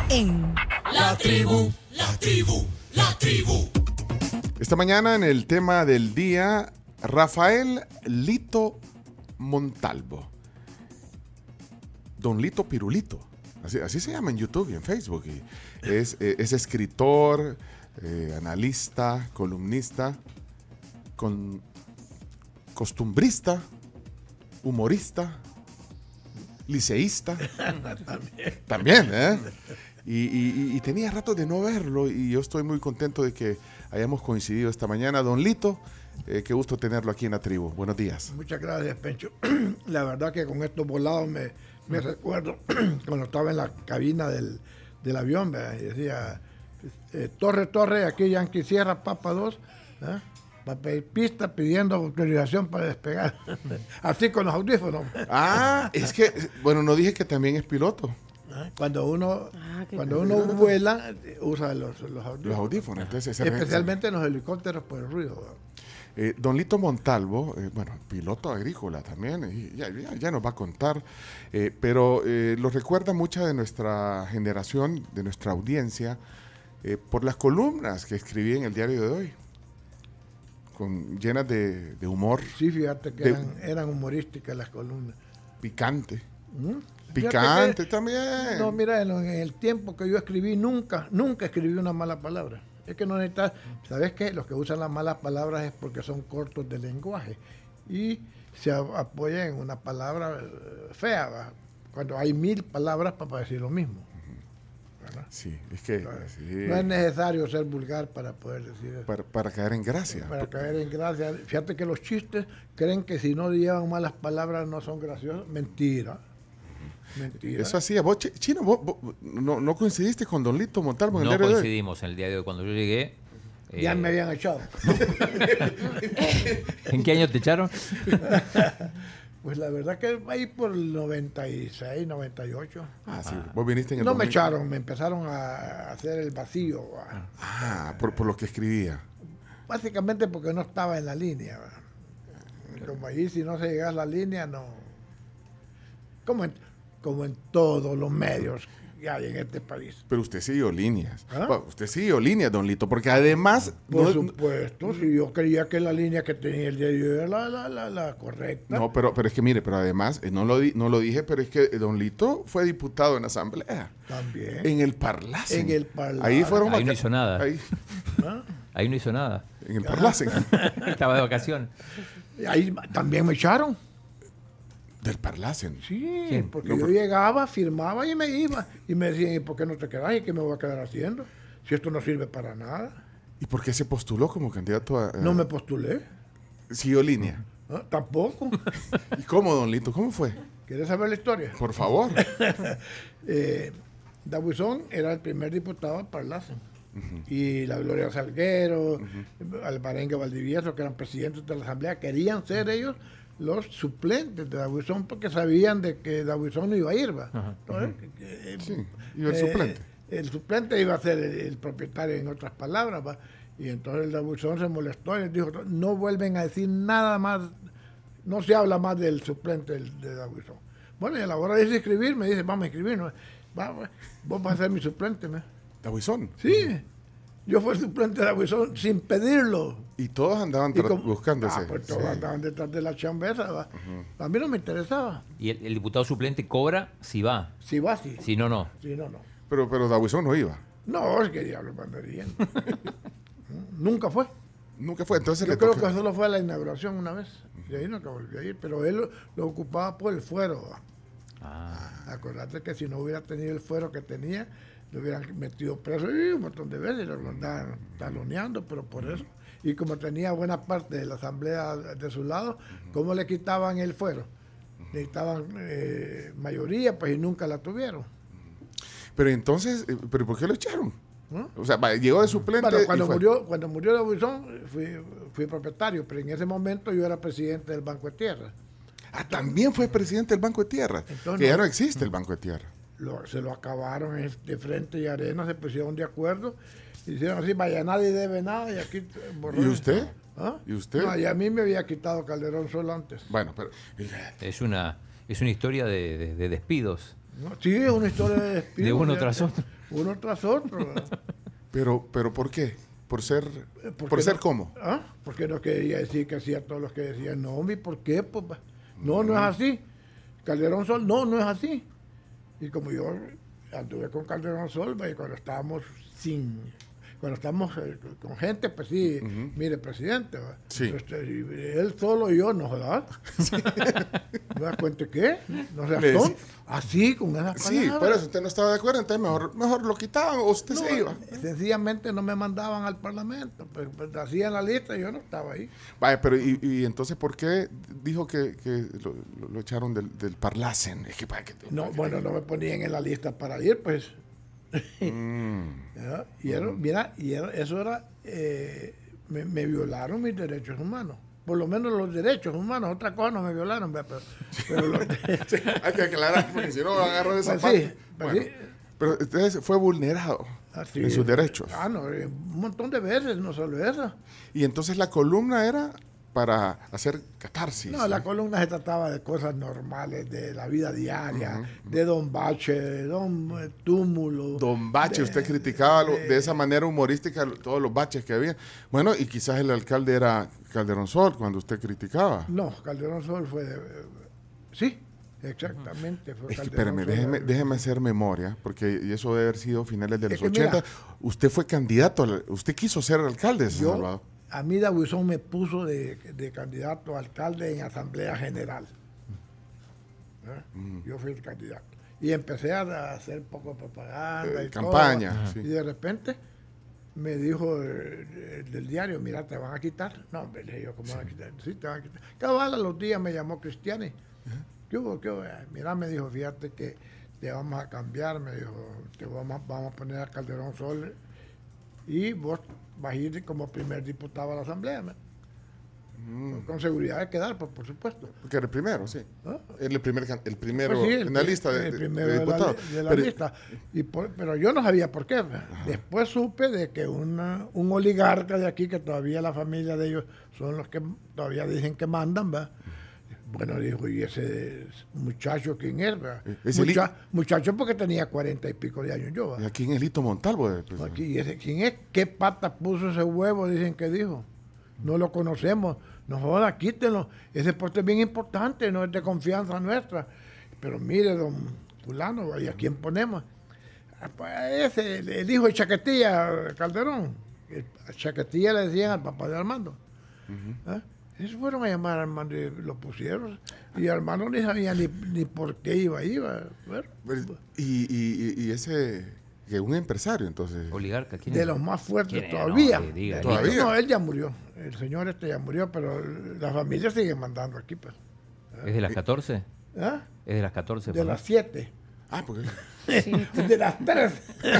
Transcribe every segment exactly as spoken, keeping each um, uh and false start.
en La Tribu, La Tribu, La Tribu. Esta mañana en el tema del día, Rafael Lito Montalvo. Don Lito Pirulito. Así, así se llama en YouTube y en Facebook. Y es, eh, es escritor, eh, analista, columnista, con, costumbrista, humorista, liceísta. También. También, ¿eh? Y, y, y tenía rato de no verlo y yo estoy muy contento de que hayamos coincidido esta mañana. Don Lito, eh, qué gusto tenerlo aquí en la tribu. Buenos días. Muchas gracias, Pencho. La verdad que con estos volados me, me recuerdo cuando estaba en la cabina del, del avión, ¿verdad? Y decía, eh, Torre, Torre, aquí Yankee Sierra, Papa dos, ¿eh? Para pedir pista pidiendo autorización para despegar. Así con los audífonos. Ah, es que, bueno, no dije que también es piloto. Cuando uno, Ah, cuando uno vuela, usa los, los audífonos. Los audífonos. Entonces, ese- Especialmente en los helicópteros por el ruido, ¿verdad? Eh, don Lito Montalvo, eh, bueno, piloto agrícola también, y ya, ya, ya nos va a contar, eh, pero eh, lo recuerda mucha de nuestra generación, de nuestra audiencia, eh, por las columnas que escribí en el diario de hoy, con, llenas de, de humor Sí, fíjate que De- eran, eran humorísticas las columnas. picante. ¿Mm? Picante Fíjate que- también. No, mira, en, lo- en el tiempo que yo escribí, nunca, nunca escribí una mala palabra. Es que no necesitas, ¿sabes qué? Los que usan las malas palabras es porque son cortos de lenguaje y se a- apoyan en una palabra eh, fea, ¿va? Cuando hay mil palabras para decir lo mismo. ¿Verdad? Sí, es que sí, No es necesario ser vulgar para poder decir eso. para, para caer en gracia. Para caer en gracia. Fíjate que los chistes creen que si no llevan malas palabras no son graciosos. Mentira. Mentira. Eso hacía. Vos, Chi- Chino, vos, vos no, no coincidiste con Don Lito Montalvo en el No diario de hoy? coincidimos en el día de hoy. Cuando yo llegué. Ya eh, me habían echado. ¿En qué año te echaron? Pues la verdad que ahí por el noventa y seis, noventa y ocho. Ah, sí. Vos viniste en el No me dos mil. echaron, me empezaron a hacer el vacío. ¿va? Ah, por, por lo que escribía. Básicamente porque no estaba en la línea. ¿va? Como allí si no se llega a la línea, no. Como en, como en todos los medios que hay en este país. Pero usted siguió líneas. ¿Ah? Bueno, usted siguió líneas, Don Lito, porque además... Por no, supuesto, si yo creía que la línea que tenía el diario era la, la, la, la correcta. no, pero, pero es que mire, pero además, eh, no lo, di- no lo dije, pero es que eh, Don Lito fue diputado en la Asamblea. También. En el Parlacen. En el Parlacen. Ahí fueron... Ahí no vaca- hizo nada. Ahí, ¿Ah? Ahí no hizo nada. en el Parlacen. Estaba de vacaciones. Ahí también me echaron. Del Parlacen. Sí, ¿Quién? porque No, yo pero- llegaba, firmaba y me iba. Y me decían, ¿y por qué no te quedas? ¿Y qué me voy a quedar haciendo? Si esto no sirve para nada. ¿Y por qué se postuló como candidato a... No me postulé. Siguió línea. ¿Ah? Tampoco. ¿Y cómo, Don Lito? ¿Cómo fue? ¿Quieres saber la historia? Por favor. Eh, Dabuizón era el primer diputado del Parlacen. Y la Gloria Salguero, Alvarenga Valdivieso, que eran presidentes de la Asamblea, querían ser ellos los suplentes de Dabuizón porque sabían de que Dabuizón no iba a ir. ¿va? Entonces, eh, Sí, iba el eh, suplente. El suplente iba a ser el, el propietario, en otras palabras. ¿va? Y entonces el Dabuizón se molestó y les dijo, no vuelven a decir nada más, no se habla más del suplente del- de Dabuizón. Bueno, y a la hora de escribir, me dice, vamos a escribir, ¿no? Va, va, vos vas a ser mi suplente. ¿me? Dabuizón. Sí, yo fui el suplente de Dabuizón sin pedirlo. Y todos andaban Y tra- como- buscándose. Ah, pues todos Sí. andaban detrás de la chambeza. ¿va? A mí no me interesaba. Y el, el diputado suplente cobra si va. Si va, sí. Si no, no. Si no, no. Pero, pero Dabuizón no iba. No, es que diablo mandarían. Nunca fue. Nunca fue. Entonces Yo le creo toca- que solo fue a la inauguración una vez. Y ahí nunca volvió a ir. Pero él lo, lo ocupaba por el fuero. ¿va? Ah, Acordate que si no hubiera tenido el fuero que tenía, lo hubieran metido preso y un montón de veces, lo andaban taloneando, pero por eso. Y como tenía buena parte de la asamblea de su lado, ¿cómo le quitaban el fuero? Necesitaban eh, mayoría, pues y nunca la tuvieron. Pero entonces, eh, ¿pero por qué lo echaron? ¿no? O sea, va, llegó de suplente Bueno, y cuando fue. murió, cuando murió Dabuizón, fui, fui propietario, pero en ese momento yo era presidente del Banco de Tierra. Ah, también fue presidente del Banco de Tierra. Entonces, que ya no. no existe el Banco de Tierra. Lo- se lo acabaron en- de frente y arena, se pusieron de acuerdo, hicieron así, vaya, nadie debe nada y aquí... eh, borrón. ¿Y usted? ¿Ah? ¿Y usted? No, y a mí me había quitado Calderón solo antes. Bueno, pero... es una, es una historia de, de- de despidos. No, sí, es una historia de despido. De uno fíjate. tras otro. Uno tras otro. ¿verdad? Pero, pero ¿por qué? ¿Por ser, ¿Por por qué ser no? cómo? ¿Ah? Porque no quería decir que hacía todos los que decían, no, hombre, ¿por qué? Pues, va. no, no es así. Calderón Sol, no, no es así. Y como yo anduve con Calderón Sol, va, y cuando estábamos sin, cuando estamos eh, con gente, pues sí, mire, presidente, va. Sí. Este, y él solo y yo, ¿no jodas? ¿Me das cuenta qué? No seas Le tonto. decí- Así, con esas Sí, palabras. por eso usted no estaba de acuerdo, entonces mejor, mejor lo quitaban o usted No, se iba. sencillamente no me mandaban al Parlamento, pues, pues, hacían la lista y yo no estaba ahí. Vaya, pero y, y entonces ¿por qué dijo que, que lo, lo- lo echaron del, del Parlacen? Es que, para que- No, para que- bueno, no me ponían en la lista para ir, pues. Mm. ¿Ya? Y era- mira, y era- eso era, eh, me, me violaron mis derechos humanos. Por lo menos los derechos humanos, otra cosa no me violaron, ¿verdad? pero, pero los de- Sí, hay que aclarar, porque si no agarran esa Pues parte. sí, pues Bueno, sí. pero entonces fue vulnerado así- en sus derechos. Ah, no, eh, un montón de veces, no solo eso. Y entonces la columna era para hacer catarsis. No, la ¿no? columna se trataba de cosas normales, de la vida diaria, de Don Bache, de Don eh, Túmulo. Don Bache, de- usted criticaba lo- de- de esa manera humorística lo- todos los baches que había. Bueno, y quizás el alcalde era Calderón Sol cuando usted criticaba. No, Calderón Sol fue de... eh, sí, exactamente. Fue Es que, Calderón espérame, Sol. déjeme, déjeme hacer memoria, porque y eso debe haber sido finales de Es los que ochenta. mira, usted fue candidato, al- usted quiso ser alcalde de San Yo, Salvador. a mí Dabuizón me puso de, de candidato a alcalde en Asamblea General. ¿Eh? Mm. Yo fui el candidato. Y empecé a hacer un poco de propaganda Eh, y campaña, todo. sí. Y de repente me dijo eh, el del diario, mira, te van a quitar. No, hombre, le dije yo, ¿cómo van a quitar? Sí, te van a quitar. Cabal, a los días me llamó Cristiani. ¿Qué hubo? ¿Qué hubo? Eh, Mira, me dijo, fíjate que te vamos a cambiar, me dijo, te vamos, vamos a poner a Calderón Sol y vos vas a ir como primer diputado a la Asamblea. ¿no? Mm. Con seguridad de quedar, pues, por supuesto. Porque era el primero, sí. ¿no? Era el, primer, can- el primero Pues sí, el en la pri- lista de, el de- primero de de la, diputados. li- de la Pero- lista. Y por- pero yo no sabía por qué. Después supe de que una, un oligarca de aquí, que todavía la familia de ellos son los que todavía dicen que mandan, ¿va? Bueno, dijo, ¿y ese muchacho quién es? ¿va? Ese li- Mucha- muchacho porque tenía cuarenta y pico de años yo. ¿va? Y aquí en Elito Montalvo. eh, pues, Aquí, ¿y ese quién es? ¿Qué pata puso ese huevo? Dicen que dijo. No lo conocemos. No joda, quítenlo. Ese puesto es bien importante, no es de confianza nuestra. Pero mire, don fulano, ¿y a quién ponemos? Ah, pues ese, el hijo de Chaquetilla, Calderón. El- a Chaquetilla le decían al papá de Armando. ¿Ah? Ellos fueron a llamar a Armando y lo pusieron. Y Armando ni sabía ni, ni por qué iba, iba. Bueno, Pero- y, y, y- y ese, que un empresario, entonces. Oligarca, ¿quién de es? los más fuertes ¿Quién es? todavía. No, que diga, Todavía. No, él ya murió. El señor este ya murió, pero la familia sigue mandando aquí, pues. ¿Es de las catorce? ¿Ah? ¿Es de las catorce? De por las ahí? siete. Ah, porque. De las tres.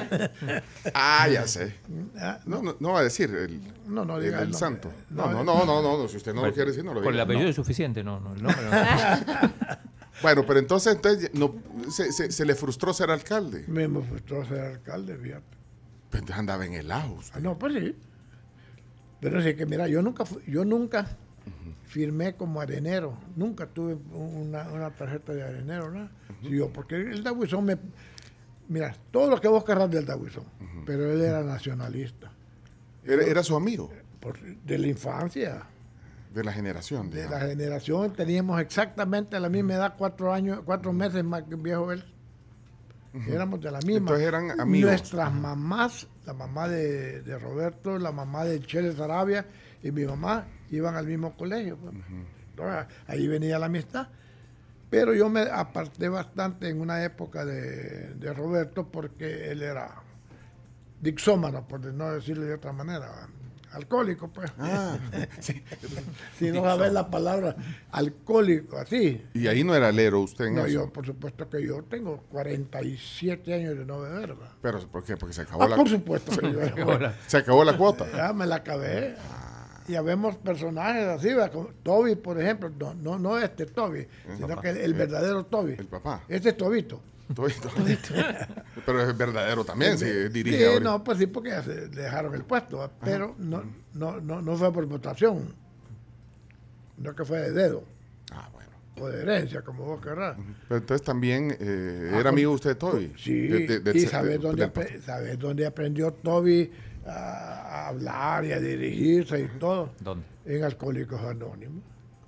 Ah, ya sé. Ah, No, no, no va a decir el, No, no el- diga el el nombre. santo. No, No, no, no, no, no, no, si usted no lo Bueno, quiere decir, no lo Con el diga. apellido es suficiente, no, no, el nombre no. Bueno, pero entonces, entonces no, se, se- se le frustró ser alcalde. Me me frustró ser alcalde, fíjate. Pues entonces andaba en el ajo Ah, usted. no, pues sí. Pero sí que, mira, yo nunca, fu- yo nunca firmé como arenero. Nunca tuve una, una tarjeta de arenero, ¿no? Sí, yo, porque el Dabuizón me... Mira, todo lo que vos querrás del Dabuizón, pero él era nacionalista. Era, era su amigo Por- de la infancia, de la generación. de digamos. la generación, teníamos exactamente la misma edad, cuatro años, cuatro meses más que viejo él. Éramos de la misma. Entonces eran amigos. Nuestras mamás, la mamá de, de Roberto, la mamá de Chele Sarabia y mi mamá iban al mismo colegio. pues. Entonces, ahí venía la amistad. Pero yo me aparté bastante en una época de, de Roberto porque él era dixómano, por no decirlo de otra manera. Alcohólico, pues. Ah, sí. Si no sabes la palabra alcohólico, así. Y ahí no era alero usted en No, eso. yo, por supuesto que yo tengo cuarenta y siete años de no beber. ¿verdad? Pero, ¿por qué? Porque se acabó, Ah, la, por supuesto que yo Hola. se acabó la cuota. ya me la acabé. Y habemos personajes así, ¿verdad? Como Toby, por ejemplo. No, no, no este Toby, sino papá. que el, el verdadero Toby. El papá. Este es Tobito. Todito. Pero es verdadero también, si dirige Sí, ahorita. no, pues sí, porque ya se dejaron el puesto, ¿verdad? Pero no, no, no, no fue por votación. No que fue de dedo. Ah, bueno. tipo de herencia, como vos querrás. Pero entonces también eh, Ah, era amigo usted de Toby. Sí, De- de- del y se- sabes del- dónde, del- apre- sabes dónde aprendió Toby a, a hablar y a dirigirse y todo. ¿Dónde? En Alcohólicos Anónimos.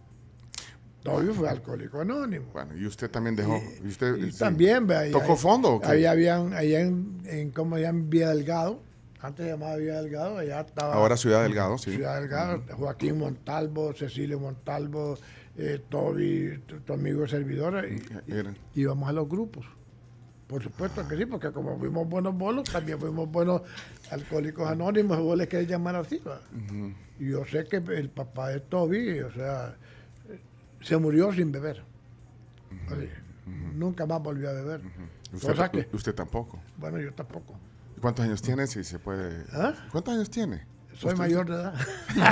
Toby fue Alcohólico Anónimo. Bueno, y usted también dejó. Y, usted, Y sí. también, ve, ahí, ¿Tocó ahí- fondo o qué? Ahí habían, allá en, en ¿cómo se llama? Villa Delgado. Antes se llamaba Villa Delgado, allá estaba. Ahora Ciudad Delgado, sí. Ciudad Delgado, Joaquín Montalvo, Cecilio Montalvo, eh, Toby, tu, tu amigo servidor. Y, y- Eran. íbamos a los grupos. Por supuesto que sí, porque como fuimos buenos bolos, también fuimos buenos alcohólicos anónimos, vos les querés llamar así. ¿Va? Y yo sé que el papá de Toby, o sea, se murió sin beber. Así, nunca más volvió a beber. Usted, Cosa que, usted tampoco. bueno, yo tampoco. ¿Y cuántos años tiene? Si se puede. ¿Ah? ¿Cuántos años tiene? Soy ¿Usted? mayor de edad.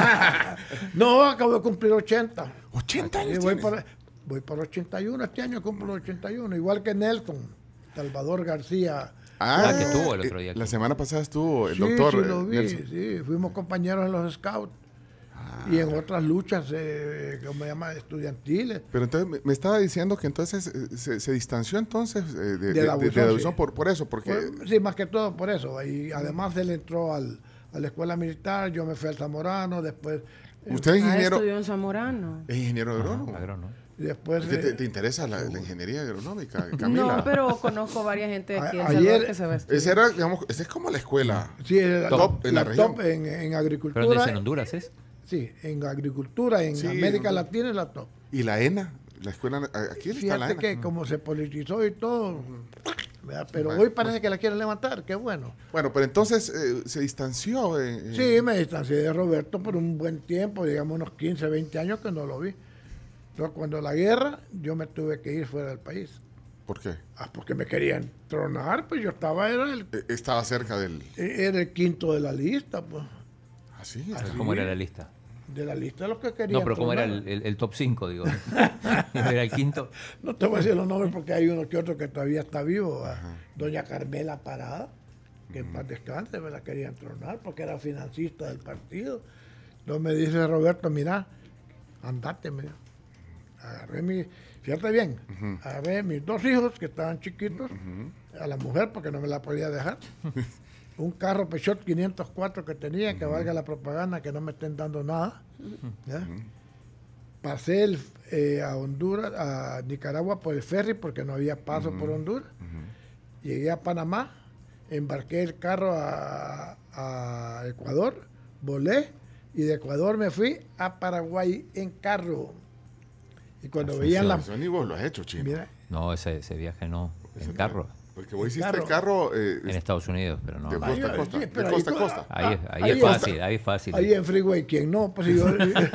No, acabo de cumplir ochenta. ¿ochenta años Sí, voy, tiene? por, voy por ochenta y uno, este año cumplo ochenta y uno, igual que Nelson, Salvador García. Ah, que estuvo el otro día eh, aquí. La semana pasada estuvo el Sí, doctor. sí, eh, lo vi, Nelson. sí, fuimos compañeros en los scouts y en otras luchas, eh, ¿cómo se llama? Estudiantiles. Pero entonces me, me estaba diciendo que entonces eh, se, se distanció entonces eh, de, de, De la de- de Abusón, la Abusón sí. por, por eso, porque Fue- sí, más que todo por eso. Y además él entró al, a la escuela militar, yo me fui al Zamorano, después... eh, usted es Ah, ingeniero, estudió en Zamorano. es ingeniero agrónomo. Agrónomo. y después Es que te, eh, te interesa la, la ingeniería agronómica, Camila. No, pero conozco varias gente de aquí en A- El Salvador ayer- que se va a estudiar. Esa era, digamos, esa es como la escuela. sí, la Top top, en la la región. top en, en ¿Pero agricultura. dónde es? ¿En Honduras es? Sí, en agricultura, en Sí, América en- Latina es la top. Y la ENA, la escuela, a- aquí está la Fíjate ENA. que como se politizó y todo, ¿verdad? Pero Bueno, hoy parece que la quieren levantar, qué bueno. Bueno, pero entonces eh, se distanció. eh, eh, Sí, me distancié de Roberto por un buen tiempo, digamos unos quince, veinte años que no lo vi. Entonces cuando la guerra, yo me tuve que ir fuera del país. ¿Por qué? Ah, porque me querían tronar, pues yo estaba, era el, Eh, estaba cerca del. era el quinto de la lista, pues. Así, Pero está. ¿Cómo era la lista? De la lista de los que querían No, pero ¿cómo era tronar. el, el- el top cinco, digo? ¿Era el quinto? No te voy a decir los nombres porque hay uno que otro que todavía está vivo. ¿va? Doña Carmela Parada, que en paz descanse, me la querían tronar porque era financista del partido. Entonces me dice Roberto, mira, andate, me dijo. Agarré mi, fíjate bien, agarré mis dos hijos que estaban chiquitos, a la mujer porque no me la podía dejar. Un carro Peugeot quinientos cuatro que tenía, que valga la propaganda, que no me estén dando nada. ¿ya? Pasé el, eh, a Honduras, a Nicaragua por el ferry porque no había paso por Honduras. Llegué a Panamá, embarqué el carro a, a Ecuador, volé y de Ecuador me fui a Paraguay en carro. Y cuando veían la... Eso ni vos lo has hecho, chino. Mira, No, ese, ese viaje no. Ese En carro. Porque vos hiciste carro. carro, eh, En Estados Unidos, pero no. de no. costa a Ahí, costa. sí, pero de ahí costa a tú- costa. Ahí, ahí, Ahí es está. fácil, ahí es fácil. ahí en Freeway, ¿quién no? Pues yo...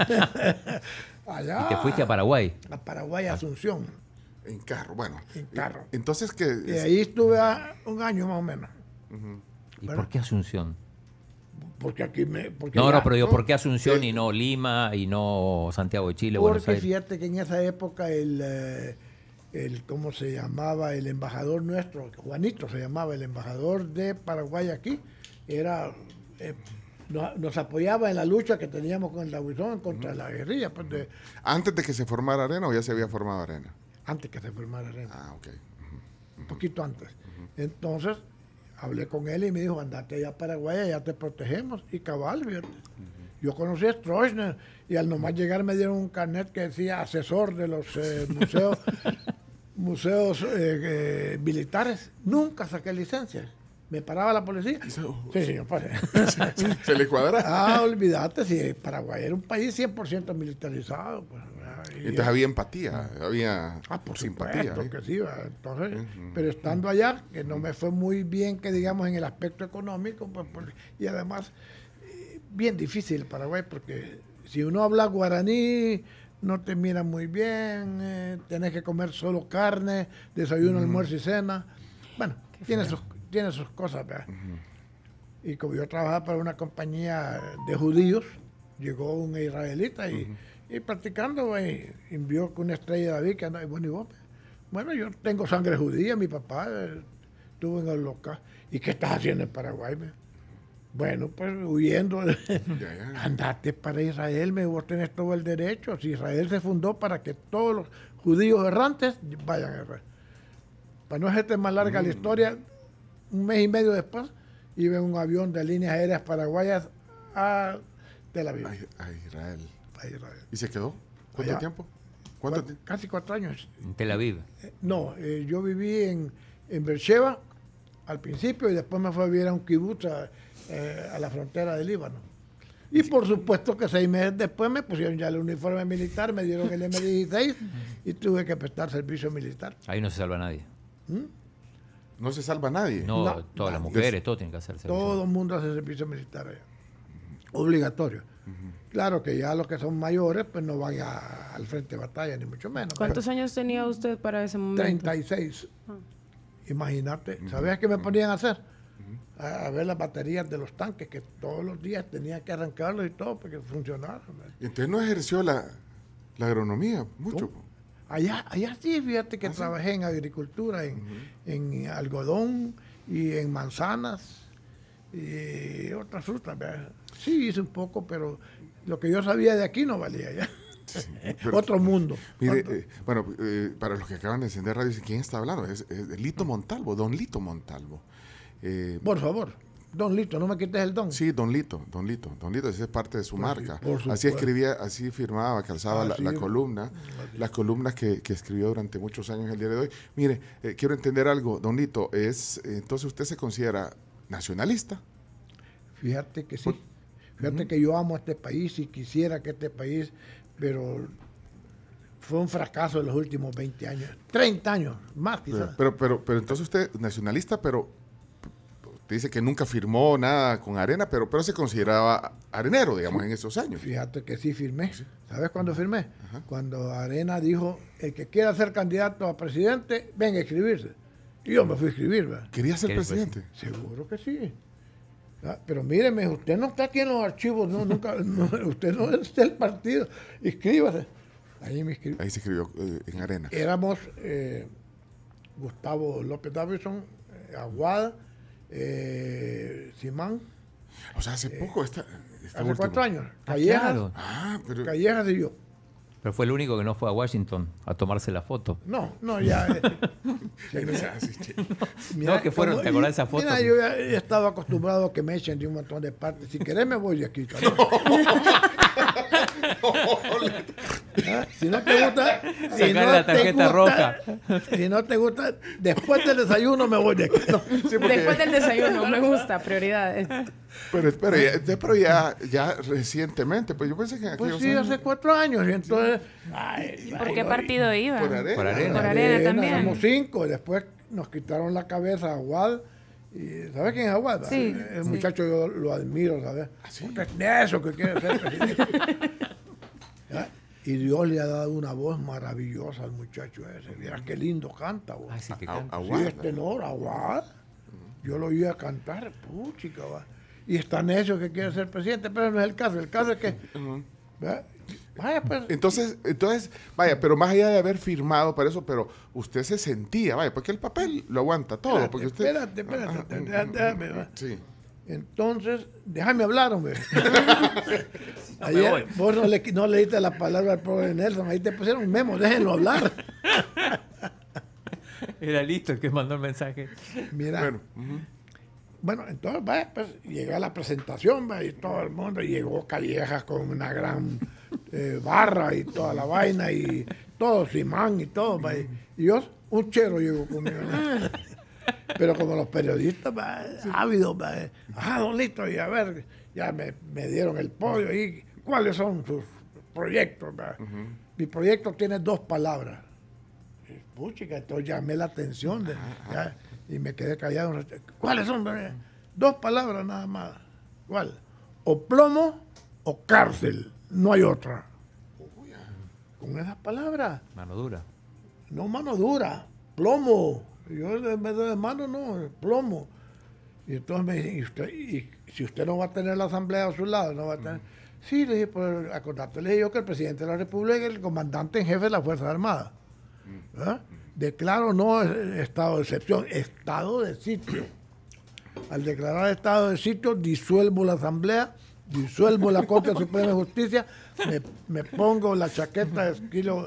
allá Y te fuiste a Paraguay. a Paraguay, Asunción, En carro, bueno. en carro. Entonces, que Y ahí estuve a- un año más o menos. ¿Y Bueno. por qué Asunción? Porque aquí me... Porque No, ya- no, pero digo, ¿por qué Asunción Sí. y no Lima y no Santiago de Chile, Buenos Porque Aires? fíjate que en esa época el, eh, el, ¿cómo se llamaba? El embajador nuestro, Juanito se llamaba, el embajador de Paraguay aquí, era, eh, nos, nos apoyaba en la lucha que teníamos con el Abusón contra la guerrilla, pues de- antes de que se formara Arena o ya se había formado Arena. antes que se formara Arena, Ah, ok. un poquito antes. Entonces, hablé con él y me dijo, andate allá a Paraguay, allá te protegemos, y cabal, fíjate. Yo conocí a Stroessner y al nomás llegar me dieron un carnet que decía asesor de los eh, museos museos eh, eh, militares. Nunca saqué licencia. Me paraba la policía. Sí, señor, pase. ¿Se le cuadra? Ah, olvídate, si Paraguay era un país cien por ciento militarizado. Pues, y- Entonces había empatía, había Ah, por simpatía. supuesto ¿eh? que sí, ¿va? Entonces, pero estando allá, que no me fue muy bien, que digamos, en el aspecto económico, pues, por- y además, eh, bien difícil Paraguay, porque si uno habla guaraní, no te mira muy bien, eh, tenés que comer solo carne, desayuno, almuerzo y cena. Bueno, tiene sus, tiene sus cosas, ¿verdad? Y como yo trabajaba para una compañía de judíos, llegó un israelita y, y practicando, güey, y vio que una estrella de David que andaba, y bueno, y vos, bueno, yo tengo sangre judía, mi papá eh, estuvo en el local. ¿Y qué estás haciendo en Paraguay? Me? Bueno, pues huyendo. Ya, ya. Andate para Israel, me vos tenés todo el derecho. Si Israel se fundó para que todos los judíos errantes, vayan a errar. Para no hacerte más larga mm. la historia, un mes y medio después, iba un avión de líneas aéreas paraguayas a Tel Aviv. A, a Israel. A Israel. ¿Y se quedó? ¿Cuánto Allá. tiempo? ¿Cuánto Cuatro, casi cuatro años. En Tel Aviv. Eh, no, eh, yo viví en, en Beersheba al principio y después me fui a vivir a un kibutz a, eh, a la frontera del Líbano. Y por supuesto que seis meses después me pusieron ya el uniforme militar, me dieron el eme dieciséis y tuve que prestar servicio militar. Ahí no se salva nadie. ¿Mm? No se salva nadie. No, No, todas las no. mujeres, todos tienen que hacer servicio. Todo el mundo hace servicio militar allá. Obligatorio. Uh-huh. Claro que ya los que son mayores pues no van a, al frente de batalla, ni mucho menos. ¿Cuántos años tenía usted para ese momento? treinta y seis. Ah. Imagínate. ¿Sabías qué me ponían a hacer? A, a ver las baterías de los tanques, que todos los días tenía que arrancarlos y todo para que funcionaran. Y entonces no ejerció la, la agronomía mucho. ¿Cómo? Allá, allá sí, fíjate que ¿Ah, sí? trabajé en agricultura, en, uh-huh. en algodón y en manzanas y otras frutas. ¿verdad? Sí, hice un poco, pero lo que yo sabía de aquí no valía ya. Sí, pero, otro mundo. Mire, Otro. eh, bueno, eh, para los que acaban de encender radio, ¿quién está hablando? Es, es Lito Montalvo, don Lito Montalvo. Eh, Por favor, don Lito, no me quites el don. Sí, don Lito, don Lito, don Lito, esa es parte de su Por marca. Por así escribía, así firmaba, calzaba ah, la, sí, la columna, así. las columnas que, que escribió durante muchos años el día de hoy. Mire, eh, quiero entender algo, don Lito, es, eh, entonces usted se considera nacionalista. Fíjate que sí, Por, fíjate uh-huh. que yo amo este país y quisiera que este país, pero fue un fracaso en los últimos veinte años, treinta años, más quizás. Pero, pero, pero, pero entonces usted, nacionalista, pero te dice que nunca firmó nada con Arena, pero, pero se consideraba arenero, digamos, sí. en esos años. Fíjate que sí firmé. ¿Sí? ¿Sabes cuándo firmé? Ajá. Cuando Arena dijo, el que quiera ser candidato a presidente, venga a inscribirse. Y yo me fui a inscribir. ¿verdad? ¿Quería ser presidente? Seguro que sí. ¿Ah? Pero míreme, usted no está aquí en los archivos, no, nunca, no, usted no es del partido. Inscríbase. Ahí me inscribí. Ahí se escribió eh, en Arena. Éramos eh, Gustavo López Davidson, eh, Aguada, eh, Simán. O sea, hace eh, poco esta, esta hace última. cuatro años. Callejas, ah, claro. ah, pero... Callejas y yo. Pero fue el único que no fue a Washington a tomarse la foto. No, no, ya. Eh, mira, no, que fueron, ¿te acordás de esa foto? Mira, yo ya he estado acostumbrado a que me echen de un montón de partes. Si querés me voy de aquí. ¿Ah? Si no te gusta, si no la tarjeta te gusta, roja. Si no te gusta, después del desayuno me voy de aquí. No. Sí, porque... Después del desayuno, me gusta, prioridades. Pero espera, ya, pero ya, ya recientemente, pues yo pensé que en Pues sí, años... hace cuatro años, y entonces... Ay, ¿por qué partido iba? Por Arena. Por Arena, por Arena también. Éramos cinco, y después nos quitaron la cabeza a Aguad. Y, ¿sabes quién es Aguad? Sí, el sí. muchacho yo lo admiro, ¿sabes? ¿Sí? Eso que quiere ser presidente. Y Dios le ha dado una voz maravillosa al muchacho ese. Mira qué lindo canta. Vos. Ah, sí, que A, canta. Aguad. Sí, es tenor, Aguad. Uh-huh. Yo lo oía cantar, puchica, va. Y está necio que quiere ser presidente, pero no es el caso. El caso es que... Uh-huh. Vaya, pues. Entonces, entonces, vaya, pero más allá de haber firmado para eso, pero usted se sentía, vaya, porque el papel lo aguanta todo. Espérate, porque usted... espérate, espérate. Ajá, déjame, déjame, va. Sí. Entonces, déjame hablar, hombre. No Ayer, vos no, le, no leíste la palabra al pobre Nelson, ahí te pusieron un memo, déjenlo hablar. Era listo el que mandó el mensaje. Mira. Bueno, uh-huh. Bueno, entonces, vaya, pues, llegué a la presentación, vaya, y todo el mundo, y llegó Callejas con una gran eh, barra y toda la vaina, y todo, Simán y todo, vaya. Y yo, un chero llegó conmigo, ¿no? Pero como los periodistas, vaya, ávidos, vaya, ah, don Lito, y a ver, ya me, me dieron el podio, y ¿cuáles son sus proyectos? Vaya? Uh-huh. Mi proyecto tiene dos palabras. Puchica, entonces llamé la atención de, ya, y me quedé callado. ¿Cuáles son? Dos palabras nada más. ¿Cuál? O plomo o cárcel. No hay otra. Con esas palabras. Mano dura. No mano dura. Plomo. Yo en vez de mano no, plomo. Y entonces me dicen, ¿y, usted, y si usted no va a tener la asamblea a su lado, no va a tener... Mm. Sí, le dije, pues acordate, le dije yo que el presidente de la República es el comandante en jefe de las Fuerzas Armadas. ¿Ah? Declaro no estado de excepción, estado de sitio. Al declarar estado de sitio, disuelvo la asamblea, disuelvo la Corte Suprema de Justicia, me, me pongo la chaqueta de estilo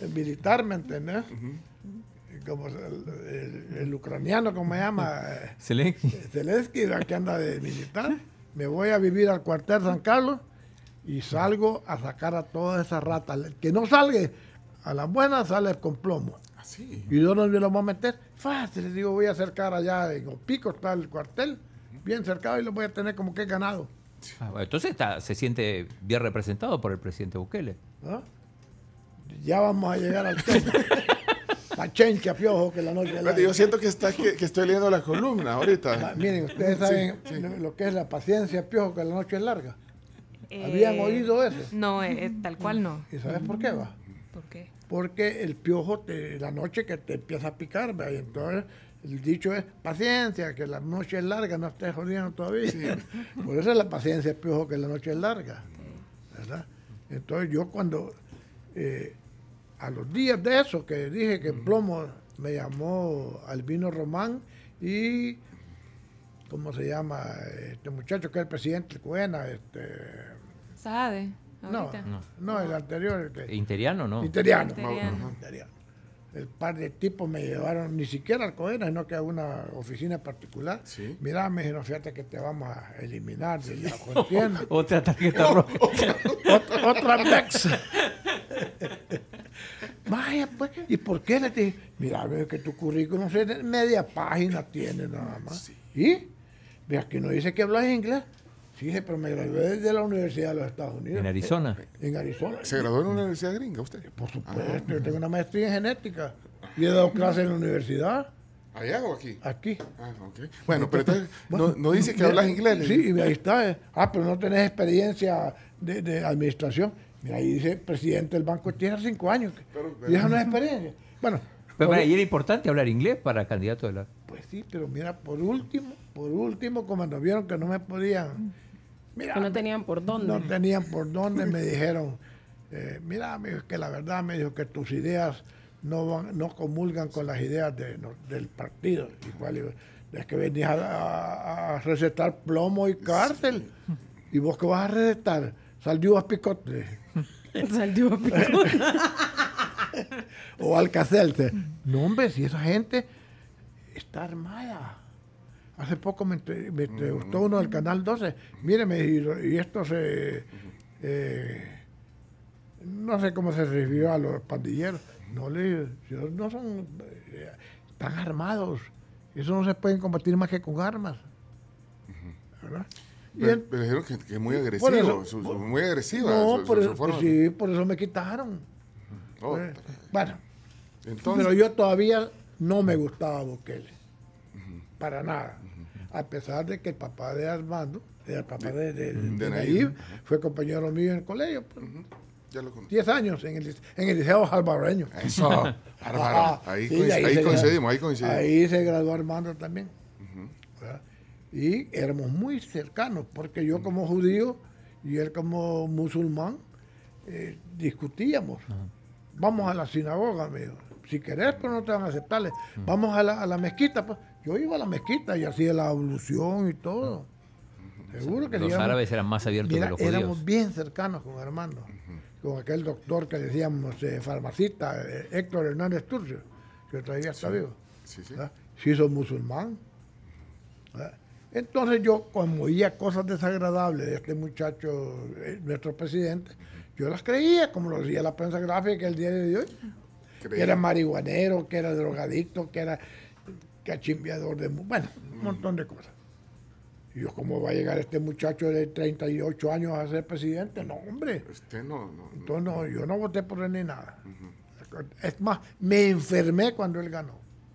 el militar, ¿me entendés? Como el, el- el ucraniano, como se llama, eh, Zelensky. Zelensky, la que anda de militar. Me voy a vivir al cuartel San Carlos y salgo a sacar a todas esas ratas. El que no salga a las buenas sale con plomo. Así. ¿Y dónde lo vamos a meter? Fácil, les digo, voy a acercar allá en Opico, está el cuartel, bien cercado, y lo voy a tener como que ganado. Ah, bueno, entonces está, se siente bien representado por el presidente Bukele. ¿No? Ya vamos a llegar al tema. La chencha, piojo, que la noche... Espérate, yo siento que, está, que, que estoy leyendo la columna Ah, ahorita. miren, ustedes saben Sí, sí. lo que es la paciencia, piojo, que la noche es larga. Eh, ¿Habían oído eso? No, eh, eh, tal cual no. ¿Y sabes por qué va? ¿Por qué? Porque el piojo, te, la noche que te empieza a picar, ¿verdad? Y entonces el dicho es paciencia, que la noche es larga, no estés jodiendo todavía. Por eso es la paciencia, piojo, que la noche es larga, ¿verdad? Entonces yo cuando, eh, a los días de eso, que dije que Plomo me llamó Albino Román y, ¿cómo se llama? Este muchacho que es el presidente de Cuena, este... Saade. No, ahorita. no, no, el anterior, el que... ¿Interiano no? Interiano. Interiano. Ajá, Interiano. El par de tipos me llevaron, ni siquiera al Coena, sino que a una oficina particular. Sí. Mira, me dijeron, fíjate que te vamos a eliminar de la contienda. Otra tarjeta roja. otra, otra Mex. Vaya, pues, ¿y por qué le dije? Mira, veo que tu currículum es media página tiene nada más. ¿Y? Mira, que no dice que hablas inglés. Sí, dije, pero me gradué de la Universidad de los Estados Unidos. En Arizona. En Arizona. ¿Se graduó en una universidad gringa usted? Por supuesto, yo tengo una maestría en genética y he dado clases en la universidad, ¿Allá o aquí? aquí. Ah, ok. Bueno, pero entonces, Bueno, no, no dice que mira, hablas inglés. le Sí, digo. y ahí está. eh. Ah, pero no tenés experiencia de, de administración. Mira, ahí dice presidente del banco, tiene cinco años. Pero- y esa no es experiencia. Bueno, Pero, por- mira, y era importante hablar inglés para candidato de la... pues sí, pero mira, por último, por último, como nos vieron que no me podían... Mira, Que no tenían por dónde. no tenían por dónde, me dijeron, eh, mira, me dijo, que la verdad, me dijo que tus ideas no van, no comulgan con las ideas de, no, del partido. Igual, digo, es que venís a, a- a recetar plomo y cárcel. ¿Y vos qué vas a recetar? Sal de uvas picote. Salió a pico. O Alcacelce. No, hombre, si esa gente está armada. Hace poco me, entre- me entrevistó uno del Canal doce. Míreme, y, y esto se... eh, no sé cómo se refirió a los pandilleros. No, le, no son... eh, están armados. Eso no se pueden combatir más que con armas. ¿Verdad? Y Pero, en- pero dijeron que, que es muy por agresivo, eso- su- su- por- muy agresiva. no, su- por su- eso, su forma. pues sí, por eso me quitaron. Oh, Eh, bueno, entonces, pero yo todavía no me gustaba Bukele. Para nada. A pesar de que el papá de Armando, el papá de, de, de de Nayib, Nayib, fue compañero mío en el colegio. pues, ya lo conté. diez años en el, lice- en el liceo salvadoreño. Eso, bárbaro. Ah, Ahí, sí, coinc- ahí se- coincidimos, ahí coincidimos. Ahí se graduó Armando también. ¿Verdad? Y éramos muy cercanos, porque yo como judío y él como musulmán eh, discutíamos. Vamos a la sinagoga, me dijo. Si querés, pero no te van a aceptarle. Vamos a la, a la mezquita. Pues. Yo iba a la mezquita y hacía la ablución y todo. Seguro que Los digamos, árabes eran más abiertos mira, que los judíos. éramos bien cercanos con Armando. Con aquel doctor que decíamos eh, farmacista, eh, Héctor Hernández Turcio, que todavía está vivo. Sí, sí. ¿verdad? Se hizo musulmán. ¿verdad? Entonces yo, como oía cosas desagradables de este muchacho, eh, nuestro presidente, yo las creía, como lo decía la prensa gráfica el día de hoy, que Creía. era marihuanero, que era drogadicto, que era cachimbiador de... mu- Bueno, un montón de cosas. Y yo, ¿cómo va a llegar este muchacho de treinta y ocho años a ser presidente? No, hombre. Usted no, no, no. Entonces, no, yo no voté por él ni nada. Es más, me enfermé cuando él ganó.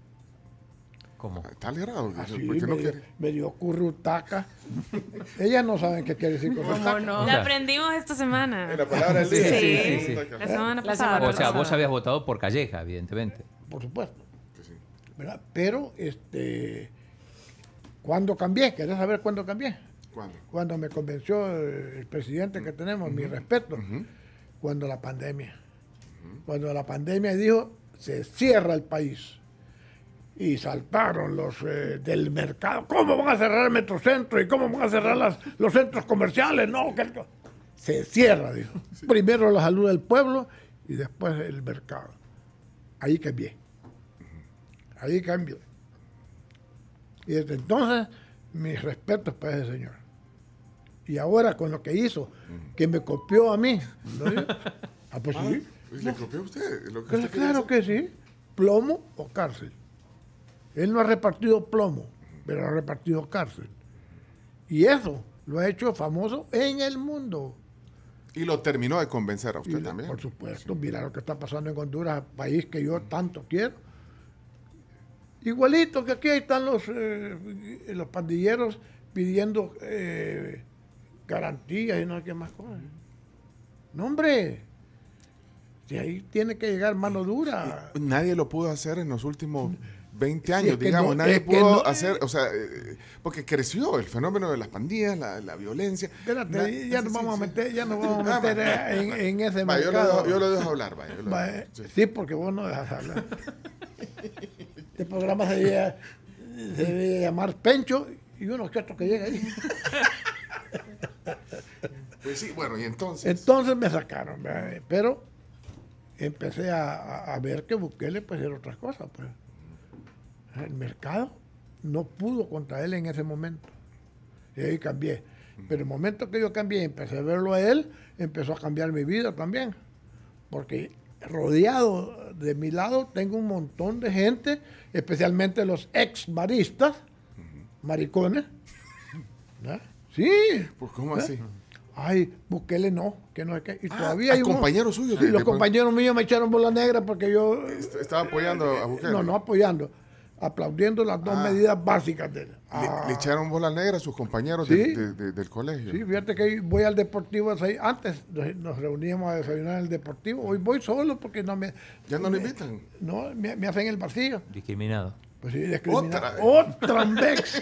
¿Cómo? Está alegrado. Así, ¿Por qué me, no dio, quiere? me dio currutaca. Ellas no saben qué quiere decir currutaca. ¿Cómo no? O La sea- aprendimos esta semana. La palabra del Sí, día. sí, sí, sí. La semana La pasada. semana O sea, vos pasada. habías votado por Calleja, evidentemente. Por supuesto. Sí, sí. ¿Verdad? Pero, este, ¿cuándo cambié? ¿Querés saber cuándo cambié? ¿Cuándo? Cuando me convenció eh, el presidente que tenemos, mi respeto, cuando la pandemia. Cuando la pandemia dijo, se cierra el país. Y saltaron los eh, del mercado. ¿Cómo van a cerrar el Metrocentro? ¿Y cómo van a cerrar las, los centros comerciales? No, que se cierra, dijo. Primero la salud del pueblo y después el mercado. Ahí cambié. Ahí cambié. Y desde entonces, mis respetos para ese señor. Y ahora con lo que hizo, que me copió a mí. ¿No? Ah, pues sí. ¿Le copió a usted? Lo que Pues usted claro quería que sí. Plomo o cárcel. Él no ha repartido plomo, pero ha repartido cárcel. Y eso lo ha hecho famoso en el mundo. hacer. Y lo terminó de convencer a usted Y, también. por supuesto, mira lo que está pasando en Honduras, país que yo tanto quiero. Igualito que aquí están los, eh, los pandilleros pidiendo eh, garantías y no sé qué más cosas. No, hombre. Si ahí tiene que llegar mano dura. Nadie lo pudo hacer en los últimos veinte Sí, años, es que digamos. no- Nadie es que pudo no- hacer, o sea, eh, porque creció el fenómeno de las pandillas, la, la violencia. Espérate, Na- ya nos sí, vamos sí. a meter, ya nos vamos Ah, a meter va. en, en ese Va, yo, lo mercado. dejo, yo lo dejo hablar, vaya. yo lo Va, dejo, eh, sí. sí, porque vos no dejas hablar. Este programa se debía, se debía llamar Pencho y uno que otro que llega ahí. Pues sí, bueno, y entonces. Entonces me sacaron, ¿verdad? Pero empecé a, a- a ver que Bukele pues era otras cosas. Pues. El mercado no pudo contra él en ese momento. Y ahí cambié. Pero el momento que yo cambié y empecé a verlo a él, empezó a cambiar mi vida también. Porque rodeado de mi lado tengo un montón de gente, especialmente los ex maristas, maricones. ¿verdad? Sí. Pues, ¿cómo ¿eh? así? Ay, Bukele no, que no es que. Y Ah, todavía hay hay un- compañeros suyos Sí, de- los de- compañeros míos me echaron bola negra porque yo. Est- Estaba apoyando a Bukele. No, no apoyando, aplaudiendo las dos Ah. medidas básicas de él. Le, Ah, le echaron bola negra a sus compañeros Sí. de- de- de- del colegio. Sí, fíjate que voy al Deportivo. a desay- Antes nos nos reuníamos a desayunar en el Deportivo. Hoy voy solo porque no me. ¿Ya no le me- invitan? No, me, me hacen el vacío. Discriminado. Pues sí, discriminado. Otra. Otra vez.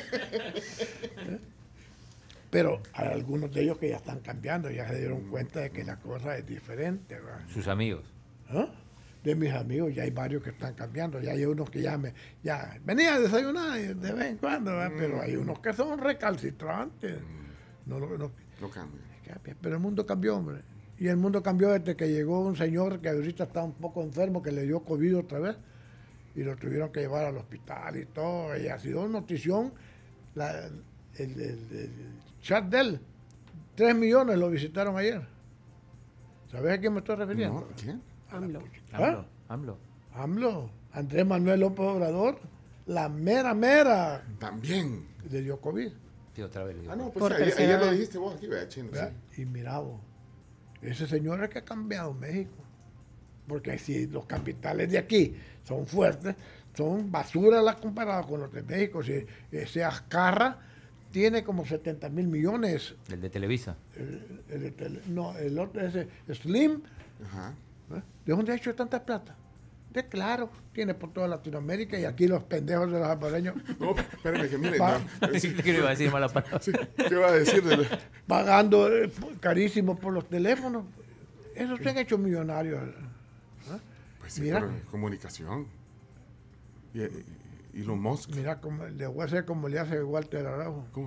Pero hay algunos de ellos que ya están cambiando, ya se dieron cuenta de que la cosa es diferente. ¿verdad? Sus amigos. ¿Ah? De mis amigos ya hay varios que están cambiando, ya hay unos que ya me, ya venía a desayunar de vez en cuando, ¿verdad? Pero hay unos que son recalcitrantes. No, lo- no- No cambia. cambia. Pero el mundo cambió, hombre. Y el mundo cambió desde que llegó un señor que ahorita está un poco enfermo, que le dio COVID otra vez, y lo tuvieron que llevar al hospital y todo. Y ha sido notición. La, el, el- el chat de él, tres millones lo visitaron ayer. ¿Sabes a quién me estoy refiriendo? No, ¿quién? AMLO. AMLO. AMLO. AMLO, Andrés Manuel López Obrador, la mera mera También. le dio COVID. Sí, otra vez le digo. Ah, no, pues Por ayer, tercera ayer lo vez. dijiste vos aquí, vea, chino. ¿verdad? Sí. Y mira vos, ese señor es que ha cambiado México. Porque si los capitales de aquí son fuertes, son basura las comparadas con los de México. Si ese Azcarra tiene como setenta mil millones. El de Televisa. El- el- el- no, el otro, ese Slim, Ajá. ¿eh? ¿de dónde ha hecho tanta plata? De claro, tiene por toda Latinoamérica y aquí los pendejos de los salvadoreños No, espérame que mire. Va. no, ¿Qué le iba a decir mala palabra? sí, ¿qué va a decir? De lo- pagando eh, carísimo por los teléfonos. Esos se han hecho millonarios. ¿eh? Pues sí, Mira. pero comunicación. Y, y, y Elon Musk. Mira, como, le voy a hacer como le hace Walter Araujo. ¿Cómo?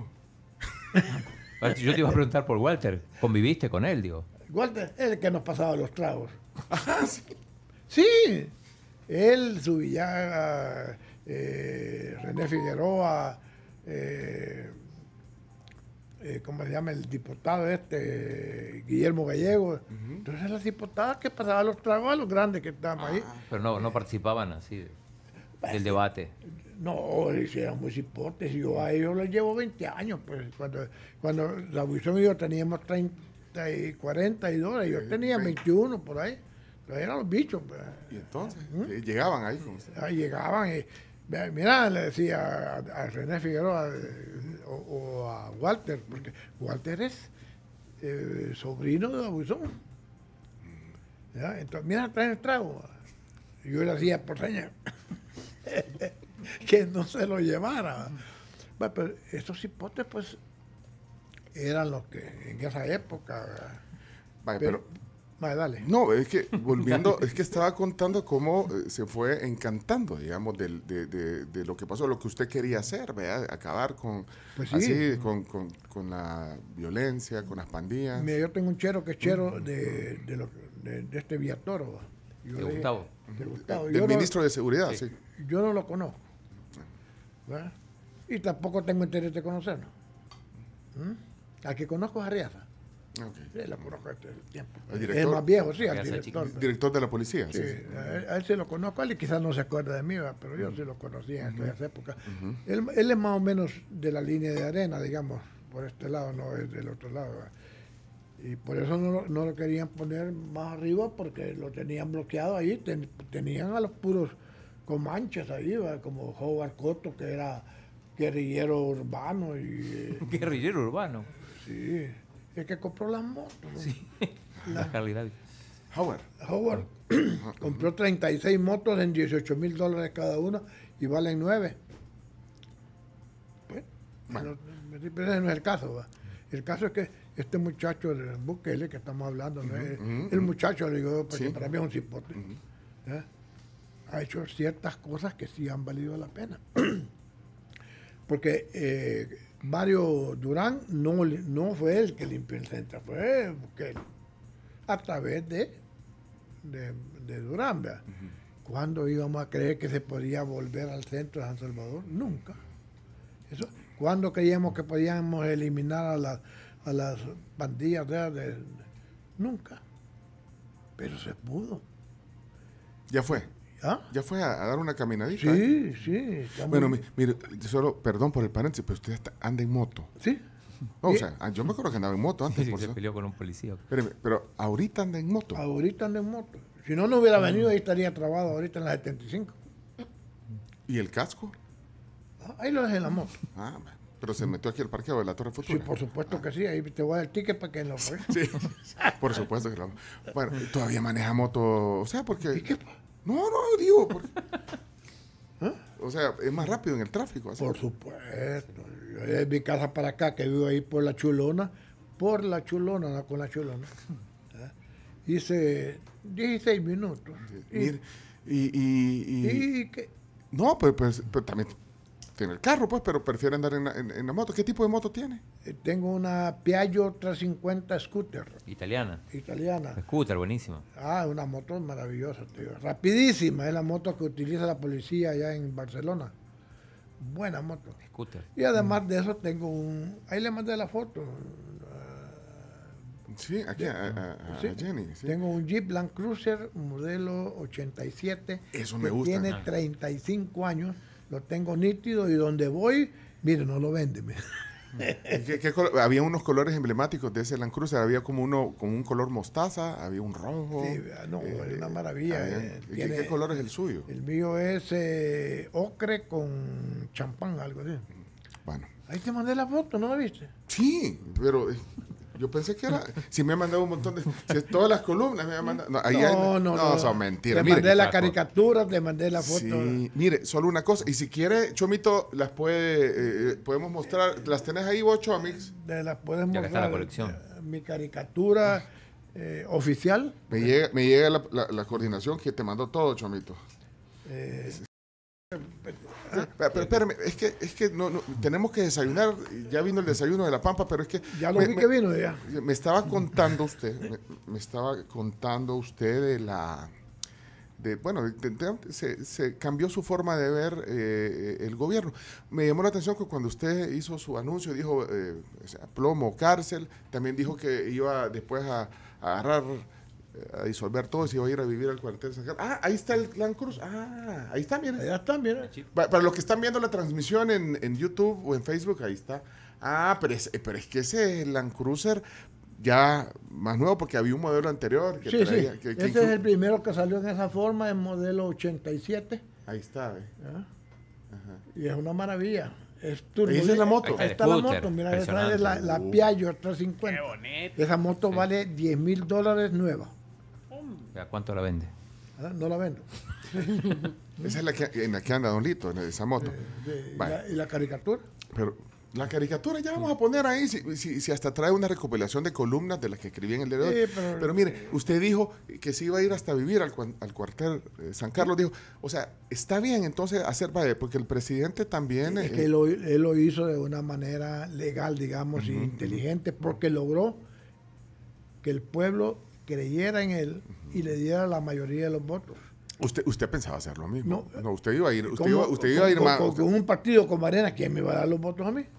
Yo te iba a preguntar por Walter. ¿Conviviste con él, digo? Walter es el que nos pasaba los tragos. Ah, sí. Sí, él, Subillaga, eh, René Figueroa, eh, eh, ¿cómo se llama? El diputado este, Guillermo Gallego. Entonces las diputadas que pasaban los tragos a los grandes que estaban ahí. Pero no, no participaban así de- del debate. No, ellos eran muy cipotes. Yo a ellos les llevo veinte años. Pues cuando, cuando la Buizón y yo teníamos treinta y cuarenta y dos, ellos tenían veintiuno por ahí. Pero eran los bichos. Pues. Y entonces, eh, llegaban ahí con usted. Ahí llegaban y, ve- mira, le decía a, a René Figueroa eh, o, o a Walter, porque Walter es eh, sobrino de Abuzón. ¿Ya? Entonces, mira, traen el trago. Y yo le hacía por señas que no se lo llevara. Bueno, pero esos hipotes, pues, eran los que en esa época. ¿verdad? Vaya, Pero, pero, vale, dale. no, es que volviendo, es que estaba contando cómo eh, se fue encantando, digamos, del- de, de- de lo que pasó, lo que usted quería hacer, ¿verdad? Acabar con, Pues sí. así, con, con- con la violencia, con las pandillas. Mira, yo tengo un chero que es chero de, de, lo- de, de este Villatoro. ¿va? Yo De le dije, Gustavo. de Gustavo. Del Yo no- ministro de Seguridad, sí. Sí. Yo no lo conozco. ¿Verdad? Y tampoco tengo interés de conocerlo. ¿Mm? Al que conozco es Arriaza. Ok. Sí, lo conozco este tiempo. ¿El Es director? más viejo, sí, al Arriaza director. Director de la policía. Sí, Sí, sí. a, él, a él sí lo conozco, él quizás no se acuerda de mí, ¿verdad? Pero yo sí lo conocía en aquellas épocas. él, él es más o menos de la línea de arena, digamos, por este lado, no es del otro lado. ¿verdad? Y por eso no, lo- no lo querían poner más arriba, porque lo tenían bloqueado ahí, ten- tenían a los puros comanches ahí, ¿verdad? Como Howard Cotto, que era guerrillero urbano, y eh, Guerrillero urbano. sí, el que compró las motos. ¿no? La Harley Davidson. Howard. Howard compró treinta y seis motos en dieciocho mil dólares cada una y valen nueve. Pues, Bueno. pero, pero ese no es el caso. ¿va? El caso es que este muchacho de Bukele que estamos hablando, ¿no? el, ujú, el muchacho, le digo, porque Sí. para mí es un cipote, ¿eh? ha hecho ciertas cosas que sí han valido la pena. Porque eh, Mario Durán no, li- no fue el que limpió el centro, fue Bukele, a través de, de, de Durán. ¿verdad? ¿Cuándo íbamos a creer que se podía volver al centro de San Salvador? Nunca. Eso, ¿cuándo creíamos que podíamos eliminar a, las a las pandillas de, de- de- Nunca. Pero se pudo. Ya fue. ¿Ah? Ya fue a, a dar una caminadita. ¿eh? Sí, sí. estamos- Bueno, mi- mire, solo, perdón por el paréntesis, pero usted está- anda en moto. Sí. No, o Y- sea, ah, yo me acuerdo que andaba en moto antes, Sí, por se eso. peleó con un policía. Espéreme, pero ahorita anda en moto. Ahorita ando en moto. Si no, no hubiera venido, ahí estaría trabado ahorita en la setenta y cinco. ¿Y el casco? Ah, ahí lo dejé en la moto. Ah, pero se metió aquí al parqueo de la Torre Sí, Futura. por supuesto que sí. Ahí te voy a dar el ticket para que lo pagues. Sí, por supuesto que lo. Bueno, todavía maneja moto, o sea, porque. ¿Y qué pa- No, no, digo, porque. O sea, es más rápido en el tráfico. así. Por supuesto. Yo de mi casa para acá, que vivo ahí por la Chulona, por la Chulona, no con la Chulona. ¿ah? Hice dieciséis minutos. Y, Mire, y, y, y- y que- no, pero, pues, pero también tiene el carro, pues, pero prefiere andar en la, en, en la moto. ¿Qué tipo de moto tiene? eh, tengo una Piaggio trescientos cincuenta Scooter Italiana. italiana. Scooter, buenísimo. Ah, una moto maravillosa, tío. Rapidísima, es la moto que utiliza la policía allá en Barcelona. Buena moto. Scooter. Y además de eso tengo un... Ahí le mandé la foto. Sí, aquí a, a- a Sí. Jenny. sí. Tengo un Jeep Land Cruiser modelo ochenta y siete. Eso que me gusta. Tiene treinta y cinco años. Lo tengo nítido y donde voy, mire, no lo vende. mire. ¿Y qué- qué color? Había unos colores emblemáticos de ese Land Cruiser. Había como uno con un color mostaza, había un rojo. Sí, no, es una maravilla, había- eh, ¿y qué- tiene- ¿Qué color es el suyo? El mío es eh, ocre con champán, algo así. Bueno. Ahí te mandé la foto, ¿no la viste? Sí, pero eh, yo pensé que era. Si me ha mandado un montón de. Si todas las columnas me ha mandado. No, ahí hay- no, no, no. son mentiras. Te Mire, mandé la Paco. caricatura, te mandé la foto. sí, mire, solo una cosa. Y si quiere, Chomito, las puede. eh, podemos mostrar. ¿Las tenés ahí vos, Chomix? De las puedes Ya que está la mostrar, colección. eh, Mi caricatura eh, oficial. Me llega, me llega la, la- la coordinación que te mandó todo, Chomito. eh, Pero, pero espérame, es que, es que no, no, tenemos que desayunar. Ya vino el desayuno de la Pampa, pero es que. ya lo me- vi me- que vino ya. Me estaba contando usted, me, me estaba contando usted de la, de bueno, de- de- se, se cambió su forma de ver eh, el gobierno. Me llamó la atención que cuando usted hizo su anuncio dijo eh, o sea, plomo, cárcel, también dijo que iba después a, a agarrar, eh, a disolver todo y se iba a ir a vivir al cuartel de San Carlos. Ah, ahí está el Land Cruz. Ah, ahí está, mira. Ya están, mira. Pa- Para los que están viendo la transmisión en, en YouTube o en Facebook, ahí está. Ah, pero es, pero es que ese Land Cruiser ya más nuevo porque había un modelo anterior. Que Sí, traía, sí. que- que Ese inclu- es el primero que salió en esa forma, el modelo ochenta y siete. Ahí está, ¿eh? ¿ya? Ajá. Y es una maravilla. Es Ahí esa es la moto. Ahí está la Scooter, moto. Mira, esa es la, la Uh. Piaggio trescientos cincuenta. Esa moto vale diez mil dólares nueva. ¿A cuánto la vende? ¿Ah? No la vendo. Esa es la que, en la que anda Don Lito, en esa moto. De- y, Vale. la, y la caricatura. Pero la caricatura ya vamos a poner ahí, si, si- si hasta trae una recopilación de columnas de las que escribí en el dedo. Sí, pero- pero, mire, usted dijo que se iba a ir hasta vivir al, cuan- al cuartel eh, San Carlos. Dijo, o sea, está bien entonces hacer, vaya, porque el presidente también... Es eh, que él lo, él lo hizo de una manera legal, digamos, y inteligente, porque logró que el pueblo creyera en él y le diera la mayoría de los votos. Usted, usted pensaba hacer lo mismo. No. No, usted iba a ir, usted ¿Cómo? iba, usted iba a ir con, más. con- usted- con un partido como Arena, ¿quién me va a dar los votos a mí?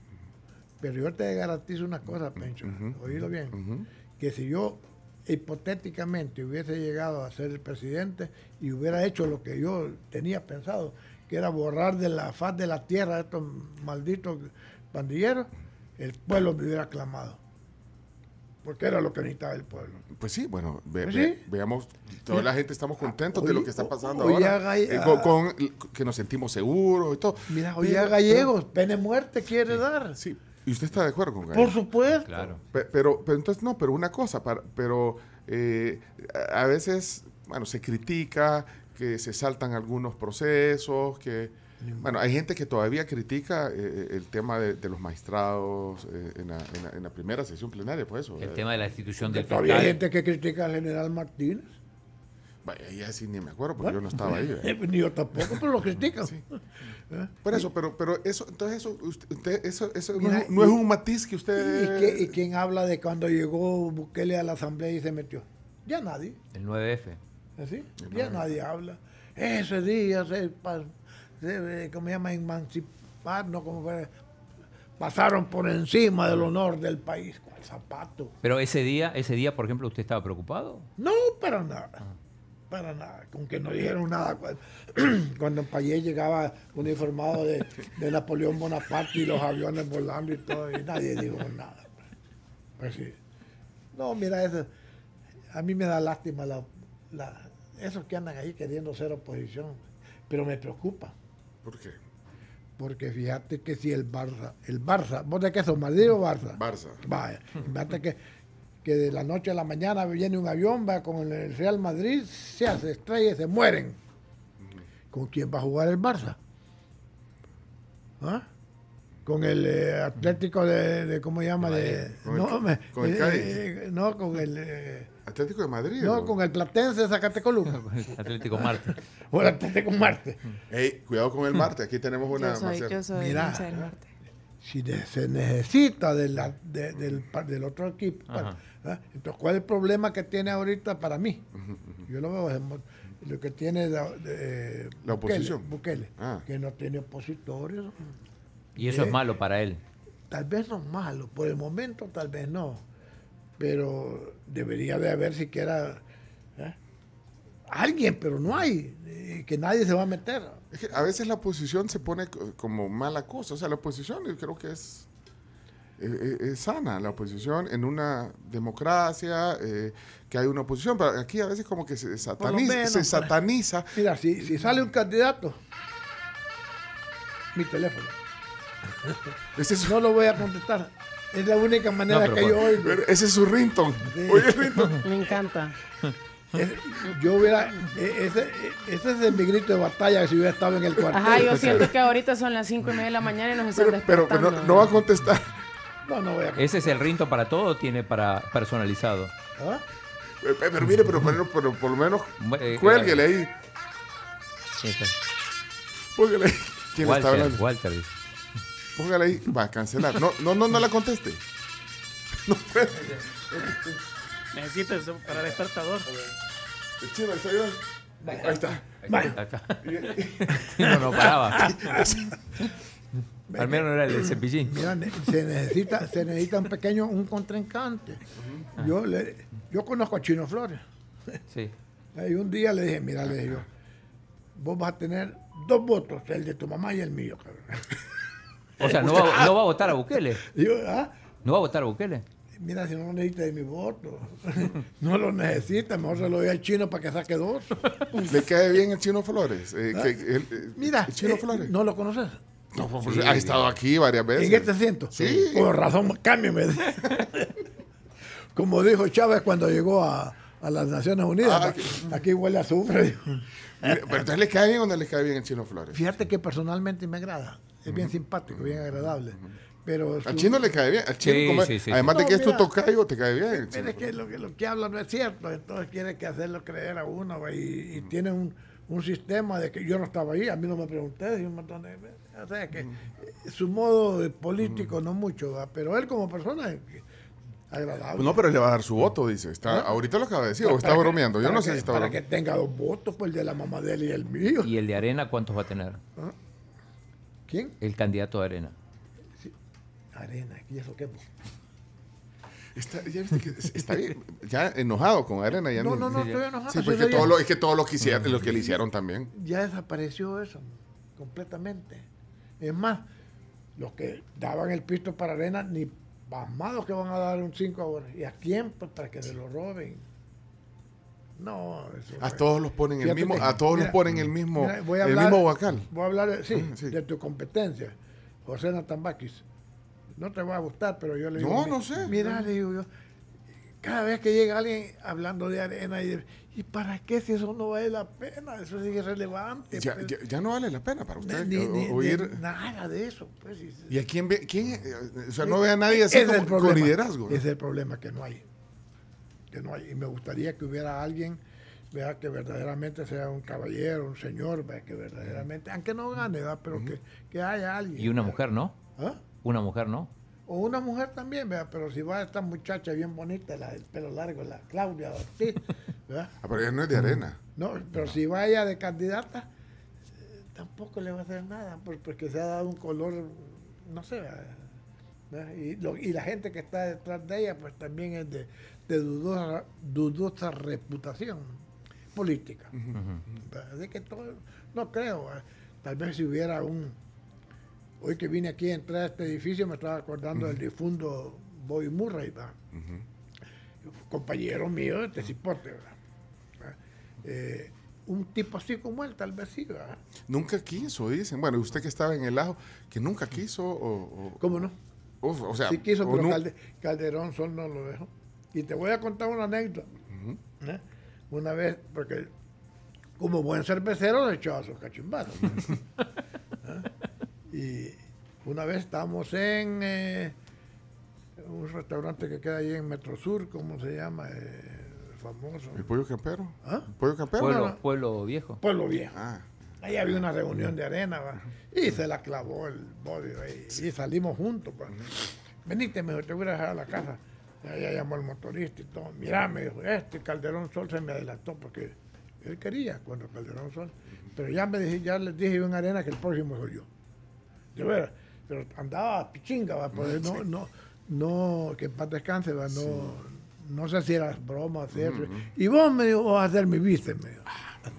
Pero yo te garantizo una cosa, Pencho, oílo bien, Ujú. que si yo hipotéticamente hubiese llegado a ser el presidente y hubiera hecho lo que yo tenía pensado, que era borrar de la faz de la tierra a estos malditos pandilleros, el pueblo me hubiera aclamado. Porque era lo que necesitaba el pueblo. Pues sí, bueno, ve- Pues ve- sí. veamos, toda la gente estamos contentos de Oye, lo que está pasando oye, ahora. haga- eh, con, con- que nos sentimos seguros y todo. Mira, oye, Pero- a Gallegos, pena de muerte quiere dar. Sí, y usted está de acuerdo con Por Gallegos. supuesto. Claro. Pe- Pero, pero entonces, no, pero una cosa, para- pero eh, a a veces, bueno, se critica que se saltan algunos procesos, que, bueno, hay gente que todavía critica eh, el tema de, de los magistrados eh, en, la, en la- en la primera sesión plenaria, pues eso. El eh, tema de la institución del Todavía hay fiscal. gente que critica al general Martínez. Vaya, ya sí ni me acuerdo porque Bueno, yo no estaba ahí. ¿verdad? eh, Ni yo tampoco, pero lo critican. Por eso, pero, pero eso, entonces eso, usted, usted- eso, eso no, Mira, es, no y- es un matiz que ¿Y, usted... qué- y quién habla de cuando llegó Bukele a la asamblea y se metió? Ya nadie. El nueve F. ¿Así? Ya nadie habla. Ese día se, pa- se eh, ¿cómo se llama? Emancipar, no, ¿cómo fue? Pasaron por encima del honor del país. ¿Cuál zapato? Pero ese día, ese día, por ejemplo, ¿usted estaba preocupado? No, para nada. Para nada. Con que no dijeron nada. Cuando, cuando Payé llegaba uniformado de, de Napoleón Bonaparte y los aviones volando y todo, y nadie dijo nada. Pues sí. No, mira, eso, a mí me da lástima la, la- esos que andan ahí queriendo ser oposición. Pero me preocupa. ¿Por qué? Porque fíjate que si el Barça, el Barça, ¿vos de qué sos, Madrid o Barça? Barça. Vaya, fíjate que, que de la noche a la mañana viene un avión, va con el Real Madrid, se hace estrella y se mueren. ¿Con quién va a jugar el Barça? ¿Ah? Con el eh, Atlético de, de, ¿cómo se llama? De, Con el- no, me- con el eh, Cádiz. eh, no, con el, eh, Atlético de Madrid. no, ¿no? con el Platense de Zacatecoluca. Atlético Marte. O el Atlético Marte. Ey, cuidado con el Marte, aquí tenemos una... Yo soy, Marcelo. yo soy Mira. hincha del Marte. Si ne- se necesita de la- de- del, pa- del otro equipo. Ajá. ¿Ah? Entonces, ¿cuál es el problema que tiene ahorita para mí? Yo lo veo, es mo- lo que tiene la, de- La Bukele, oposición. Bukele, Ah. que no tiene opositores. Y eso Eh, es malo para él. Tal vez no es malo, por el momento tal vez no, pero debería de haber siquiera ¿eh? alguien, pero no hay, eh, que nadie se va a meter. Es que a veces la oposición se pone co- como mala cosa. O sea, la oposición yo creo que es, eh, eh, es sana, la oposición en una democracia, eh, que hay una oposición. Pero aquí a veces como que se sataniza. menos, se pues. sataniza. Mira, si, si sale un candidato, mi teléfono, Ese es, su- no lo voy a contestar. Es la única manera No, pero que por- yo oigo. pero ese es su ringtone. Sí. Oye, ringtone. Me encanta. Es- yo hubiera, e- ese, e- ese es mi grito de batalla si hubiera estado en el cuartel. Ajá, yo siento que ahorita son las cinco y media de la mañana y nos están Pero, pero, pero despertando. no, no va a contestar. No, no voy a. ¿Ese es el rinto para todo o tiene para personalizado? ¿Ah? Eh, Pero, mire, pero, pero, pero por lo menos Eh, cuélguele ahí. Ahí está. Póngale ahí. ¿Quién está Walter, hablando? Walter dice. Póngale ahí. Va a cancelar. No, no, no, no la conteste. No puede. Necesito eso para despertador. El chino, ¿está bien? Ahí está. Vaya. Acá. No, no paraba. Al menos no era el de cepillín. Mira, ne- se necesita, se necesita un pequeño, un contrincante. Yo le, yo conozco a Chino Flores. Sí. Y un día le dije, mira, le dije yo, vos vas a tener dos votos, el de tu mamá y el mío, cabrón. O sea, no va, no va a votar a Bukele. Y yo, ah, No va a votar a Bukele. mira, si no necesita de mi voto, no lo necesita, mejor se lo doy al chino para que saque dos. ¿Le cae bien el Chino Flores? Eh, que- el- eh, Mira, ¿El Chino eh, Flores? ¿no lo conoces? No, pues, ha estado aquí varias veces. En este asiento. Sí. Por razón, cámbiame. Como dijo Chávez cuando llegó a, a las Naciones Unidas. Ah, ¿no? Aquí huele a azufre. dijo. Mire, pero entonces le cae bien o no le cae bien el Chino Flores. Fíjate que personalmente me agrada. Es bien simpático, bien agradable. Pero su- Al Chino le cae bien. Al Chino, Sí, como- sí, sí, además sí. de que No, es tu mira. tocayo, te cae bien. el Pero Chino es que lo, que lo que habla no es cierto. Entonces quiere que hacerlo creer a uno. ¿va? Y, y tiene un, un sistema de que yo no estaba ahí. A mí no me pregunté. Y un montón de, o sea que eh, su modo de político no mucho. ¿va? Pero él como persona eh, agradable. No, pero le va a dar su voto, dice. Está, ahorita lo acaba de decir, o está Para que- bromeando. Yo para no sé que- si está Para bromeando. que tenga dos votos, pues el de la mamá de él y el mío. ¿Y el de Arena cuántos va a tener? ¿Quién? El candidato de Arena. Arena, ¿y eso qué? Está, ya viste que está bien, ya enojado con Arena. Ya No, ni- no, no, sí, estoy enojado. Sí, Sí, porque sí, todo ya- lo, es que todo lo que, hicieron, lo que le hicieron también. ya desapareció eso completamente. Es más, los que daban el pisto para Arena, ni pasmados que van a dar un cinco ahora. ¿Y a quién? Pues para que se lo roben. No, eso A fue- todos los ponen el Fíjate mismo, que- a todos mira, los ponen el mismo, mira, voy a el hablar- mismo huacal. Voy a hablar, de, sí, Mm, sí. de tu competencia, José Natambakis. No te va a gustar, pero yo le digo... No, mi- no sé. Mira, le digo yo, cada vez que llega alguien hablando de Arena, y, de- ¿y para qué si eso no vale la pena? Eso sí es irrelevante. Ya, pues. ya, ya no vale la pena para usted Ni- ni- o- oír. ni- nada de eso. Pues, y- ¿Y a quién ve? ¿Quién? eh, O sea, no ve a nadie así Ese es como- el con problema. liderazgo. ¿no? Ese es el problema, que no hay. Que no hay. Y me gustaría que hubiera alguien, vea, que verdaderamente sea un caballero, un señor, vea, que verdaderamente, aunque no gane, ¿verdad? Pero que, que haya alguien. Y una ¿verdad? mujer, ¿no? ¿Ah? Una mujer, ¿no? O una mujer también, vea, pero si va esta muchacha bien bonita, la del pelo largo, la Claudia Ortiz, ¿verdad? Ah, pero ella no es de Arena. No, pero si va ella de candidata, eh, tampoco le va a hacer nada, por- porque se ha dado un color, no sé, ¿verdad? ¿verdad? Y, lo- y la gente que está detrás de ella, pues también es de, de dudosa, dudosa reputación política. ¿verdad? Así que todo, no creo, ¿verdad? Tal vez si hubiera un... Hoy que vine aquí a entrar a este edificio, me estaba acordando del difunto Bobby Murray, ¿verdad? Compañero mío de Tecipote, ¿verdad? ¿verdad? Eh, un tipo así como él, tal vez sí, ¿verdad? Nunca quiso, dicen. Bueno, usted que estaba en el ajo, que nunca quiso o... o- ¿Cómo no? o, o sea, Sí quiso, o pero no- Calde- Calderón Sol no lo dejó. Y te voy a contar una anécdota. ¿eh? Una vez, porque como buen cervecero le echaba sus cachimbazos. ¿eh? Y una vez estábamos en eh, un restaurante que queda ahí en Metro Sur, ¿cómo se llama? Eh, famoso. ¿El pollo campero? ¿Ah? ¿El pollo campero? Pueblo, no. pueblo viejo. Pueblo Viejo. Ah, Ahí había una reunión de Arena, ¿va? Y se la clavó el body, ahí, y salimos juntos, ¿va? Venite, me dijo, te voy a dejar a la casa. Ya, ya llamó el motorista y todo. Mirá, me dijo, este Calderón Sol se me adelantó porque él quería cuando Calderón Sol. Pero ya me dije, ya les dije yo en Arena que el próximo soy yo. De veras, pero andaba pichinga, ¿va? Pues no, no, no, que en paz descanse, ¿va? No, no sé si era broma, si eso. Y vos me dijo, vas a ser mi vice, me dijo.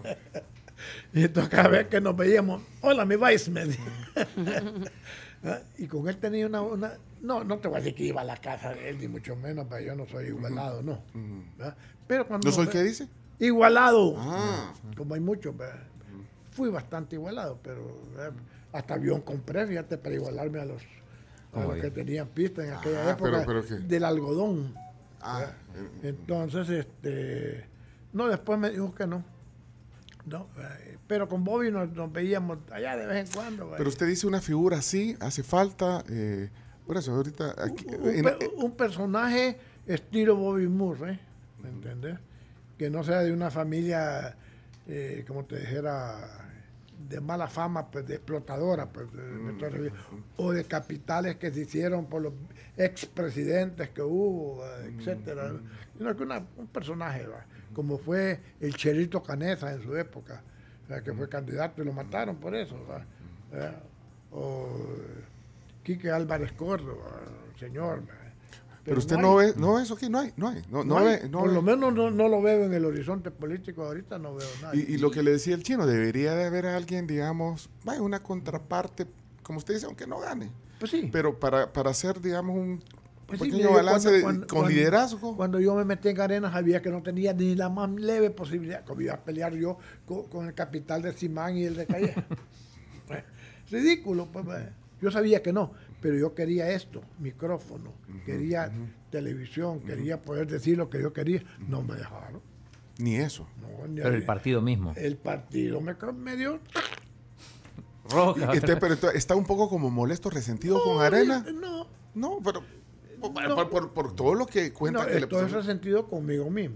Y entonces cada vez que nos veíamos, hola, mi vice, me dijo. ¿Ah? Y con él tenía una, una... No, no te voy a decir que iba a la casa de él, ni mucho menos, pero yo no soy igualado, no. ¿verdad? Pero cuando ¿no soy nos qué ve- dice? Igualado. Ah. Como hay muchos, ¿verdad? Fui bastante igualado, pero ¿verdad? Hasta avión compré, fíjate, para igualarme a los, a Oh, los ya. que tenían pista en aquella Ah, época pero- pero ¿qué? del algodón. Ah, eh, Entonces, este, no, después me dijo que no. No, eh, pero con Bobby nos, nos veíamos allá de vez en cuando. pero ¿verdad? usted dice una figura así, hace falta. Eh, por eso, ahorita. Aquí, un, en- pe- un personaje estilo Bobby Moore, ¿eh? ¿Me entiendes? Que no sea de una familia, eh, como te dijera, de mala fama, pues de explotadora, pues, de- de toda la vida, o de capitales que se hicieron por los expresidentes que hubo, eh, etcétera. Sino que una- un personaje, ¿va? Como fue el Cherito Canesa en su época, ¿va? Que fue candidato y lo mataron por eso, ¿va? ¿va? O Quique Álvarez Córdoba, señor. ¿va? pero usted hay. no ve, no ve eso aquí, no hay, no hay. No, no No hay, ve, no por ve. lo menos no, no lo veo en el horizonte político ahorita, no veo nada. Y, y lo que le decía el chino, debería de haber alguien, digamos, vaya, una contraparte, como usted dice, aunque no gane. Pues sí. Pero para, para hacer, digamos, un Pues sí, pequeño mira, yo balance cuando- de- cuando- con cuando- liderazgo. Cuando yo me metí en Arenas sabía que no tenía ni la más leve posibilidad, como iba a pelear yo con, con el capital de Simán y el de Calleja. Ridículo, pues. eh. Yo sabía que no, pero yo quería esto, micrófono, quería televisión, quería poder decir lo que yo quería. No me dejaron. Ni eso. No, ni Pero el a- partido mismo. el partido me, me dio... Roja. Entonces, pero entonces, está un poco como molesto, resentido con No, Arena. No, No, pero por, No. por- por- por todo lo que cuenta no, que le esto es pasó. resentido conmigo mismo.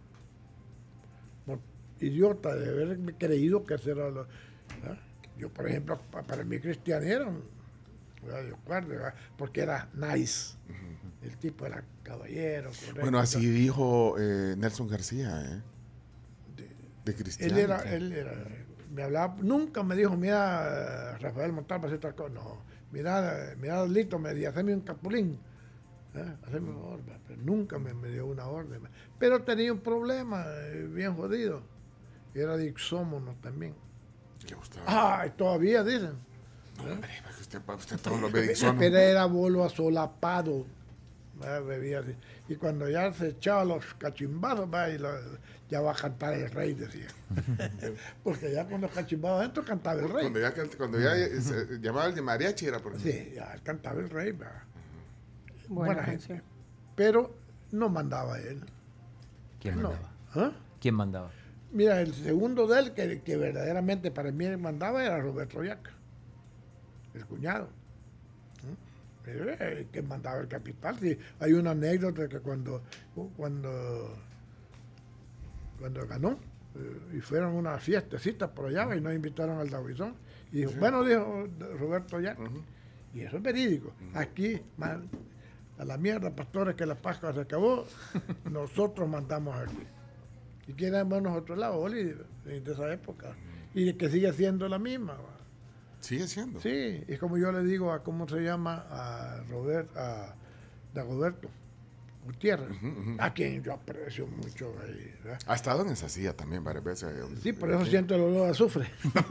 Por idiota de haberme creído que eso era lo... ¿verdad? Yo, por ejemplo, pa- para mí cristiano era un... ¿verdad? Yo guardo, ¿verdad? Porque era nice. el tipo era caballero. Correcto. Bueno, así dijo eh, Nelson García, ¿eh? De Cristiano. Él era, él era, me hablaba, nunca me dijo, mira, Rafael Montalvo, hacer otra cosa. No, mira, mira, Lito, me dijo, haceme un capulín. ¿Eh? Haceme una orden. Pero nunca me, me dio una orden. Pero tenía un problema eh, bien jodido. Era dixómono también. Le gustaba. Ah, todavía dicen. No, hombre, usted, usted todos los Dixon. Pero era bolo asolapado. ¿Eh? Bebía así. Y cuando ya se echaba los cachimbazos, ¿va? Y lo, ya va a cantar el rey, decía. Porque ya con los cachimbazos adentro cantaba el rey. Cuando ya, cuando ya se llamaba el de mariachi era porque... Sí, ya cantaba el rey. ¿Va? Buena, Buena canción. gente. Pero no mandaba él. ¿Quién No. mandaba? ¿Ah? ¿Quién mandaba? Mira, el segundo de él, que, que verdaderamente para mí mandaba, era Roberto Yaca, el cuñado. ¿Mm? Era el que mandaba el capital. Sí, hay una anécdota que cuando, cuando, cuando ganó, eh, y fueron a una fiestecita por allá y nos invitaron al Davison. Y dijo, sí. Bueno, dijo Roberto Yaca, uh-huh. Y eso es verídico. Uh-huh. Aquí, man, a la mierda, pastores, que la Pascua se acabó, nosotros mandamos aquí. ¿Y quién es nosotros la Oli de, de esa época? Y que sigue siendo la misma. ¿Va? Sigue siendo. Sí, es como yo le digo a, ¿cómo se llama? A Robert, a Dagoberto Gutiérrez, uh-huh, uh-huh. A quien yo aprecio mucho. Ahí, ha estado en esa silla también varias veces. Sí, por eso sí. Siento el olor a azufre.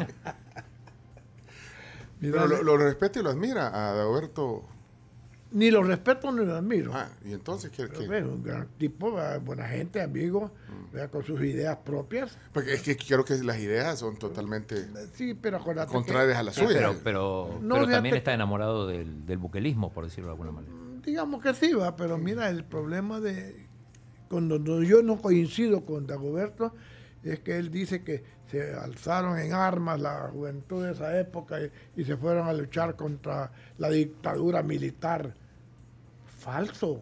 Pero lo, lo respeta y lo admira a Dagoberto. Ni lo respeto ni lo admiro. Ah, y entonces, ¿qué? Pero, ¿qué? Un gran tipo, buena gente, amigo, mm. con sus ideas propias. Porque es que creo que las ideas son totalmente sí, pero acuérdate contrarias que, a las suyas. Pero, pero, no, pero fíjate, también está enamorado del, del buquelismo, por decirlo de alguna manera. Digamos que sí, va, pero mira, el problema de cuando yo no coincido con Dagoberto es que él dice que se alzaron en armas la juventud de esa época y, y se fueron a luchar contra la dictadura militar. Falso,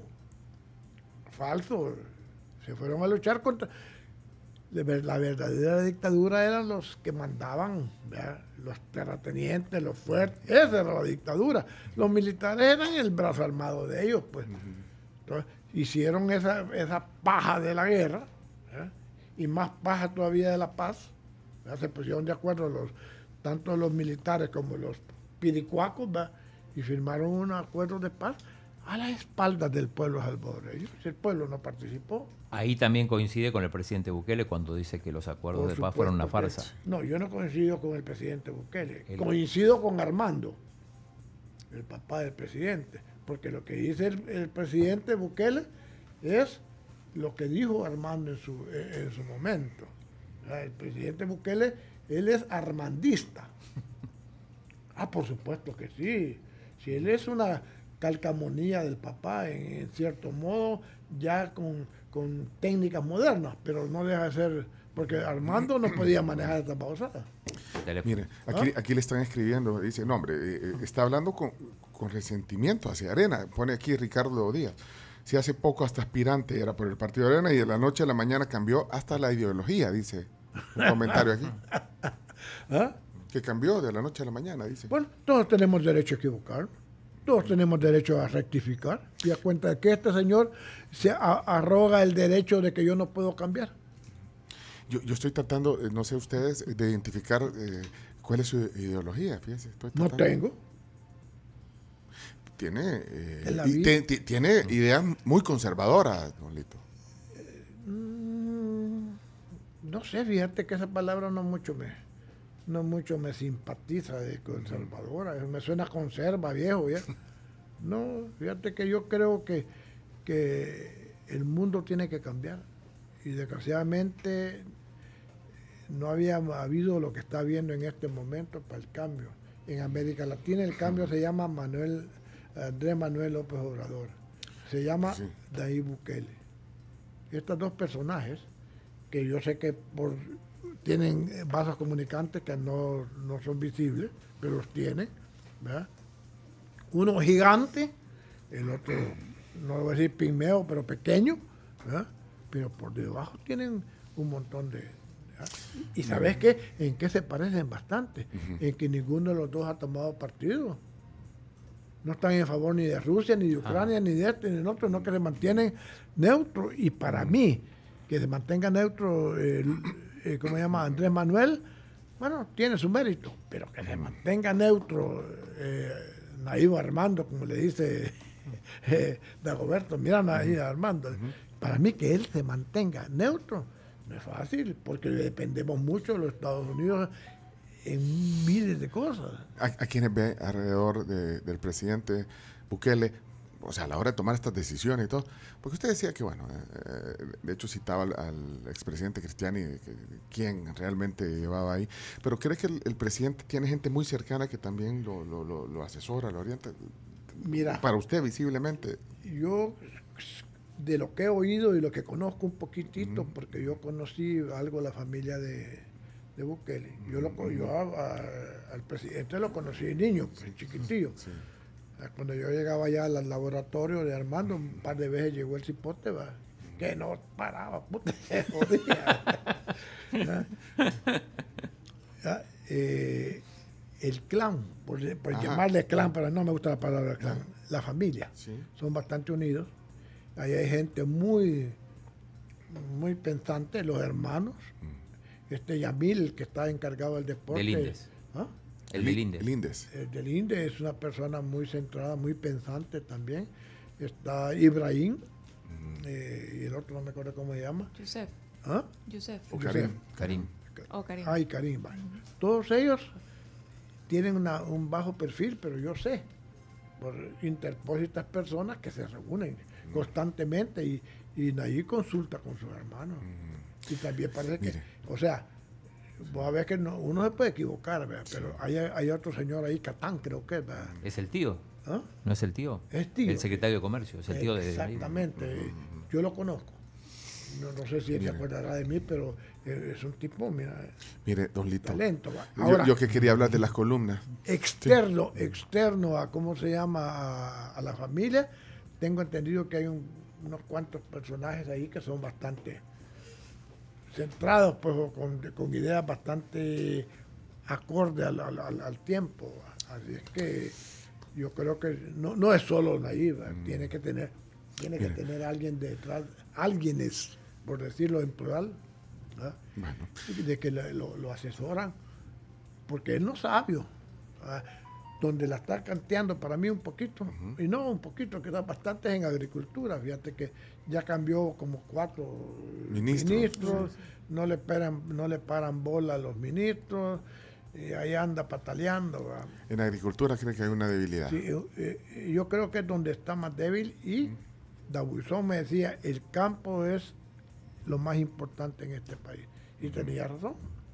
falso. Se fueron a luchar contra... La verdadera dictadura eran los que mandaban, ¿verdad? Los terratenientes, los fuertes. Esa era la dictadura. Los militares eran el brazo armado de ellos, pues. Entonces, hicieron esa, esa paja de la guerra, ¿verdad? Y más paja todavía de la paz. ¿Verdad? Se pusieron de acuerdo los, tanto los militares como los piricuacos, ¿verdad? Y firmaron un acuerdo de paz a las espaldas del pueblo salvadoreño. El pueblo no participó. Ahí también coincide con el presidente Bukele cuando dice que los acuerdos Por de paz fueron una farsa. No, yo no coincido con el presidente Bukele. El... Coincido con Armando, el papá del presidente. Porque lo que dice el, el presidente Bukele es lo que dijo Armando en su, en su momento. El presidente Bukele, él es armandista. Ah, por supuesto que sí. Si él es una calcamonía del papá, en, en cierto modo, ya con, con técnicas modernas, pero no deja de ser, porque Armando no podía manejar esta babosada. Mire, aquí, ¿Ah? aquí le están escribiendo, dice, no hombre, eh, está hablando con, con resentimiento hacia Arena, pone aquí Ricardo Díaz. Si hace poco hasta aspirante era por el partido de Arena y de la noche a la mañana cambió hasta la ideología, dice un comentario aquí. ¿Ah? Que cambió de la noche a la mañana, dice. Bueno, todos tenemos derecho a equivocar. Todos tenemos derecho a rectificar y a cuenta de que este señor se a, arroga el derecho de que yo no puedo cambiar. Yo, yo estoy tratando, eh, no sé ustedes, de identificar eh, cuál es su ideología, fíjense. Estoy no tengo. Tiene, eh, y, te, te, tiene ideas muy conservadoras, don Lito. Eh, mm, no sé, fíjate que esa palabra no mucho me... no mucho me simpatiza de conservadora, me suena conserva, viejo, ya. No, fíjate que yo creo que, que el mundo tiene que cambiar y desgraciadamente no había habido lo que está habiendo en este momento para el cambio. En América Latina el cambio se llama Manuel, Andrés Manuel López Obrador, se llama sí. Nayib Bukele. Y estos dos personajes, que yo sé que por tienen vasos comunicantes que no, no son visibles, pero los tienen, ¿verdad? Uno gigante, el otro, no voy a decir pigmeo, pero pequeño, ¿verdad? Pero por debajo tienen un montón de... ¿verdad? Y ¿sabes qué? ¿En qué se parecen bastante? Uh-huh. En que ninguno de los dos ha tomado partido. No están en favor ni de Rusia, ni de Ucrania, ah. ni de este, ni de otro, no que se mantienen neutros. Y para mí, que se mantenga neutro, eh, eh, ¿cómo se llama? Andrés Manuel, bueno, tiene su mérito, pero que se mantenga neutro, eh, Nayib Armando, como le dice eh, Dagoberto, mira Nayib uh-huh. Armando, uh-huh. para mí que él se mantenga neutro no es fácil, porque dependemos mucho de los Estados Unidos en miles de cosas. ¿A, a quienes ve alrededor de, del presidente Bukele, o sea, a la hora de tomar estas decisiones y todo? Porque usted decía que, bueno, eh, de hecho citaba al, al expresidente Cristiani, que, quien realmente llevaba ahí, pero ¿cree que el, el presidente tiene gente muy cercana que también lo, lo, lo, lo asesora, lo orienta? Mira, para usted visiblemente. Yo, de lo que he oído y lo que conozco un poquitito, uh-huh. porque yo conocí algo la familia de... de Bukele. Yo, lo, yo a, a, al presidente lo conocí de niño, pues, chiquitillo. Sí. Cuando yo llegaba ya al laboratorio de Armando, un par de veces llegó el cipote, va, que no paraba, puta, se jodía. ¿Ya? ¿Ya? Eh, el clan, por, por llamarle clan, pero no me gusta la palabra clan, la familia, sí. son bastante unidos. Ahí hay gente muy, muy pensante, los hermanos. Este Yamil, el que está encargado del deporte. Del Indes. ¿Ah? El del Indes. El Indes. El del Indes es una persona muy centrada, muy pensante también. Está Ibrahim, mm. eh, y el otro no me acuerdo cómo se llama. Yusef. ¿Ah? Yusef. O Karim. Karim. Oh, Karim. Ay, Karim. Uh-huh. Todos ellos tienen una, un bajo perfil, pero yo sé, por interpósitas personas que se reúnen mm. constantemente y, y Nayib consulta con sus hermanos. Mm. Y también parece que, Mire. o sea, vos a ver que no, uno se puede equivocar, ¿verdad? Pero sí. hay, hay otro señor ahí, Catán, creo que es, ¿verdad? ¿Es el tío? ¿Ah? ¿No es el tío? Es tío. El secretario de Comercio, es el tío de... Exactamente, de yo lo conozco. No, no sé si él Mire. se acordará de mí, pero es un tipo, mira, Mire, don Lito, talento. Ahora, yo, yo que quería hablar de las columnas. Externo, sí. externo a, ¿cómo se llama? A, a la familia, tengo entendido que hay un, unos cuantos personajes ahí que son bastante... centrados, pues, con, con ideas bastante acordes al, al, al tiempo. Así es que yo creo que no, no es solo Nayib, mm. tiene que tener tiene que Mira. tener alguien detrás, alguienes, por decirlo en plural, bueno. de que lo, lo asesoran, porque él no es sabio. ¿verdad? Donde la está canteando para mí un poquito, uh-huh. y no un poquito, que da bastante en agricultura. Fíjate que ya cambió como cuatro ministros, ministros, sí, sí. No, le paran, no le paran bola a los ministros, y ahí anda pataleando. ¿verdad? En agricultura creo que hay una debilidad. Sí, eh, yo creo que es donde está más débil, y uh-huh. Dabuizón me decía, el campo es lo más importante en este país, y uh-huh. tenía razón.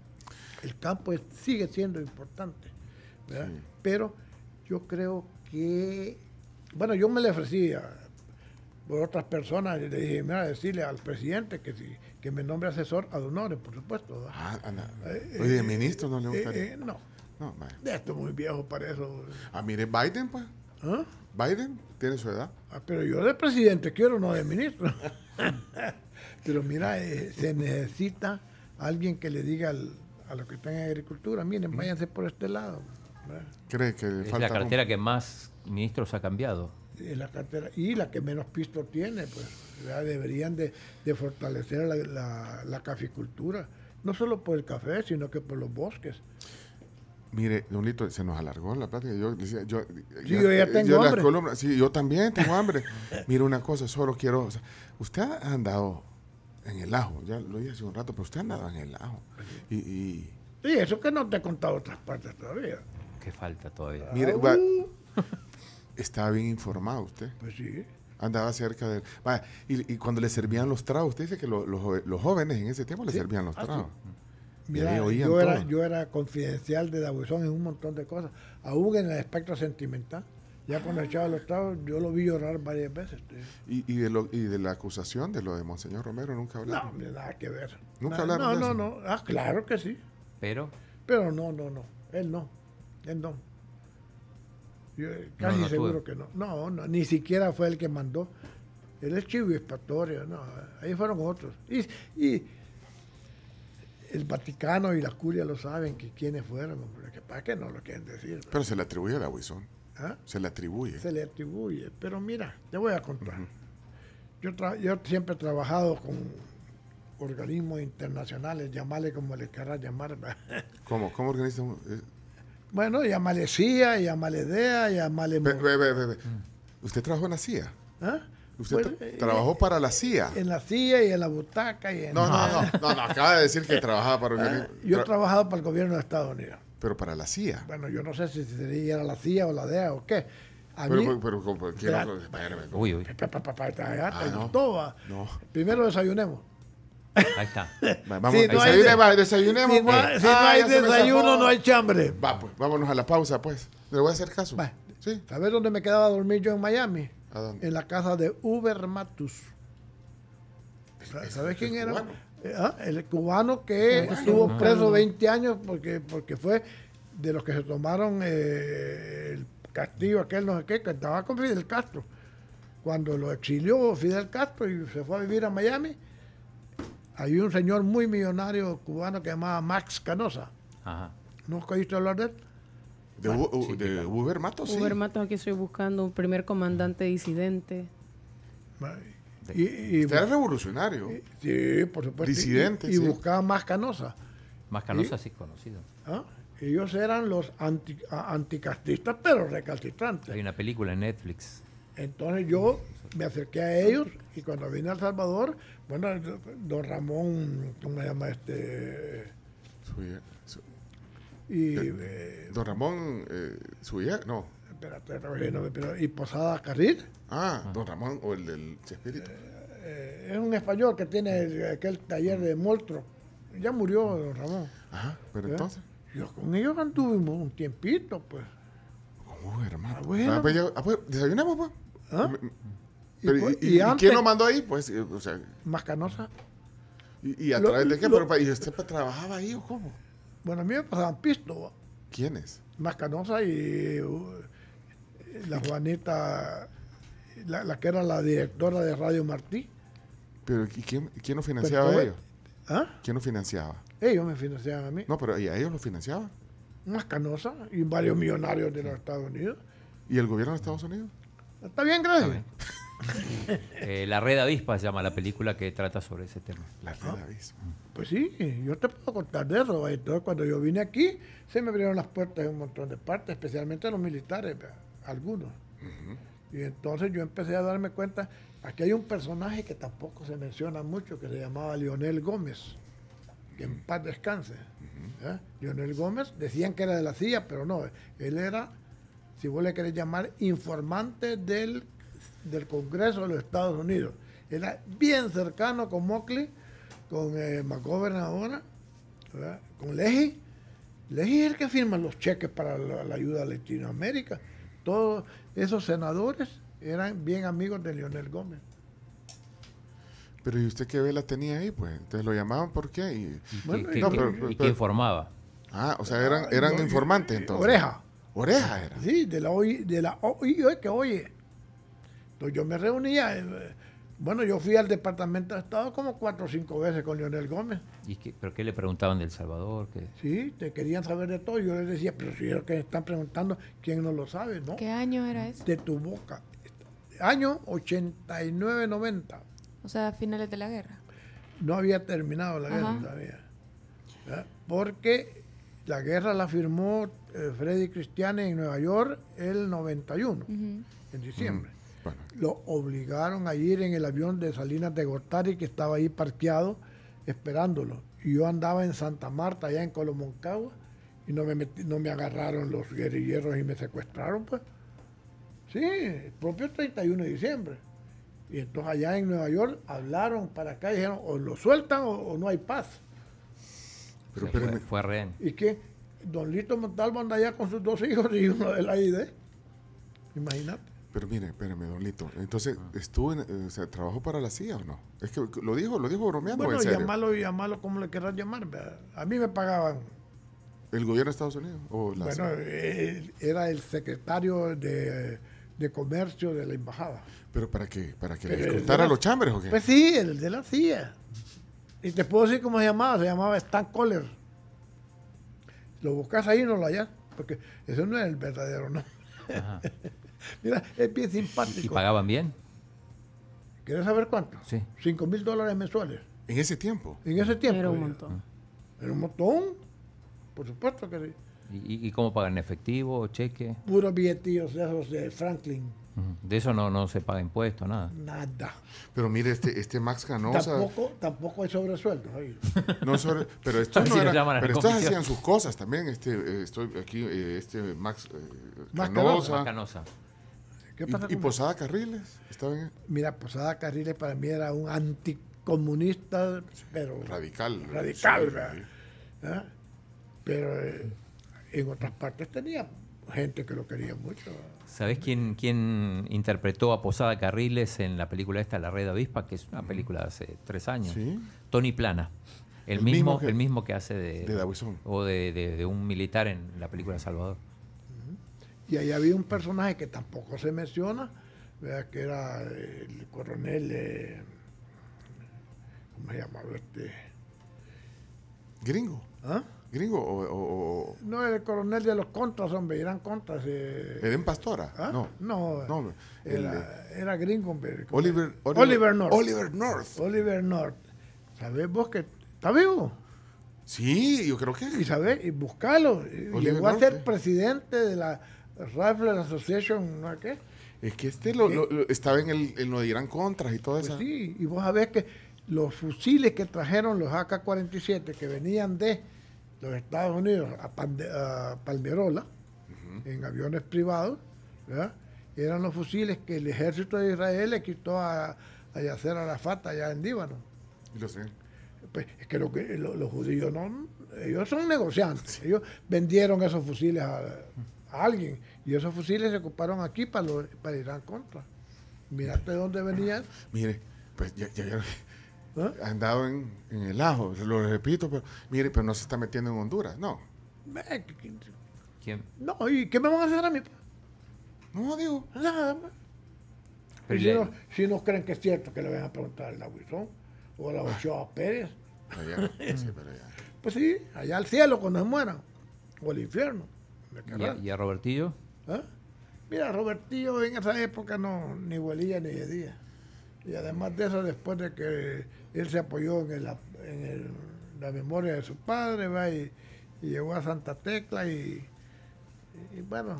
El campo es, sigue siendo importante. Sí. Pero yo creo que, bueno, yo me le ofrecí a, por otras personas, y le dije, mira, decirle al presidente que, si, que me nombre asesor ad honorem, por supuesto. Ah, anda. Eh, Oye, eh, ministro no le gustaría. Eh, eh, no, no vale. Esto es muy viejo para eso. Ah, mire, Biden, pues. ¿Ah? Biden tiene su edad. Ah, pero yo de presidente quiero, no de ministro. Pero mira, eh, se necesita alguien que le diga al, a los que están en agricultura, miren, ¿Mm? váyanse por este lado. ¿Cree que es falta la cartera un... que más ministros ha cambiado? Es la cartera, y la que menos pisto tiene, pues ¿verdad? Deberían de, de fortalecer la, la, la caficultura, no solo por el café, sino que por los bosques. Mire, don Lito, se nos alargó la plática. Yo decía, yo, sí, ya, yo ya tengo yo hambre. Columnas, sí, yo también tengo hambre. Mire, una cosa, solo quiero... O sea, usted ha andado en el ajo, ya lo dije hace un rato, pero usted ha andado en el ajo. Y, y... Sí, eso que no te he contado otras partes todavía. ¿Qué falta todavía? Mire, uh. va, estaba bien informado usted. Pues sí. Andaba cerca de... Va, y, y cuando le servían los tragos, usted dice que lo, los, los jóvenes en ese tiempo le sí. servían los tragos. Ah, sí. Mira, yo era, yo era confidencial de Dabuizón en un montón de cosas, aún en el aspecto sentimental. Ya cuando echaba los tragos, yo lo vi llorar varias veces. ¿Y, y, de lo, y de la acusación de lo de Monseñor Romero nunca hablaron? No, nada que ver. ¿Nunca nada, hablaron no, de no, eso? no. Ah, claro que sí. ¿Pero? Pero no, no, no. Él no. Él no. Yo casi no, no seguro tuve. que no. no. No, ni siquiera fue el que mandó. Él es chivo expiatorio. No, ahí fueron otros. Y... y el Vaticano y la curia lo saben que quiénes fueron, hombre, que para qué no lo quieren decir. Pero se le atribuye a Dabuizón. ¿Ah? Se le atribuye. Se le atribuye. Pero mira, te voy a contar. Uh-huh. yo, tra- yo siempre he trabajado con organismos internacionales, llamarle como le querrás llamar. ¿Cómo? ¿Cómo organiza? Un, eh? Bueno, llamarle C I A, llamarle D E A, llamarle... Be, be, be, be. ¿Usted trabajó en la C I A? ¿Ah? ¿Usted Pues, tra- eh, trabajó para la C I A? En la C I A y en la butaca y en... No, no, no, no, no, acaba de decir que trabajaba para organismos. Ah, yo he trabajado para el gobierno de Estados Unidos. Pero para la C I A. Bueno, yo no sé si sería la C I A o la D E A o qué. A pero, mí, pero, pero, pero, pero quiero... Espera. espérame, Uy, uy. Pa, pa, pa, pa, allá Ah, te no. gustó, va. No. Primero desayunemos. Ahí está. Va, vamos, Si no hay desayune, de- va, desayunemos. Si no, pues. hay- si no Ah, hay ya se me desayuno, zafó. no hay chambre. Va, pues, vámonos a la pausa, pues. Le voy a hacer caso. Va. Sí. ¿Sabes dónde me quedaba a dormir yo en Miami? ¿A dónde? En la casa de Uber Matus. ¿Sabes quién era? cubano. Eh, ah, El cubano que estuvo preso veinte años porque, porque fue de los que se tomaron eh, el castillo aquel, no sé qué, que estaba con Fidel Castro. Cuando lo exilió Fidel Castro y se fue a vivir a Miami, hay un señor muy millonario cubano que se llamaba Max Canosa. Ajá. ¿Nunca oíste hablar de él? De, U- U- de Uber Matos, sí. Uber Matos, aquí estoy buscando un primer comandante disidente. Y, y- Usted era revolucionario. sí, por supuesto. y- Disidente, Y, sí. buscaba más Canosa. Más canosa, sí, conocido. ¿Ah? Ellos eran los anti, a- anticastristas, pero recalcitrantes. Hay una película en Netflix. Entonces yo me acerqué a ellos y cuando vine a El Salvador, bueno, don Ramón, ¿cómo se llama este? Suya- su- Y, eh, Don Ramón eh, Suya, no. espérate, no, pero- y Posada Carril. Ah, Don Ramón o el del Chespirito. Eh, es un español que tiene el- aquel taller de Moltro. Ya murió don Ramón. Ajá, pero ¿Eh? entonces. Yo con ellos anduvimos un tiempito, pues. ¿Cómo, hermano? Ah, bueno. Ah, pues, ya- ah, pues, desayunemos, pues. ¿Ah? Pero, Y ¿y, pues- y- y y antes- quién lo mandó ahí? Pues, eh, o sea, Más Canosa. ¿y, y a Lo- través de qué? lo- Pero, pa- ¿y usted pa- trabajaba ahí o cómo? Bueno, a mí me pasaban pisto. ¿Quiénes? Más Canosa y uh, la Juanita, la, la que era la directora de Radio Martí. Pero, ¿y quién, quién lo financiaba Pero, a ellos? ¿Ah? ¿Quién lo financiaba? Ellos me financiaban a mí. No, pero ¿y a ellos lo financiaba? Más Canosa y varios millonarios de los Estados Unidos. ¿Y el gobierno de Estados Unidos? Está bien, gracias. Eh, La Red Avispa se llama la película que trata sobre ese tema. La red avispa. Pues sí, yo te puedo contar de eso. Entonces, cuando yo vine aquí, se me abrieron las puertas en un montón de partes, especialmente los militares, ¿verdad? Algunos. Y entonces yo empecé a darme cuenta, aquí hay un personaje que tampoco se menciona mucho, que se llamaba Leonel Gómez, que en paz descanse. ¿eh? Leonel Gómez, decían que era de la C I A, pero no, él era, si vos le querés llamar, informante del, del Congreso de los Estados Unidos. Era bien cercano con Mockley, con eh, McGovern ahora, ¿verdad? Con Leahy. Leahy es el que firma los cheques para la, la ayuda a Latinoamérica. Todos esos senadores eran bien amigos de Leonel Gómez. Pero ¿y usted qué vela tenía ahí? Pues entonces lo llamaban, ¿por qué? Y, ¿Y, Bueno, qué- no, qué- pero- y pero- qué informaba? ah, o sea, eran, eran No, informantes entonces. Oreja. Oreja era. Sí, de la O I, de la O I, que oye. Entonces yo me reunía. eh, Bueno, yo fui al Departamento de Estado como cuatro o cinco veces con Leonel Gómez. ¿Y qué, ¿Pero qué le preguntaban de El Salvador? ¿Qué? Sí, te querían saber de todo. Yo les decía, pero si es lo que me están preguntando, ¿quién no lo sabe? ¿No? ¿Qué año era eso? De tu boca. Año ochenta y nueve noventa. O sea, finales de la guerra. No había terminado la guerra Ajá. todavía. ¿verdad? Porque la guerra la firmó eh, Freddy Cristiane en Nueva York el noventa y uno, Ujú. en diciembre. Bueno, Lo obligaron a ir en el avión de Salinas de Gortari, que estaba ahí parqueado esperándolo. Y yo andaba en Santa Marta, allá en Colomoncagua, y no me, metí- no me agarraron los guerrilleros y me secuestraron, pues. Sí, el propio treinta y uno de diciembre. Y entonces allá en Nueva York hablaron para acá y dijeron, o lo sueltan o, o no hay paz. pero O sea, fue, espérame, fue rehén. Y que Don Lito Montalvo anda allá con sus dos hijos y uno de la I D. Imagínate. pero mire, espérame, don Lito. Entonces, ¿estuvo en, eh, o sea, trabajó para la C I A o no? Es que lo dijo, lo dijo bromeando, Bueno, en serio. llamarlo y llamarlo como le querrás llamar. ¿verdad? A mí me pagaban. ¿El gobierno de Estados Unidos? O la Bueno, él era el secretario de, de comercio de la embajada. ¿Pero para qué? ¿Para que Pero les el contara de la- los chambres o qué? Pues sí, el de la C I A. Y te puedo decir cómo se llamaba. Se llamaba Stan Kohler. Lo buscas ahí y no lo hallas. Porque ese no es el verdadero, ¿no? Ajá. Mira, es bien simpático. ¿Y pagaban bien? ¿Quieres saber cuánto? Sí. Cinco mil dólares mensuales. En ese tiempo. En ese tiempo. Era un oiga. montón. Era un montón. Por supuesto que sí. ¿Y, y cómo pagan? ¿En efectivo o cheque? Puros billetillos de esos de Franklin. Ujú. De eso no, no se paga impuesto, nada. Nada. Pero mire, este, este Max Canosa. Tampoco, tampoco hay sobresueldos. oiga. No sobre, pero esto Así no lo era, llaman a la pero estos comisión. hacían sus cosas también. Este, eh, estoy aquí, eh, este Max eh, Max Canosa. Más canosa. ¿Qué pasa Y, y con Posada Carriles. Estaba en Mira, Posada Carriles para mí era un anticomunista, pero radical. radical, Sí, ¿verdad? sí. ¿Ah? Pero eh, en otras partes tenía gente que lo quería mucho. ¿Sabés quién, quién interpretó a Posada Carriles en la película esta, La Red Avispa, que es una película de hace tres años? Sí. Tony Plana. El, El mismo, mismo que- el mismo que hace de, de Davison. o de, de- de un militar en la película Salvador. Y ahí había un personaje que tampoco se menciona, ¿verdad? Que era el coronel, eh, ¿cómo se llamaba este? Gringo. ¿Ah? Gringo o, o- o- No, el coronel de los contras, hombre, eran contras. Eh, Edén Pastora. ¿ah? No. no, No, hombre. El, eh, era, era gringo, hombre. Oliver, Oliver North. Oliver North. Oliver North. ¿Sabés vos que está vivo? Sí, yo creo que. Y sabés, y buscalo. Y Oliver Llegó a North, ser sí. presidente de la Rifle Association, ¿no es qué? Es que este lo, lo- lo- estaba en, el, en lo de Irán Contras y todo Pues eso. sí, y vos sabés que los fusiles que trajeron los A K cuarenta y siete que venían de los Estados Unidos a, Pande- a Palmerola, en aviones privados, ¿verdad? Eran los fusiles que el ejército de Israel le quitó a, a Yasser Arafat allá en Líbano. Y lo sé. Pues es que, lo que lo- los judíos no, ellos son negociantes. Ellos vendieron esos fusiles a, a alguien y esos fusiles se ocuparon aquí para, los, para Irán contra. Mirate de dónde venían. Mire, pues ya, ya, ya ¿Ah? ha andado en, en el ajo, lo repito, pero mire, pero no se está metiendo en Honduras, no. Eh, que- que- ¿Quién? No, ¿y qué me van a hacer a mí? No, digo. Nada más. Pero Y si, le- no, si no creen que es cierto que le van a preguntar al Aguizón o a la Ochoa Pérez, Allá, sí, pero allá. pues sí, allá al cielo cuando se mueran, o al infierno. ¿me ¿Y a, querrás? y a Robertillo? ¿Ah? Mira, Robertillo en esa época no ni huelía ni hedía. Y además de eso, después de que él se apoyó en, el, en el- la memoria de su padre, ¿va? Y, y llegó a Santa Tecla y, y bueno,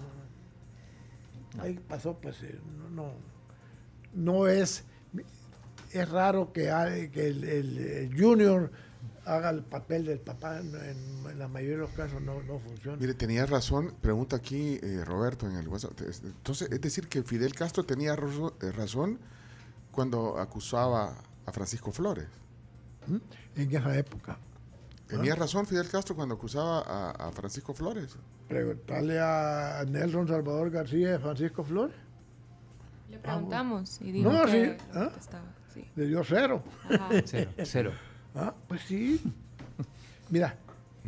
ahí pasó, pues eh, no, no, no es, es raro que, hay- que el, el- el junior haga el papel del papá, en, en la mayoría de los casos no, no funciona. Mire, tenía razón, pregunta aquí eh, Roberto en el WhatsApp. Entonces, es decir, que Fidel Castro tenía razo- eh, razón cuando acusaba a Francisco Flores. ¿Mm? En esa época. ¿Tenía razón Fidel Castro cuando acusaba a, a Francisco Flores? Preguntarle a Nelson Salvador García de Francisco Flores. Le preguntamos y dijo No, que sí, ¿ah? contestaba, sí. Le dio cero. Ajá. Cero, cero. Ah, pues sí. Mira.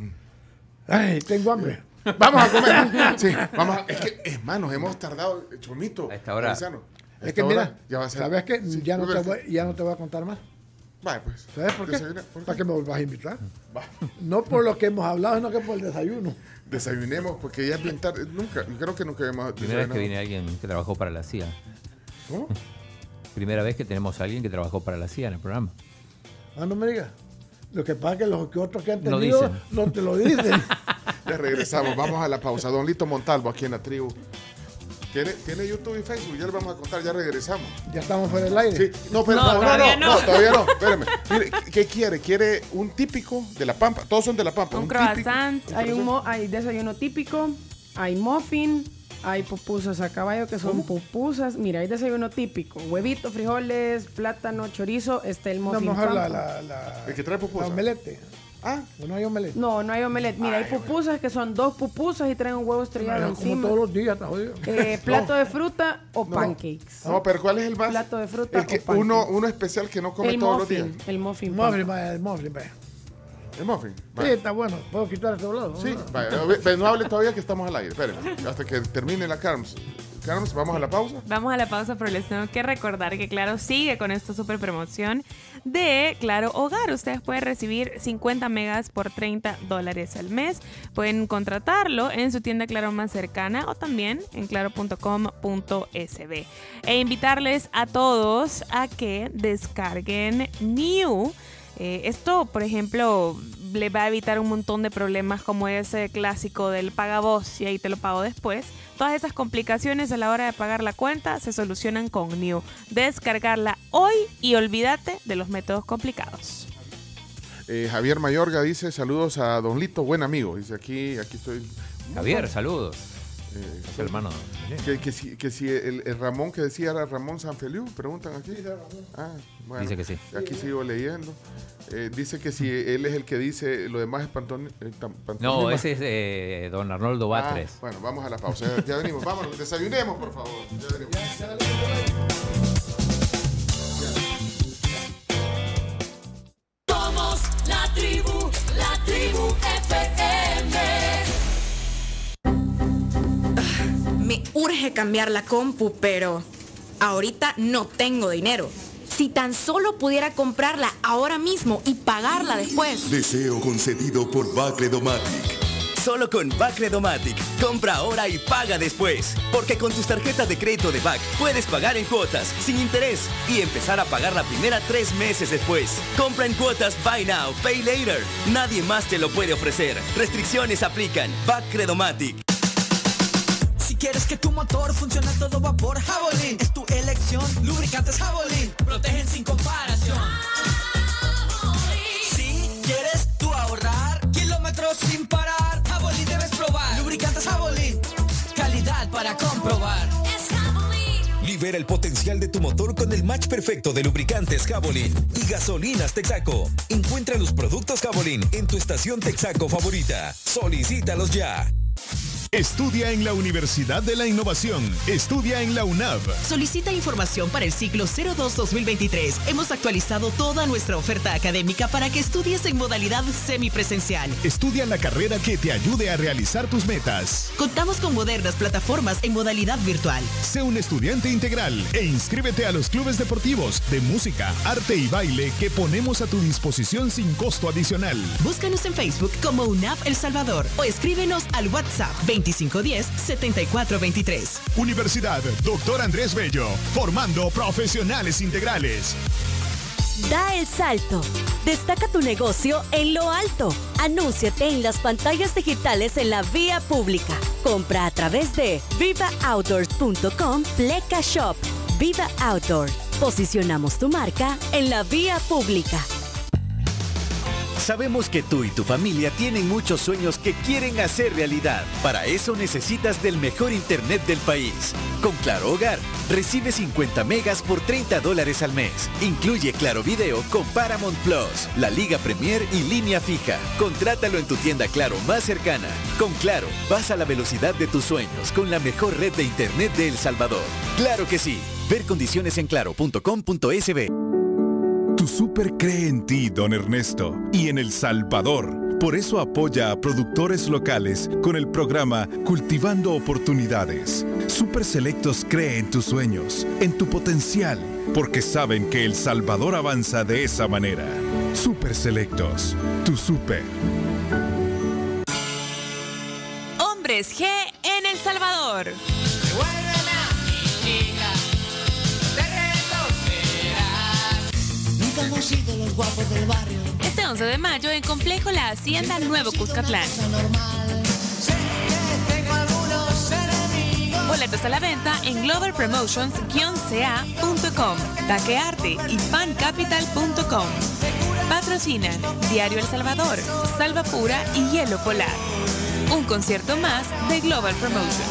Ay, tengo hambre. Vamos a comer. Sí, vamos a, es que, es más, nos hemos tardado, Chomito. A esta hora. Paisano, a Es esta que hora mira, ya va a ser. ¿sabes qué? Sí, ya, no te porque- voy, ya no te voy a contar más. Vaya, pues. ¿Sabes por qué? Desayuna- ¿por qué? Para que me vuelvas a invitar. Va. No por lo que hemos hablado, sino que por el desayuno. Desayunemos, porque ya es bien tarde. Nunca, yo creo que nunca hemos Primera vez que desayunado. viene alguien que trabajó para la C I A. ¿Cómo? Primera vez que tenemos a alguien que trabajó para la C I A en el programa. Ah, no me digas. Lo que pasa es que los que otros que han No tenido dicen. no te lo dicen. Ya regresamos, vamos a la pausa. Don Lito Montalvo aquí en la tribu. ¿Tiene, tiene YouTube y Facebook, ya le vamos a contar, ya regresamos. Ya estamos fuera del aire. Sí, no, pero No, no, no, todavía no, no. no, todavía no. Espérame. Mire, ¿qué quiere? ¿Quiere un típico de la Pampa? Todos son de la Pampa. Un típico, croissant, hay, un croissant. mo- hay desayuno típico, hay muffin, hay pupusas a caballo que son pupusas. Mira, hay desayuno típico, huevito, frijoles, plátano, chorizo, está el No, muffin mejor la, Pampa. la, la, El que trae pupusa. la omelette. Ah, ¿O no hay omelette? No, no hay omelette. Mira, hay pupusas que son dos pupusas y traen un huevo estrellado No, como encima. todos los días, está jodido. Eh, plato de fruta o no. pancakes. No, pero ¿cuál es el más? Plato de fruta El que, o pancakes. uno, uno especial que no come El todos muffin, los días. el muffin. Muffin, Pampa. vaya, el muffin, vaya. El muffin. Sí, Vaya. está bueno. ¿Puedo quitar este lado? Sí, vaya. Pero no hable todavía que estamos al aire. Espérenme, hasta que termine la Carms. Carlos, ¿vamos a la pausa? Vamos a la pausa, pero les tengo que recordar que Claro sigue con esta super promoción de Claro Hogar. Ustedes pueden recibir cincuenta megas por treinta dólares al mes. Pueden contratarlo en su tienda Claro más cercana o también en claro punto com punto es be. E invitarles a todos a que descarguen New. Eh, esto, por ejemplo, le va a evitar un montón de problemas como ese clásico del paga vos y ahí te lo pago después. Todas esas complicaciones a la hora de pagar la cuenta se solucionan con New. Descargarla hoy y olvídate de los métodos complicados. Eh, Javier Mayorga dice, saludos a Don Lito, buen amigo. Dice, aquí, aquí estoy. Javier, saludos. Eh, Es el hermano. que, que si, que si el, el Ramón que decía era Ramón Sanfeliu, preguntan aquí. Ah, bueno, Dice que sí. Aquí sigo leyendo. Eh, dice que si él es el que dice lo demás es pantón, eh, tam- No, pantomima. ese es eh, don Arnoldo Ah, Batres. bueno, vamos a la pausa. Ya, ya venimos, vámonos, desayunemos, por favor. Ya venimos. Somos la tribu, la tribu F M. Me urge cambiar la compu, pero ahorita no tengo dinero. Si tan solo pudiera comprarla ahora mismo y pagarla después. Deseo concedido por Bacredomatic. Solo con Bacredomatic, compra ahora y paga después. Porque con tus tarjetas de crédito de Bac puedes pagar en cuotas, sin interés, y empezar a pagar la primera tres meses después. Compra en cuotas Buy Now, Pay Later. Nadie más te lo puede ofrecer. Restricciones aplican. Bacredomatic. Si quieres que tu motor funcione a todo vapor, Javelin es tu elección. Lubricantes Javelin protegen sin comparación. Si quieres tú ahorrar kilómetros sin parar, Javelin debes probar. Lubricantes Javelin, calidad para comprobar. Libera el potencial de tu motor con el match perfecto de lubricantes Javelin y gasolinas Texaco. Encuentra los productos Javelin en tu estación Texaco favorita. Solicítalos ya. Estudia en la Universidad de la Innovación. Estudia en la U N A V. Solicita información para el ciclo cero dos dos mil veintitrés. Hemos actualizado toda nuestra oferta académica para que estudies en modalidad semipresencial. Estudia la carrera que te ayude a realizar tus metas. Contamos con modernas plataformas en modalidad virtual. Sé un estudiante integral e inscríbete a los clubes deportivos de música, arte y baile que ponemos a tu disposición sin costo adicional. Búscanos en Facebook como U N A V El Salvador o escríbenos al WhatsApp veinticinco diez, setenta y cuatro veintitrés. Universidad Doctor Andrés Bello, formando profesionales integrales. Da el salto. Destaca tu negocio en lo alto. Anúnciate en las pantallas digitales en la vía pública. Compra a través de viva outdoors punto com Pleca Shop. Viva Outdoor. Posicionamos tu marca en la vía pública. Sabemos que tú y tu familia tienen muchos sueños que quieren hacer realidad. Para eso necesitas del mejor internet del país. Con Claro Hogar, recibe cincuenta megas por treinta dólares al mes. Incluye Claro Video con Paramount Plus, la Liga Premier y línea fija. Contrátalo en tu tienda Claro más cercana. Con Claro, vas a la velocidad de tus sueños con la mejor red de internet de El Salvador. ¡Claro que sí! Ver condiciones en claro punto com punto es be. Tu súper cree en ti, don Ernesto, y en El Salvador. Por eso apoya a productores locales con el programa Cultivando Oportunidades. Super Selectos cree en tus sueños, en tu potencial, porque saben que El Salvador avanza de esa manera. Super Selectos, tu súper. Hombres G en El Salvador. Hemos sido los guapos del barrio. Este once de mayo en Complejo La Hacienda Nuevo Cuscatlán. Boletos a la venta en global promotions c a punto com, Taquearte y fan capital punto com. Patrocinan Diario El Salvador, Salva Pura y Hielo Polar. Un concierto más de Global Promotions.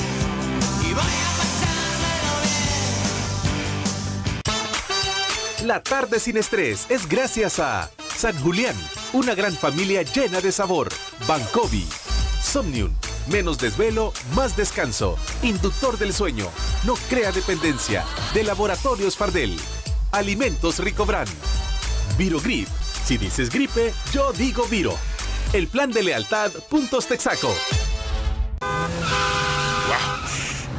La tarde sin estrés es gracias a San Julián, una gran familia llena de sabor. Bancovi, Somnium, menos desvelo, más descanso. Inductor del sueño, no crea dependencia. De Laboratorios Fardel. Alimentos Ricobran. Virogrip, si dices gripe, yo digo Viro. El plan de lealtad Puntos Texaco.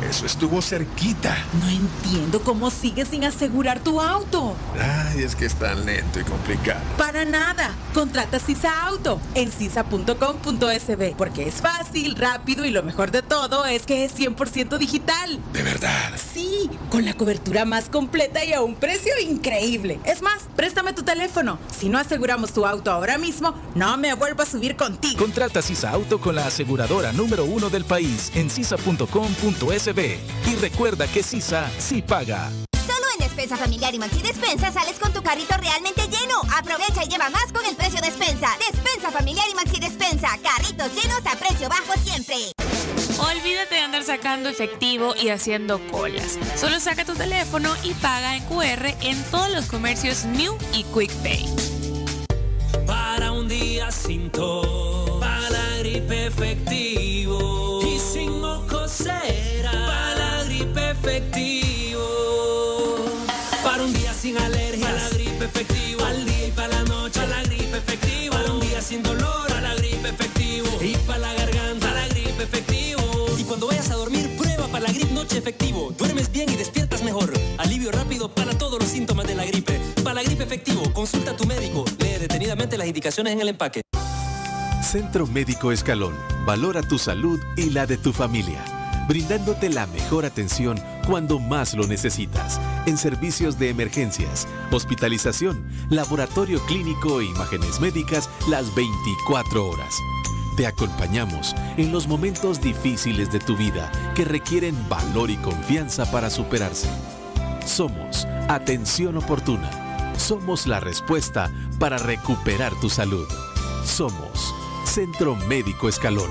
Eso estuvo cerquita. No entiendo cómo sigues sin asegurar tu auto. Ay, es que es tan lento y complicado. Para nada. Contrata Sisa Auto en sisa punto com punto es be porque es fácil, rápido y lo mejor de todo es que es cien por ciento digital. ¿De verdad? Sí, con la cobertura más completa y a un precio increíble. Es más, préstame tu teléfono. Si no aseguramos tu auto ahora mismo, no me vuelvo a subir contigo. Contrata Sisa Auto con la aseguradora número uno del país en sisa punto com punto es be y recuerda que Sisa sí paga. Solo en Despensa Familiar y Maxi Despensa sales con tu carrito realmente lleno. Aprovecha y lleva más con el precio Despensa. Despensa Familiar y Maxi Despensa. Carritos llenos a precio bajo siempre. Olvídate de andar sacando efectivo y haciendo colas. Solo saca tu teléfono y paga en cu erre en todos los comercios New y Quick Pay. Para un día sin tos, para la gripe efectivo y sin mocosera, para la gripe efectivo. Para un día sin alergia, para la gripe efectivo, al día y para la noche, para la gripe efectivo. Para un día sin dolor, para la gripe efectivo y para la garganta, para la gripe efectivo. Y cuando vayas a dormir, prueba para la gripe noche efectivo. Duermes bien y despiertas mejor. Alivio rápido para todos los síntomas de la gripe. Para la gripe efectivo, consulta a tu médico. Lee detenidamente las indicaciones en el empaque. Centro Médico Escalón. Valora tu salud y la de tu familia, brindándote la mejor atención cuando más lo necesitas, en servicios de emergencias, hospitalización, laboratorio clínico e imágenes médicas las veinticuatro horas. Te acompañamos en los momentos difíciles de tu vida que requieren valor y confianza para superarse. Somos Atención Oportuna. Somos la respuesta para recuperar tu salud. Somos Centro Médico Escalón.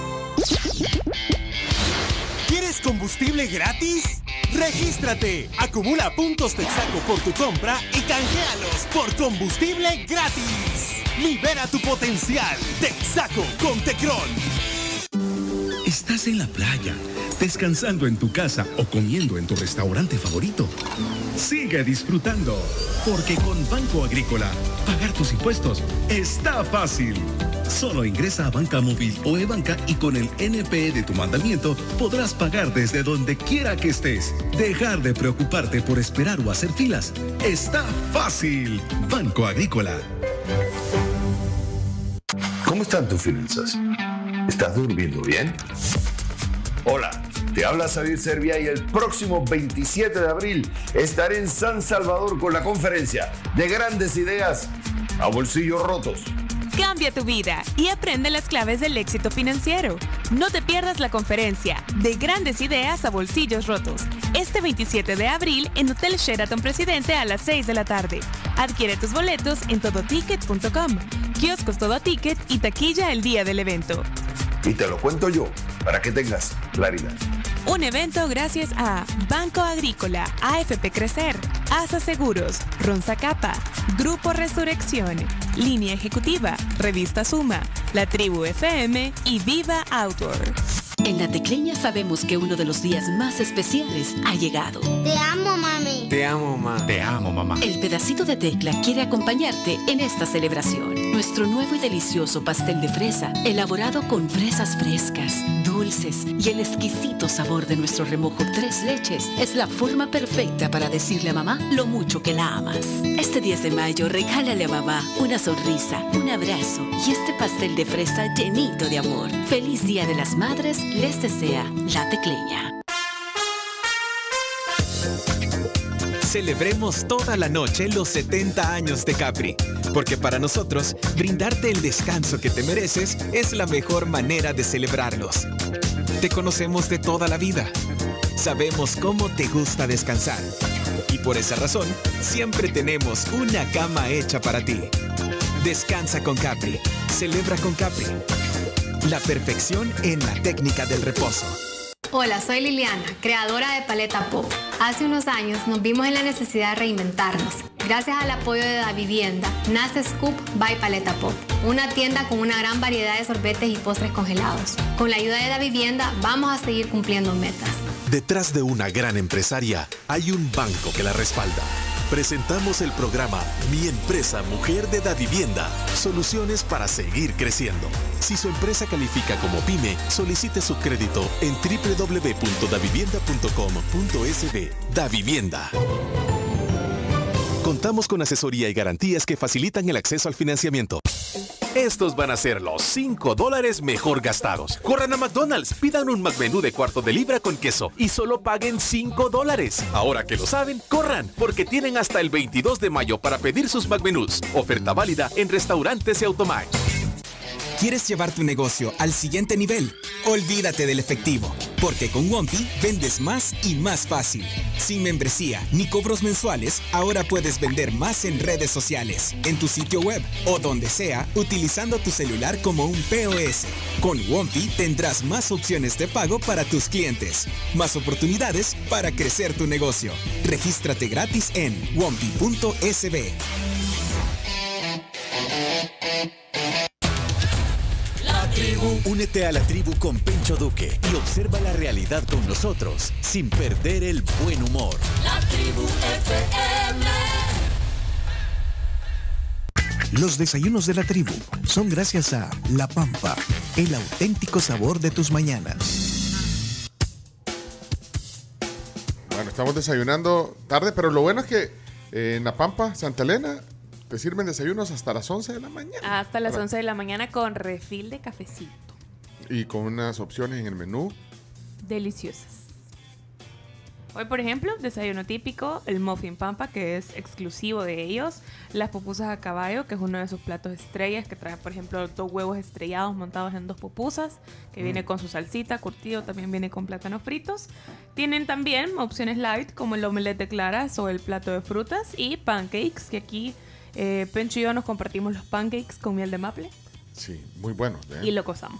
¿Quieres combustible gratis? ¡Regístrate! Acumula puntos Texaco por tu compra y canjealos por combustible gratis. Libera tu potencial. Texaco con Tecron. Estás en la playa, descansando en tu casa o comiendo en tu restaurante favorito. Sigue disfrutando, porque con Banco Agrícola, pagar tus impuestos está fácil. Solo ingresa a Banca Móvil o eBanca y con el N P E de tu mandamiento podrás pagar desde donde quiera que estés. Dejar de preocuparte por esperar o hacer filas está fácil. Banco Agrícola. ¿Cómo están tus finanzas? ¿Estás durmiendo bien? Hola, te habla Xavier Servia y el próximo veintisiete de abril estaré en San Salvador con la conferencia de Grandes Ideas a Bolsillos Rotos. Cambia tu vida y aprende las claves del éxito financiero. No te pierdas la conferencia de Grandes Ideas a Bolsillos Rotos este veintisiete de abril en Hotel Sheraton Presidente a las seis de la tarde. Adquiere tus boletos en todo ticket punto com, kioscos Todo Ticket y taquilla el día del evento. Y te lo cuento yo, para que tengas claridad. Un evento gracias a Banco Agrícola, A F P Crecer, ASA Seguros, Ronza Capa, Grupo Resurrección, Línea Ejecutiva, Revista Suma, La Tribu F M y Viva Outdoor. En La Tecleña sabemos que uno de los días más especiales ha llegado. Te amo, mami. Te amo, mamá. Te amo, mamá. El pedacito de Tecla quiere acompañarte en esta celebración. Nuestro nuevo y delicioso pastel de fresa, elaborado con fresas frescas, dulces y el exquisito sabor de nuestro remojo tres leches, es la forma perfecta para decirle a mamá lo mucho que la amas. Este diez de mayo, regálale a mamá una sonrisa, un abrazo y este pastel de fresa llenito de amor. Feliz Día de las Madres les desea La Tecleña. Celebremos toda la noche los setenta años de Capri, porque para nosotros, brindarte el descanso que te mereces es la mejor manera de celebrarlos. Te conocemos de toda la vida. Sabemos cómo te gusta descansar. Y por esa razón, siempre tenemos una cama hecha para ti. Descansa con Capri. Celebra con Capri. La perfección en la técnica del reposo. Hola, soy Liliana, creadora de Paleta Pop. Hace unos años nos vimos en la necesidad de reinventarnos. Gracias al apoyo de Davivienda, nace Scoop by Paleta Pop, una tienda con una gran variedad de sorbetes y postres congelados. Con la ayuda de Davivienda vamos a seguir cumpliendo metas. Detrás de una gran empresaria hay un banco que la respalda. presentamos el programa Mi Empresa Mujer de Davivienda. Soluciones para seguir creciendo. Si su empresa califica como pyme, solicite su crédito en doble u doble u doble u punto davivienda punto com punto es be. Davivienda. Contamos con asesoría y garantías que facilitan el acceso al financiamiento. Estos van a ser los cinco dólares mejor gastados. Corran a McDonald's, pidan un McMenú de cuarto de libra con queso y solo paguen cinco dólares. Ahora que lo saben, corran, porque tienen hasta el veintidós de mayo para pedir sus McMenús. Oferta válida en restaurantes y Automac. ¿Quieres llevar tu negocio al siguiente nivel? Olvídate del efectivo, porque con Wompi vendes más y más fácil. Sin membresía ni cobros mensuales, ahora puedes vender más en redes sociales, en tu sitio web o donde sea, utilizando tu celular como un P O S. Con Wompi tendrás más opciones de pago para tus clientes, más oportunidades para crecer tu negocio. Regístrate gratis en wompi punto es be. Únete a la tribu con Pencho Duque y observa la realidad con nosotros sin perder el buen humor. La tribu F M. Los desayunos de la tribu son gracias a La Pampa, el auténtico sabor de tus mañanas. Bueno, estamos desayunando tarde, pero lo bueno es que eh, en La Pampa, Santa Elena, te sirven desayunos hasta las once de la mañana. Hasta las once de la mañana con refil de cafecito. Y con unas opciones en el menú. Deliciosas. Hoy, por ejemplo, desayuno típico, el muffin pampa, que es exclusivo de ellos. Las pupusas a caballo, que es uno de sus platos estrellas, que trae, por ejemplo, dos huevos estrellados montados en dos pupusas, que mm. viene con su salsita, curtido, también viene con plátanos fritos. Tienen también opciones light, como el omelette de claras o el plato de frutas, y pancakes, que aquí eh, Pencho y yo nos compartimos los pancakes con miel de maple. Sí, muy buenos. ¿eh? Y lo gozamos.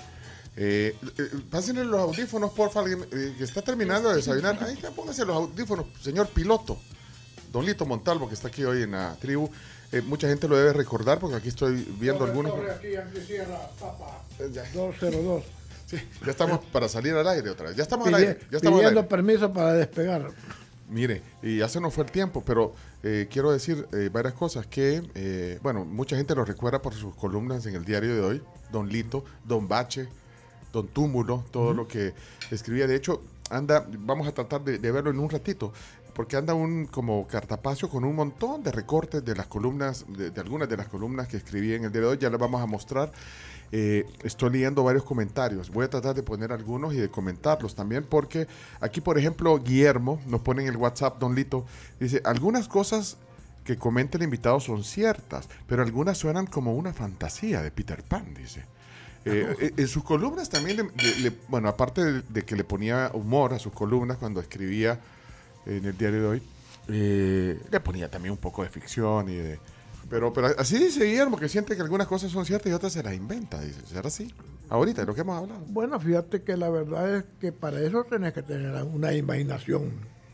Eh, eh, pásenle los audífonos, porfa, alguien eh, que está terminando de desayunar. Ahí está, pónganse los audífonos, señor piloto. Don Lito Montalvo, que está aquí hoy en la tribu. Eh, mucha gente lo debe recordar porque aquí estoy viendo torre, algunos. Torre aquí, aquí cierra, papa. dos cero dos. Sí, ya estamos para salir al aire otra vez. Ya estamos Pidi, al aire. Ya estamos pidiendo al aire. permiso para despegar. Mire, y ya se nos fue el tiempo, pero eh, quiero decir eh, varias cosas que, eh, bueno, mucha gente lo recuerda por sus columnas en el diario de hoy. Don Lito, Don Bache, Don Túmulo, todo uh-huh. lo que escribía. De hecho, anda, vamos a tratar de, de verlo en un ratito, porque anda un como cartapacio con un montón de recortes de las columnas, de, de algunas de las columnas que escribí en el día de hoy. Ya les vamos a mostrar. Eh, estoy leyendo varios comentarios. Voy a tratar de poner algunos y de comentarlos también, porque aquí, por ejemplo, Guillermo nos pone en el WhatsApp, Don Lito, dice, algunas cosas que comenta el invitado son ciertas, pero algunas suenan como una fantasía de Peter Pan, dice. Eh, en sus columnas también, le, le, le, bueno, aparte de, de que le ponía humor a sus columnas cuando escribía en el diario de hoy, eh, le ponía también un poco de ficción y de... Pero, pero así dice Guillermo, que siente que algunas cosas son ciertas y otras se las inventa, dice. ¿Será así? Ahorita, de lo que hemos hablado. Bueno, fíjate que la verdad es que para eso tenés que tener una imaginación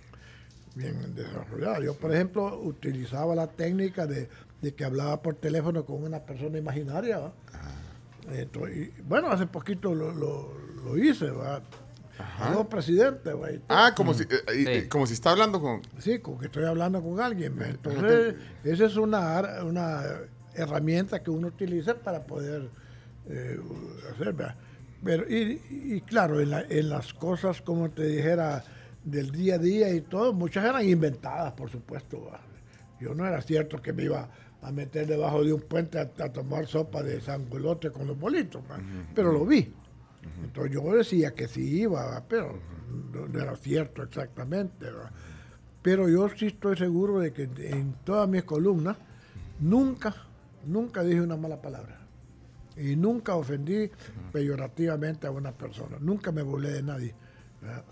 bien desarrollada. Yo, por ejemplo, utilizaba la técnica de, de que hablaba por teléfono con una persona imaginaria, ¿va? Entonces, y, bueno, hace poquito lo, lo, lo hice, ¿va? Aló, presidente, ¿va? Ah, como, mm. si, eh, sí. como si está hablando con... Sí, como que estoy hablando con alguien, ¿va? Entonces, esa es una, una herramienta que uno utiliza para poder eh, hacer, ¿va? Pero, y, y claro, en, la, en las cosas, como te dijera, del día a día y todo, muchas eran inventadas, por supuesto, ¿va? Yo no era cierto que me iba a meter debajo de un puente a, a tomar sopa de sanguilote con los bolitos, uh-huh. pero lo vi. Uh-huh. Entonces yo decía que sí iba, pero no, no era cierto exactamente. ¿verdad? Pero yo sí estoy seguro de que en todas mis columnas nunca, nunca dije una mala palabra. Y nunca ofendí peyorativamente a una persona. Nunca me burlé de nadie. ¿verdad?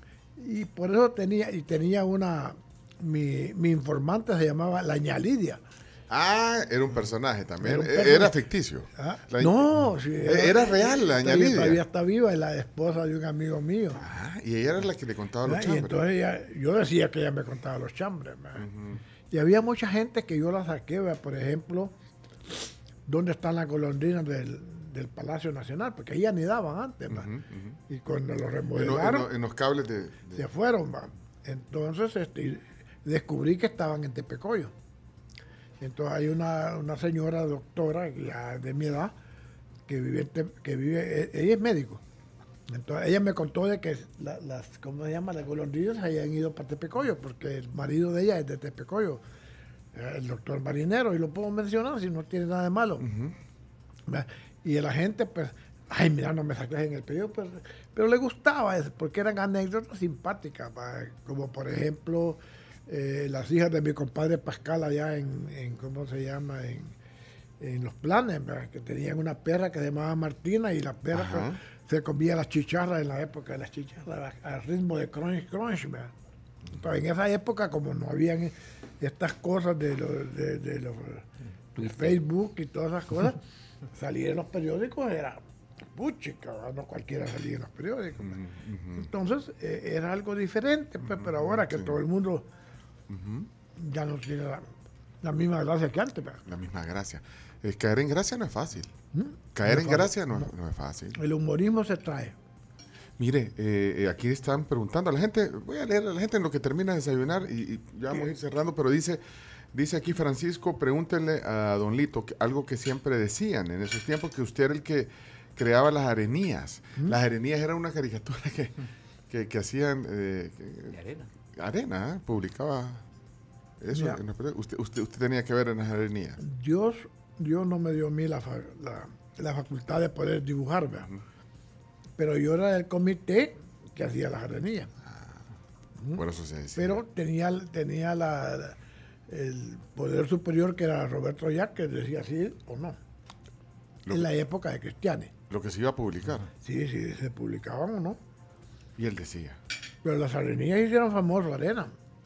Y por eso tenía, y tenía una, mi, mi informante se llamaba La Ña Lidia. Ah, era un personaje también. Era, un personaje. Era ficticio. ¿Ah? La, no, sí. Era, era real, la Ña Lidia. Todavía está viva, es la esposa de un amigo mío. Ah, y ella era la que le contaba los ¿Ah? chambres. Y entonces ella, yo decía que ella me contaba los chambres. Uh-huh. Y había mucha gente que yo la saqué, ¿verdad? Por ejemplo, ¿dónde están las golondrinas del, del Palacio Nacional? Porque ahí anidaban antes, uh-huh, uh-huh. Y cuando lo remodelaron, en, lo, en, lo, en los cables de, de... se fueron, ¿verdad? Entonces, este, descubrí que estaban en Tepecoyo. Entonces hay una, una señora doctora ya de mi edad que vive, que vive, ella es médico. Entonces ella me contó de que la, las, ¿cómo se llama? Las golondrinas hayan ido para Tepecoyo, porque el marido de ella es de Tepecoyo, el doctor Marinero, y lo puedo mencionar si no tiene nada de malo. Uh-huh. Y la gente, pues, ay, mira, no me saques en el periodo, pero, pero le gustaba eso, porque eran anécdotas simpáticas, ¿va? Como por ejemplo, eh, las hijas de mi compadre Pascal allá en, en ¿cómo se llama? En, en Los Planes, ¿verdad? Que tenían una perra que se llamaba Martina, y la perra pues, se comía las chicharras en la época de las chicharras, al ritmo de crunch, crunch, ¿verdad? Entonces, en esa época, como no habían estas cosas de, los, de, de, los, de Facebook y todas esas cosas, salir en los periódicos era puchica, no cualquiera salía en los periódicos. Uh-huh. Entonces, eh, era algo diferente, pues, uh-huh. Pero ahora que sí. Todo el mundo uh-huh. ya no tiene la, la misma gracia que antes. ¿Verdad? La misma gracia. Eh, caer en gracia no es fácil. ¿Mm? Caer no en fácil. gracia no, no. no es fácil. El humorismo se trae. Mire, eh, aquí están preguntando a la gente, voy a leer a la gente en lo que termina de desayunar y, y ya vamos a ir cerrando, pero dice, dice aquí Francisco, pregúntenle a don Lito que, algo que siempre decían en esos tiempos, que usted era el que creaba las arenías. ¿Mm? Las arenías eran una caricatura que, que, que hacían... Eh, que, de arena. Arena, ¿eh? Publicaba eso. En los, usted, usted, usted tenía que ver en las arenías. Dios, Dios no me dio a mí la, la, la facultad de poder dibujar, ¿verdad? Uh-huh. Pero yo era del comité que hacía las arenillas. Ah, por eso se decía. Pero tenía, tenía la, la, el poder superior, que era Roberto Yac, que decía sí o no. Lo en que, la época de Cristiani. Lo que se iba a publicar. Sí, sí, se publicaban o no. Y él decía. Pero las arenillas hicieron famoso Arena.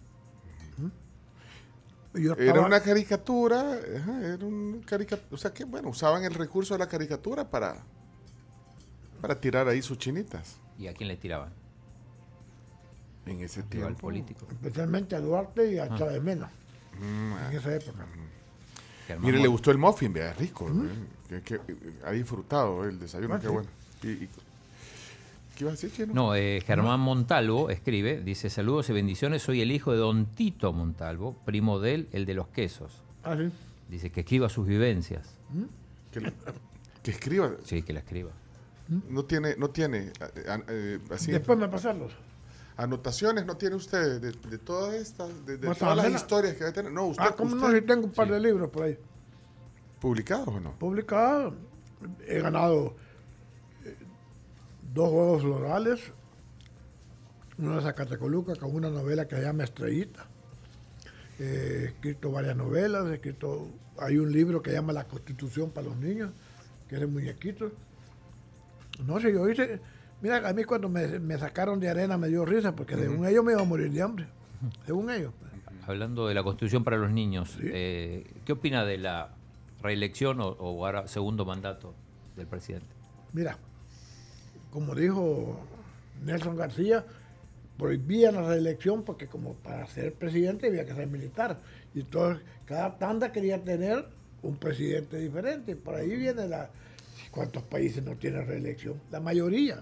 Uh-huh. Yo estaba, era una caricatura, ajá, era un caricatura, o sea que bueno, usaban el recurso de la caricatura para... para tirar ahí sus chinitas. ¿Y a quién le tiraban? En ese tiempo. Al político. Especialmente a Duarte y a ah. Chávez Mena. Mm, en esa época. Mm. Mire, le gustó el muffin, vea, rico. Mm. ¿eh? Que, que, ha disfrutado el desayuno, ah, qué sí. bueno. Y, y, ¿Qué iba a decir, Chino? No, eh, Germán Montalvo escribe, dice, saludos y bendiciones, soy el hijo de don Tito Montalvo, primo de él, el de los quesos. Ah, sí. Dice que escriba sus vivencias. ¿Mm? Que, le, que escriba. Sí, que la escriba. No tiene, no tiene, eh, eh, así. Después me pasarlos. Anotaciones no tiene usted de, de todas estas, de, de todas las historias que debe tener. No, usted. Ah, ¿cómo usted, no? Si tengo un par sí. de libros por ahí. ¿Publicados o no? Publicados. He ganado eh, dos juegos florales, una de Zacatecoluca con una novela que se llama Estrellita. Eh, he escrito varias novelas, he escrito, hay un libro que se llama La Constitución para los niños, que es de muñequitos. No sé, yo hice... Mira, a mí cuando me, me sacaron de Arena me dio risa, porque uh-huh. según ellos me iba a morir de hambre. Según ellos. Hablando de la Constitución para los niños, ¿sí? eh, ¿qué opina de la reelección o, o ahora segundo mandato del presidente? Mira, como dijo Nelson García, prohibían la reelección porque como para ser presidente había que ser militar. Y entonces cada tanda quería tener un presidente diferente. Y por ahí viene la... ¿Cuántos países no tienen reelección? La mayoría.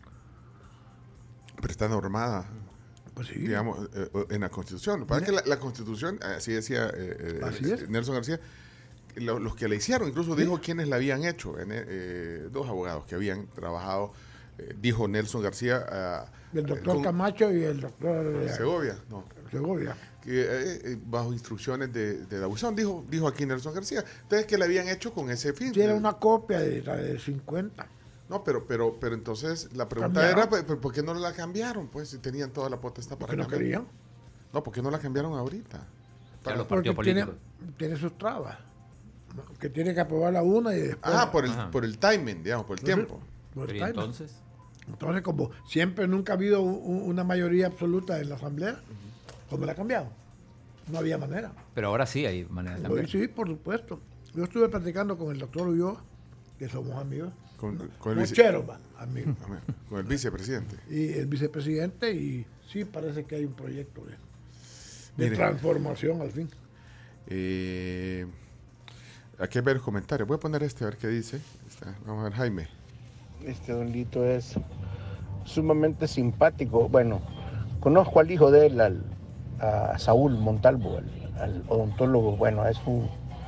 Pero está normada, pues sí. digamos, eh, en la Constitución. Para que la, la Constitución, así decía eh, así eh, Nelson García, lo, los que la hicieron, incluso sí. dijo quiénes la habían hecho. Eh, dos abogados que habían trabajado, eh, dijo Nelson García. Uh, el doctor con, Camacho y el doctor... Segovia, no. Segovia. Que, eh, bajo instrucciones de, de la U S A N, dijo, dijo aquí Nelson García. Entonces, que la habían hecho con ese fin. Sí, era una copia de la de cincuenta. No, pero pero pero entonces la pregunta ¿Cambiaron? era, ¿por qué no la cambiaron? Pues si tenían toda la potestad para cambiar. ¿Por qué no querían? No, ¿por qué no la cambiaron ahorita? Para los partidos políticos. Tiene, tiene sus trabas. Que tiene que aprobar la una y después... Ah, por el, por el timing, digamos, por el Entonces, tiempo. Por el ¿Y entonces? Entonces, como siempre nunca ha habido un, una mayoría absoluta en la Asamblea, uh-huh. ¿cómo la ha cambiado? No había manera. Pero ahora sí hay manera de cambiar. Sí, por supuesto. Yo estuve platicando con el doctor Ulloa, que somos amigos. Con, con el vice, amigo. Con el vicepresidente. Y el vicepresidente, y sí parece que hay un proyecto de, de Mire, transformación al fin. Eh, aquí hay varios comentarios. Voy a poner este a ver qué dice. Está, vamos a ver, Jaime. Este don Lito es sumamente simpático. Bueno, conozco al hijo de él, al, a Saúl Montalvo, al, al odontólogo. Bueno, es un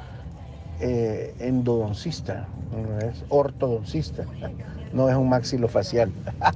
eh, endodoncista, no es ortodoncista, no es un maxilofacial.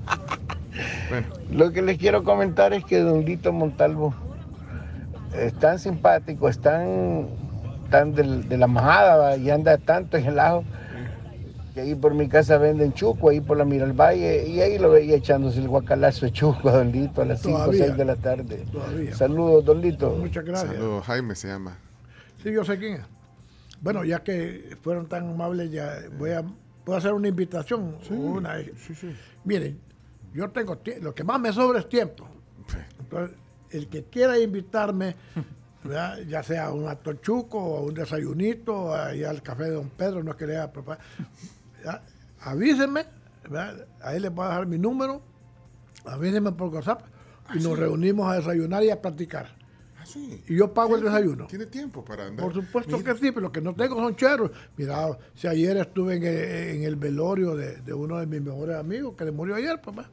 Bueno. Lo que les quiero comentar es que don Lito Montalvo es tan simpático, es tan, tan de, de la majada, ¿va? Y anda tanto en el ajo, que ahí por mi casa venden chuco, ahí por la Miralvalle, y ahí lo veía echándose el guacalazo de chuco a don Lito a las cinco o seis de la tarde. Todavía. Saludos, don Lito. Muchas gracias. Saludos, Jaime se llama. Sí, yo sé quién es. Bueno, ya que fueron tan amables, ya voy a, puedo hacer una invitación. Sí, una, sí, sí. Miren, yo tengo lo que más me sobra es tiempo. Entonces, el que quiera invitarme, ¿verdad? Ya sea a un acto chuco o a un desayunito, allá al café de don Pedro, no es que le haga preparar, avísenme, ¿verdad? Ahí les voy a dejar mi número, avísenme por WhatsApp y nos reunimos a desayunar y a platicar. Sí. Y yo pago el desayuno. ¿Tiene tiempo para andar? Por supuesto Mira. que sí, pero lo que no tengo son cheros. Mira, si ayer estuve en el, en el velorio de, de uno de mis mejores amigos que le murió ayer, papá.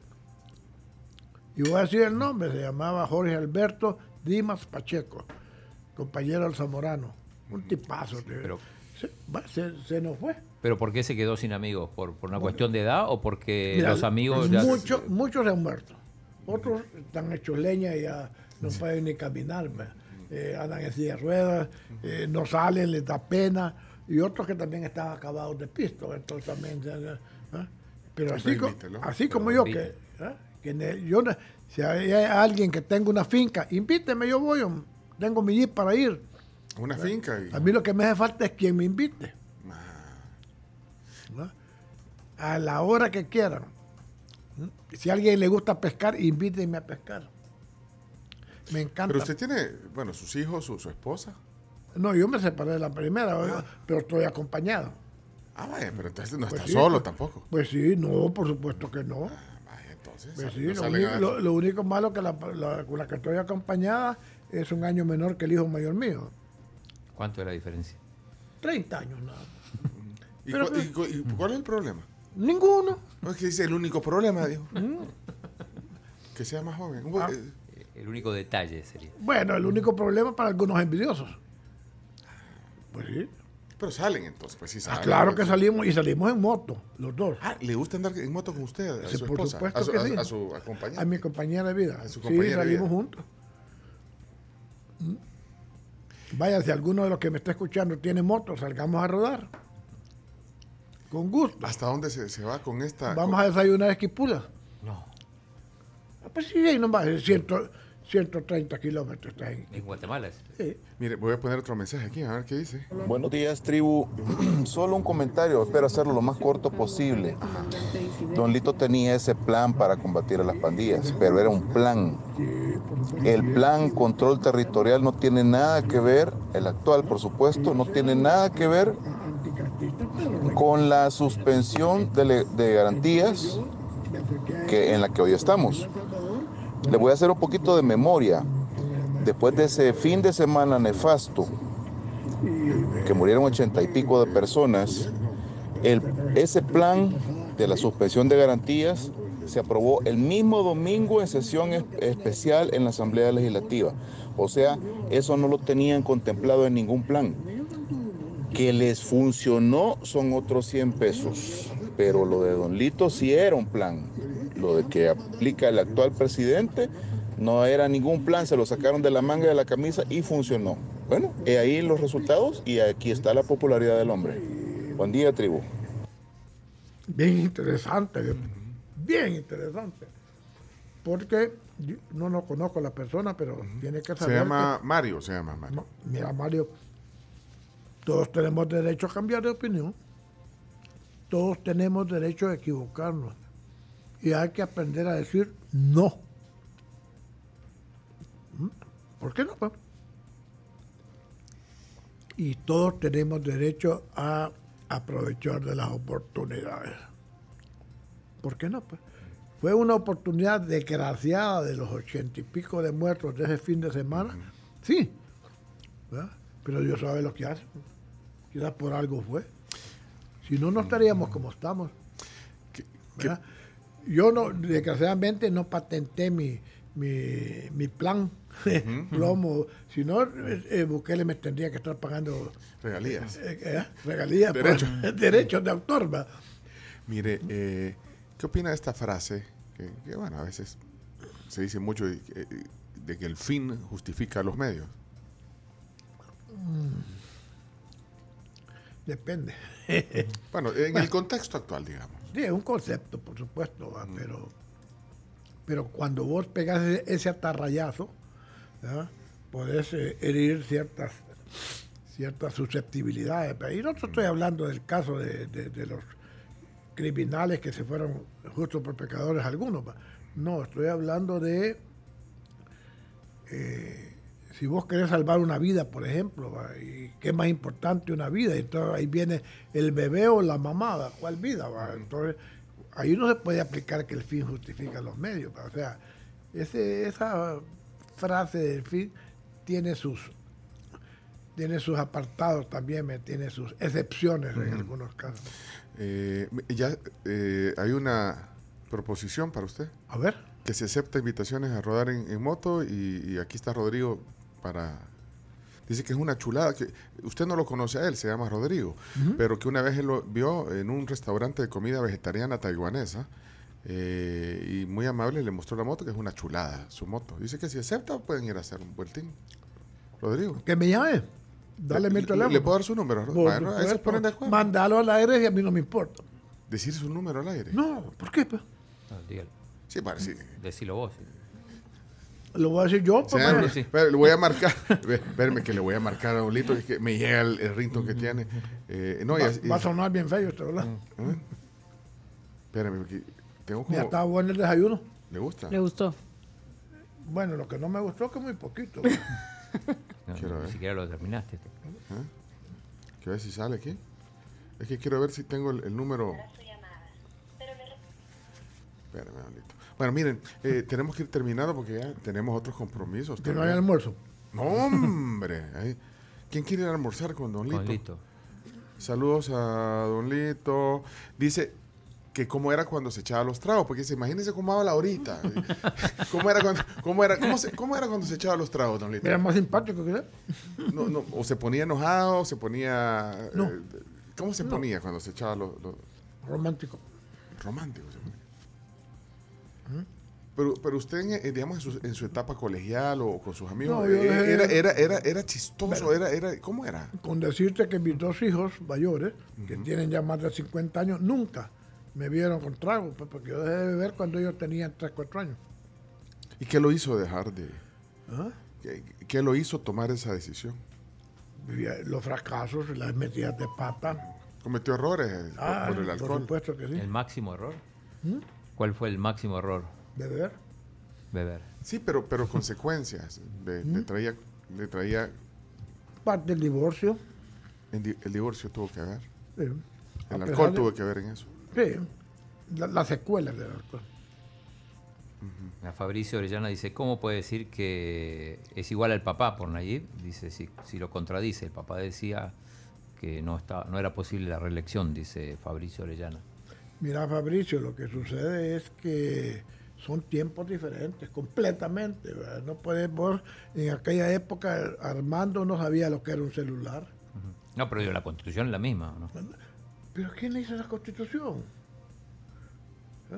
Y voy a decir el nombre, se llamaba Jorge Alberto Dimas Pacheco, compañero del Zamorano. Un tipazo. Sí, pero, se, se, se nos fue. ¿Pero por qué se quedó sin amigos? ¿Por, por una porque, cuestión de edad o porque mira, los amigos ya... Mucho, se... Muchos se han muerto. Otros están hechos leña y ya no sí. pueden ni caminar. Eh, andan en silla de ruedas, eh, no salen, les da pena. Y otros que también están acabados de pisto. Entonces también... ¿eh? Pero así, co así como yo, que, ¿eh? que yo, si hay alguien que tenga una finca, invíteme, yo voy, tengo mi jeep para ir. Una ¿verdad? finca. Y... A mí lo que me hace falta es quien me invite. ¿verdad? A la hora que quieran. Si a alguien le gusta pescar, invítenme a pescar. Me encanta. Pero usted tiene, bueno, sus hijos, su, su esposa. No, yo me separé de la primera, ah. pero estoy acompañado. Ah, vaya, pero entonces no pues está sí, solo pues, tampoco. Pues sí, no, por supuesto que no. Ah, vaya, entonces. Pues sí, no lo, único, lo, lo único malo que la, la, con la que estoy acompañada es un año menor que el hijo mayor mío. ¿Cuánto es la diferencia? treinta años nada. ¿Y, pero, cu y, y, ¿Y cuál es el problema? Ninguno. No es que dice el único problema, dijo. Que sea más joven. Ah. El único detalle sería. Bueno, el único problema para algunos envidiosos. Pues sí. Pero salen entonces, pues sí salen. Ah, claro que salimos y salimos en moto, los dos. Ah, ¿le gusta andar en moto con usted? A sí, su por esposa, supuesto a su, que a, sí. A su acompañante. A mi compañera de vida. A su sí, compañera salimos de vida. juntos. Vaya, si alguno de los que me está escuchando tiene moto, salgamos a rodar. Con gusto. ¿Hasta dónde se, se va con esta? Vamos con... a desayunar a Esquipula. No. Ah, pues sí, ahí nomás, ciento, ciento treinta kilómetros está en, en Guatemala. Sí. Mire, voy a poner otro mensaje aquí, a ver qué dice. Buenos días, tribu. Solo un comentario, espero hacerlo lo más corto posible. Don Lito tenía ese plan para combatir a las pandillas, pero era un plan. El plan control territorial no tiene nada que ver, el actual por supuesto, no tiene nada que ver con la suspensión de, de garantías que, en la que hoy estamos. Le voy a hacer un poquito de memoria. Después de ese fin de semana nefasto, que murieron ochenta y pico de personas, el, ese plan de la suspensión de garantías se aprobó el mismo domingo en sesión es, especial en la Asamblea Legislativa. O sea, eso no lo tenían contemplado en ningún plan. Que les funcionó son otros cien pesos, pero lo de Don Lito sí era un plan. Lo de que aplica el actual presidente no era ningún plan, se lo sacaron de la manga de la camisa y funcionó. Bueno, he ahí los resultados y aquí está la popularidad del hombre. Buen día, tribu. Bien interesante, bien interesante. Porque yo no lo conozco a la persona, pero uh-huh. tiene que saber. Se llama que, Mario, se llama Mario. No, mira, Mario, todos tenemos derecho a cambiar de opinión. Todos tenemos derecho a equivocarnos. Y hay que aprender a decir no. ¿Por qué no? Pues? Y todos tenemos derecho a aprovechar de las oportunidades. ¿Por qué no? Pues? Fue una oportunidad desgraciada de los ochenta y pico de muertos de ese fin de semana. Uh-huh. Sí. ¿verdad? Pero Dios sabe lo que hace. Quizás por algo fue. Si no, no estaríamos como estamos. ¿Verdad? Yo no, desgraciadamente no patenté mi, mi, mi plan, uh-huh. plomo. Si no, eh, Bukele me tendría que estar pagando regalías. Eh, eh, regalías, Derecho. por, derechos de autor. ¿Va? Mire, eh, ¿qué opina de esta frase? Que, que, bueno, a veces se dice mucho de, de que el fin justifica los medios. Mm. Depende. Bueno, en bueno, el contexto actual, digamos. Sí, es un concepto, por supuesto, ¿va? Mm. pero pero cuando vos pegás ese atarrayazo, ¿verdad? Podés eh, herir ciertas ciertas susceptibilidades. Y no estoy hablando del caso de, de, de los criminales que se fueron justo por pecadores algunos. ¿va? No, estoy hablando de eh, si vos querés salvar una vida, por ejemplo, ¿va? Y qué es más importante una vida, y entonces ahí viene el bebé o la mamá, ¿cuál vida? ¿va? Entonces ahí no se puede aplicar que el fin justifica los medios. ¿va? O sea, ese, esa frase del fin tiene sus tiene sus apartados también, tiene sus excepciones uh-huh. en algunos casos. Eh, ya eh, hay una proposición para usted. A ver. Que se acepta invitaciones a rodar en, en moto y, y aquí está Rodrigo para... Dice que es una chulada, que usted no lo conoce a él, se llama Rodrigo, uh-huh. pero que una vez él lo vio en un restaurante de comida vegetariana taiwanesa eh, y muy amable le mostró la moto, que es una chulada su moto. Dice que si acepta pueden ir a hacer un vueltín. Rodrigo. Que me llame. Dale mi teléfono. ¿Le puedo dar su número? Bueno, ahí se ponen de acuerdo. Mándalo al aire y a mí no me importa. ¿Decir su número al aire? No, ¿por qué? Pues? No, dígalo. Sí, para sí. Decilo vos. Sí. Lo voy a decir yo. Sí, pero, sí. Pero le voy a marcar. Verme que le voy a marcar a Don Lito, es que me llega el, el ringtone que tiene. Eh, no, va, y, va a sonar bien feo esto, ¿verdad? ¿Eh? Espérame, porque tengo como... Ya está bueno el desayuno. ¿Le gusta? ¿Le gustó? Bueno, lo que no me gustó es que muy poquito. No, quiero ver. Ni siquiera lo terminaste. ¿Eh? Quiero ver si sale aquí. Es que quiero ver si tengo el, el número. Espérame, Don Lito. Bueno, miren, eh, tenemos que ir terminando porque ya tenemos otros compromisos. ¿Que no hay almuerzo? No, hombre. Ahí. ¿Quién quiere ir a almorzar con Don Lito? Con Lito. Saludos a Don Lito. Dice que cómo era cuando se echaba los tragos, porque dice, imagínense cómo habla ahorita. ¿Cómo era cuando, cómo era, cómo se, cómo era cuando se echaba los tragos, Don Lito? Era más simpático que él. No, no, o se ponía enojado, se ponía... No. Eh, ¿Cómo se no. ponía cuando se echaba los... los... Romántico. Romántico se ponía. ¿Mm? Pero, pero usted, en, digamos, en su, en su etapa colegial o con sus amigos, no, yo era, dejé, era, era, era, era chistoso, bueno, era, era, ¿cómo era? Con decirte que mis dos hijos mayores, uh-huh. que tienen ya más de cincuenta años, nunca me vieron con trago, pues, porque yo dejé de beber cuando ellos tenían tres, cuatro años. ¿Y qué lo hizo dejar de...? ¿Ah? ¿Qué, qué lo hizo tomar esa decisión? Los fracasos, las metidas de pata. ¿Cometió errores ah, por el alcohol? Por supuesto que sí. ¿El máximo error? ¿Mm? ¿Cuál fue el máximo error? Beber. Beber. Sí, pero, pero consecuencias. Le, ¿Mm? le, traía, le traía... Parte del divorcio. El, el divorcio tuvo que ver. Sí. El alcohol de, tuvo que ver en eso. Sí. Las la secuelas del alcohol. Uh-huh. A Fabricio Orellana dice, ¿cómo puede decir que es igual al papá por Nayib? Dice, si, si lo contradice. El papá decía que no, estaba, no era posible la reelección, dice Fabricio Orellana. Mira, Fabricio, lo que sucede es que son tiempos diferentes, completamente. ¿verdad? No puedes vos, en aquella época, Armando no sabía lo que era un celular. Uh-huh. No, pero digo, la Constitución es la misma, ¿no? ¿Pero quién hizo la Constitución? ¿Eh?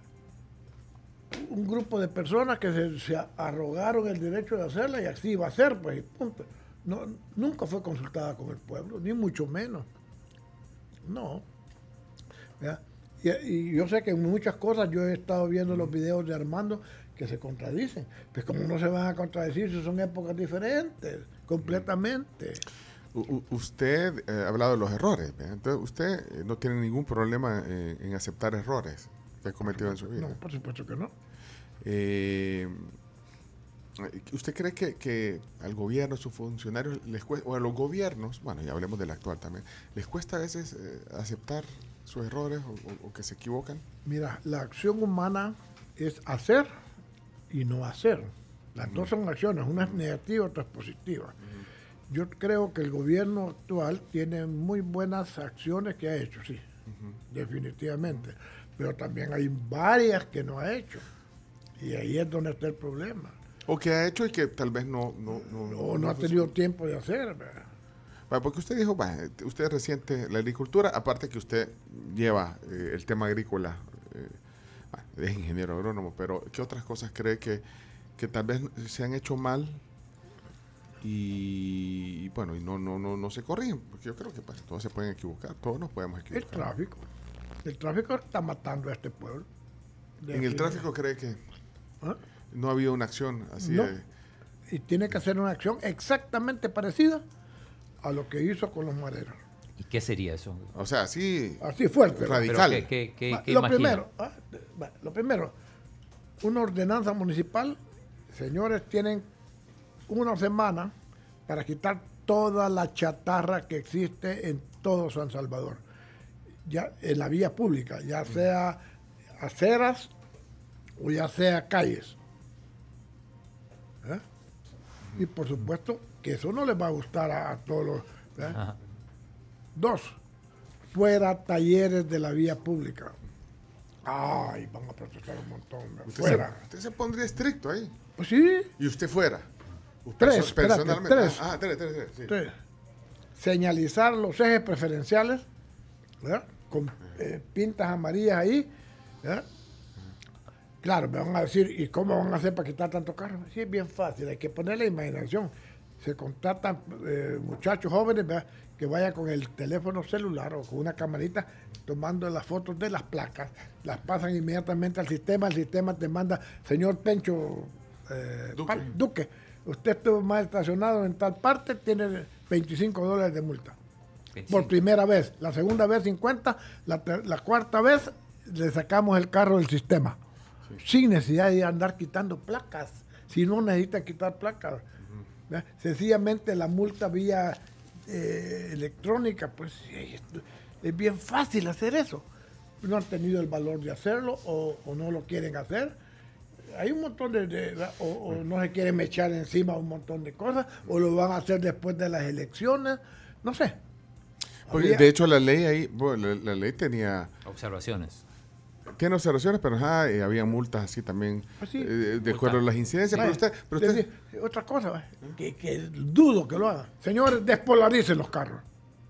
Un grupo de personas que se, se arrogaron el derecho de hacerla y así iba a ser, pues, y punto. No, nunca fue consultada con el pueblo, ni mucho menos. No. Y, y yo sé que en muchas cosas yo he estado viendo los videos de Armando que se contradicen. Pues como no se van a contradecir si son épocas diferentes, completamente. U usted eh, ha hablado de los errores, ¿verdad? Entonces usted eh, no tiene ningún problema eh, en aceptar errores que ha cometido en su vida. No, por supuesto que no. Eh, ¿Usted cree que, que al gobierno, a sus funcionarios, les cuesta, o a los gobiernos, bueno, ya hablemos del actual también, les cuesta a veces eh, aceptar sus errores o, o, o que se equivocan? Mira, la acción humana es hacer y no hacer. Las uh-huh. dos son acciones, una es negativa, otra es positiva. Uh-huh. Yo creo que el gobierno actual tiene muy buenas acciones que ha hecho, sí, uh-huh. definitivamente, pero también hay varias que no ha hecho. Y ahí es donde está el problema. O que ha hecho y que tal vez no... No, no, no, no, no ha tenido tiempo de hacer, ¿verdad? Bueno, porque usted dijo, bueno, usted es reciente la agricultura, aparte que usted lleva eh, el tema agrícola, eh, es ingeniero agrónomo, pero ¿qué otras cosas cree que, que tal vez se han hecho mal y, y bueno, y no, no, no, no se corrigen? Porque yo creo que pues, todos se pueden equivocar, todos nos podemos equivocar. El tráfico. El tráfico está matando a este pueblo. ¿En el tráfico cree que ¿Ah? no ha habido una acción así no. de... Y tiene que hacer una acción exactamente parecida a lo que hizo con los maderos. ¿Y qué sería eso? O sea, así... Así fuerte. Radical. ¿Qué, qué, qué, qué lo, primero, ah, lo primero, una ordenanza municipal, señores, tienen una semana para quitar toda la chatarra que existe en todo San Salvador. Ya en la vía pública, ya sea aceras o ya sea calles. ¿Eh? Y por supuesto que eso no les va a gustar a, a todos los... ¿eh? Dos, fuera talleres de la vía pública. Ay, van a protestar un montón. Usted fuera. Se, usted se pondría estricto ahí. Pues sí. Y usted fuera. Usted Tres, perso espérate, personalmente. tres. Ah, ah, tres, tres, tres, sí. tres. Señalizar los ejes preferenciales, ¿verdad? Con eh, pintas amarillas ahí, ¿verdad? Claro, me van a decir, ¿y cómo van a hacer para quitar tanto carro? Sí, es bien fácil, hay que poner la imaginación. Se contratan eh, muchachos jóvenes, ¿verdad?, que vayan con el teléfono celular o con una camarita tomando las fotos de las placas, las pasan inmediatamente al sistema, el sistema te manda, señor Pencho eh, Duque. Pal, Duque, usted estuvo mal estacionado en tal parte, tiene veinticinco dólares de multa. veinticinco. Por primera vez, la segunda vez cincuenta, la, la cuarta vez le sacamos el carro del sistema. Sí. Sin necesidad de andar quitando placas, si no necesita quitar placas. Uh-huh. Sencillamente la multa vía eh, electrónica, pues es, es bien fácil hacer eso. No han tenido el valor de hacerlo o, o no lo quieren hacer. Hay un montón de... de o, o no se quieren echar encima un montón de cosas, o lo van a hacer después de las elecciones, no sé. Porque, Había, de hecho, la ley ahí, bueno, la, la ley tenía... Observaciones. Tiene observaciones, pero ajá, eh, había multas así también, pues sí, eh, de acuerdo a las incidencias. Pero usted, pero usted... Decir, otra cosa, que, que dudo que lo haga. Señores, despolaricen los carros.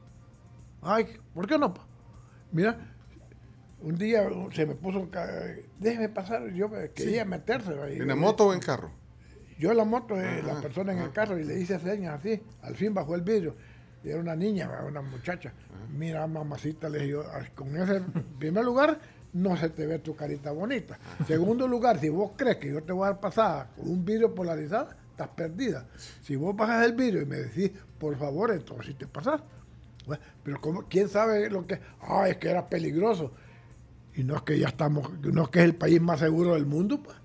Ay, ¿por qué no? Mira, un día se me puso, déjeme pasar, yo quería sí. meterse. Ahí, ¿En la moto o en carro? Yo en la moto, eh, la persona en el carro, y le hice señas así, al fin bajó el vidrio. Y era una niña, una muchacha. Ajá. Mira, mamacita, le dije, con ese, en primer lugar, no se te ve tu carita bonita. Segundo lugar, si vos crees que yo te voy a dar pasada con un vidrio polarizado, estás perdida. Si vos bajas el vidrio y me decís, por favor, entonces si te pasás. Bueno, pero ¿cómo? ¿Quién sabe lo que? Ah, es que era peligroso. Y no es que ya estamos, no es que es el país más seguro del mundo, pues.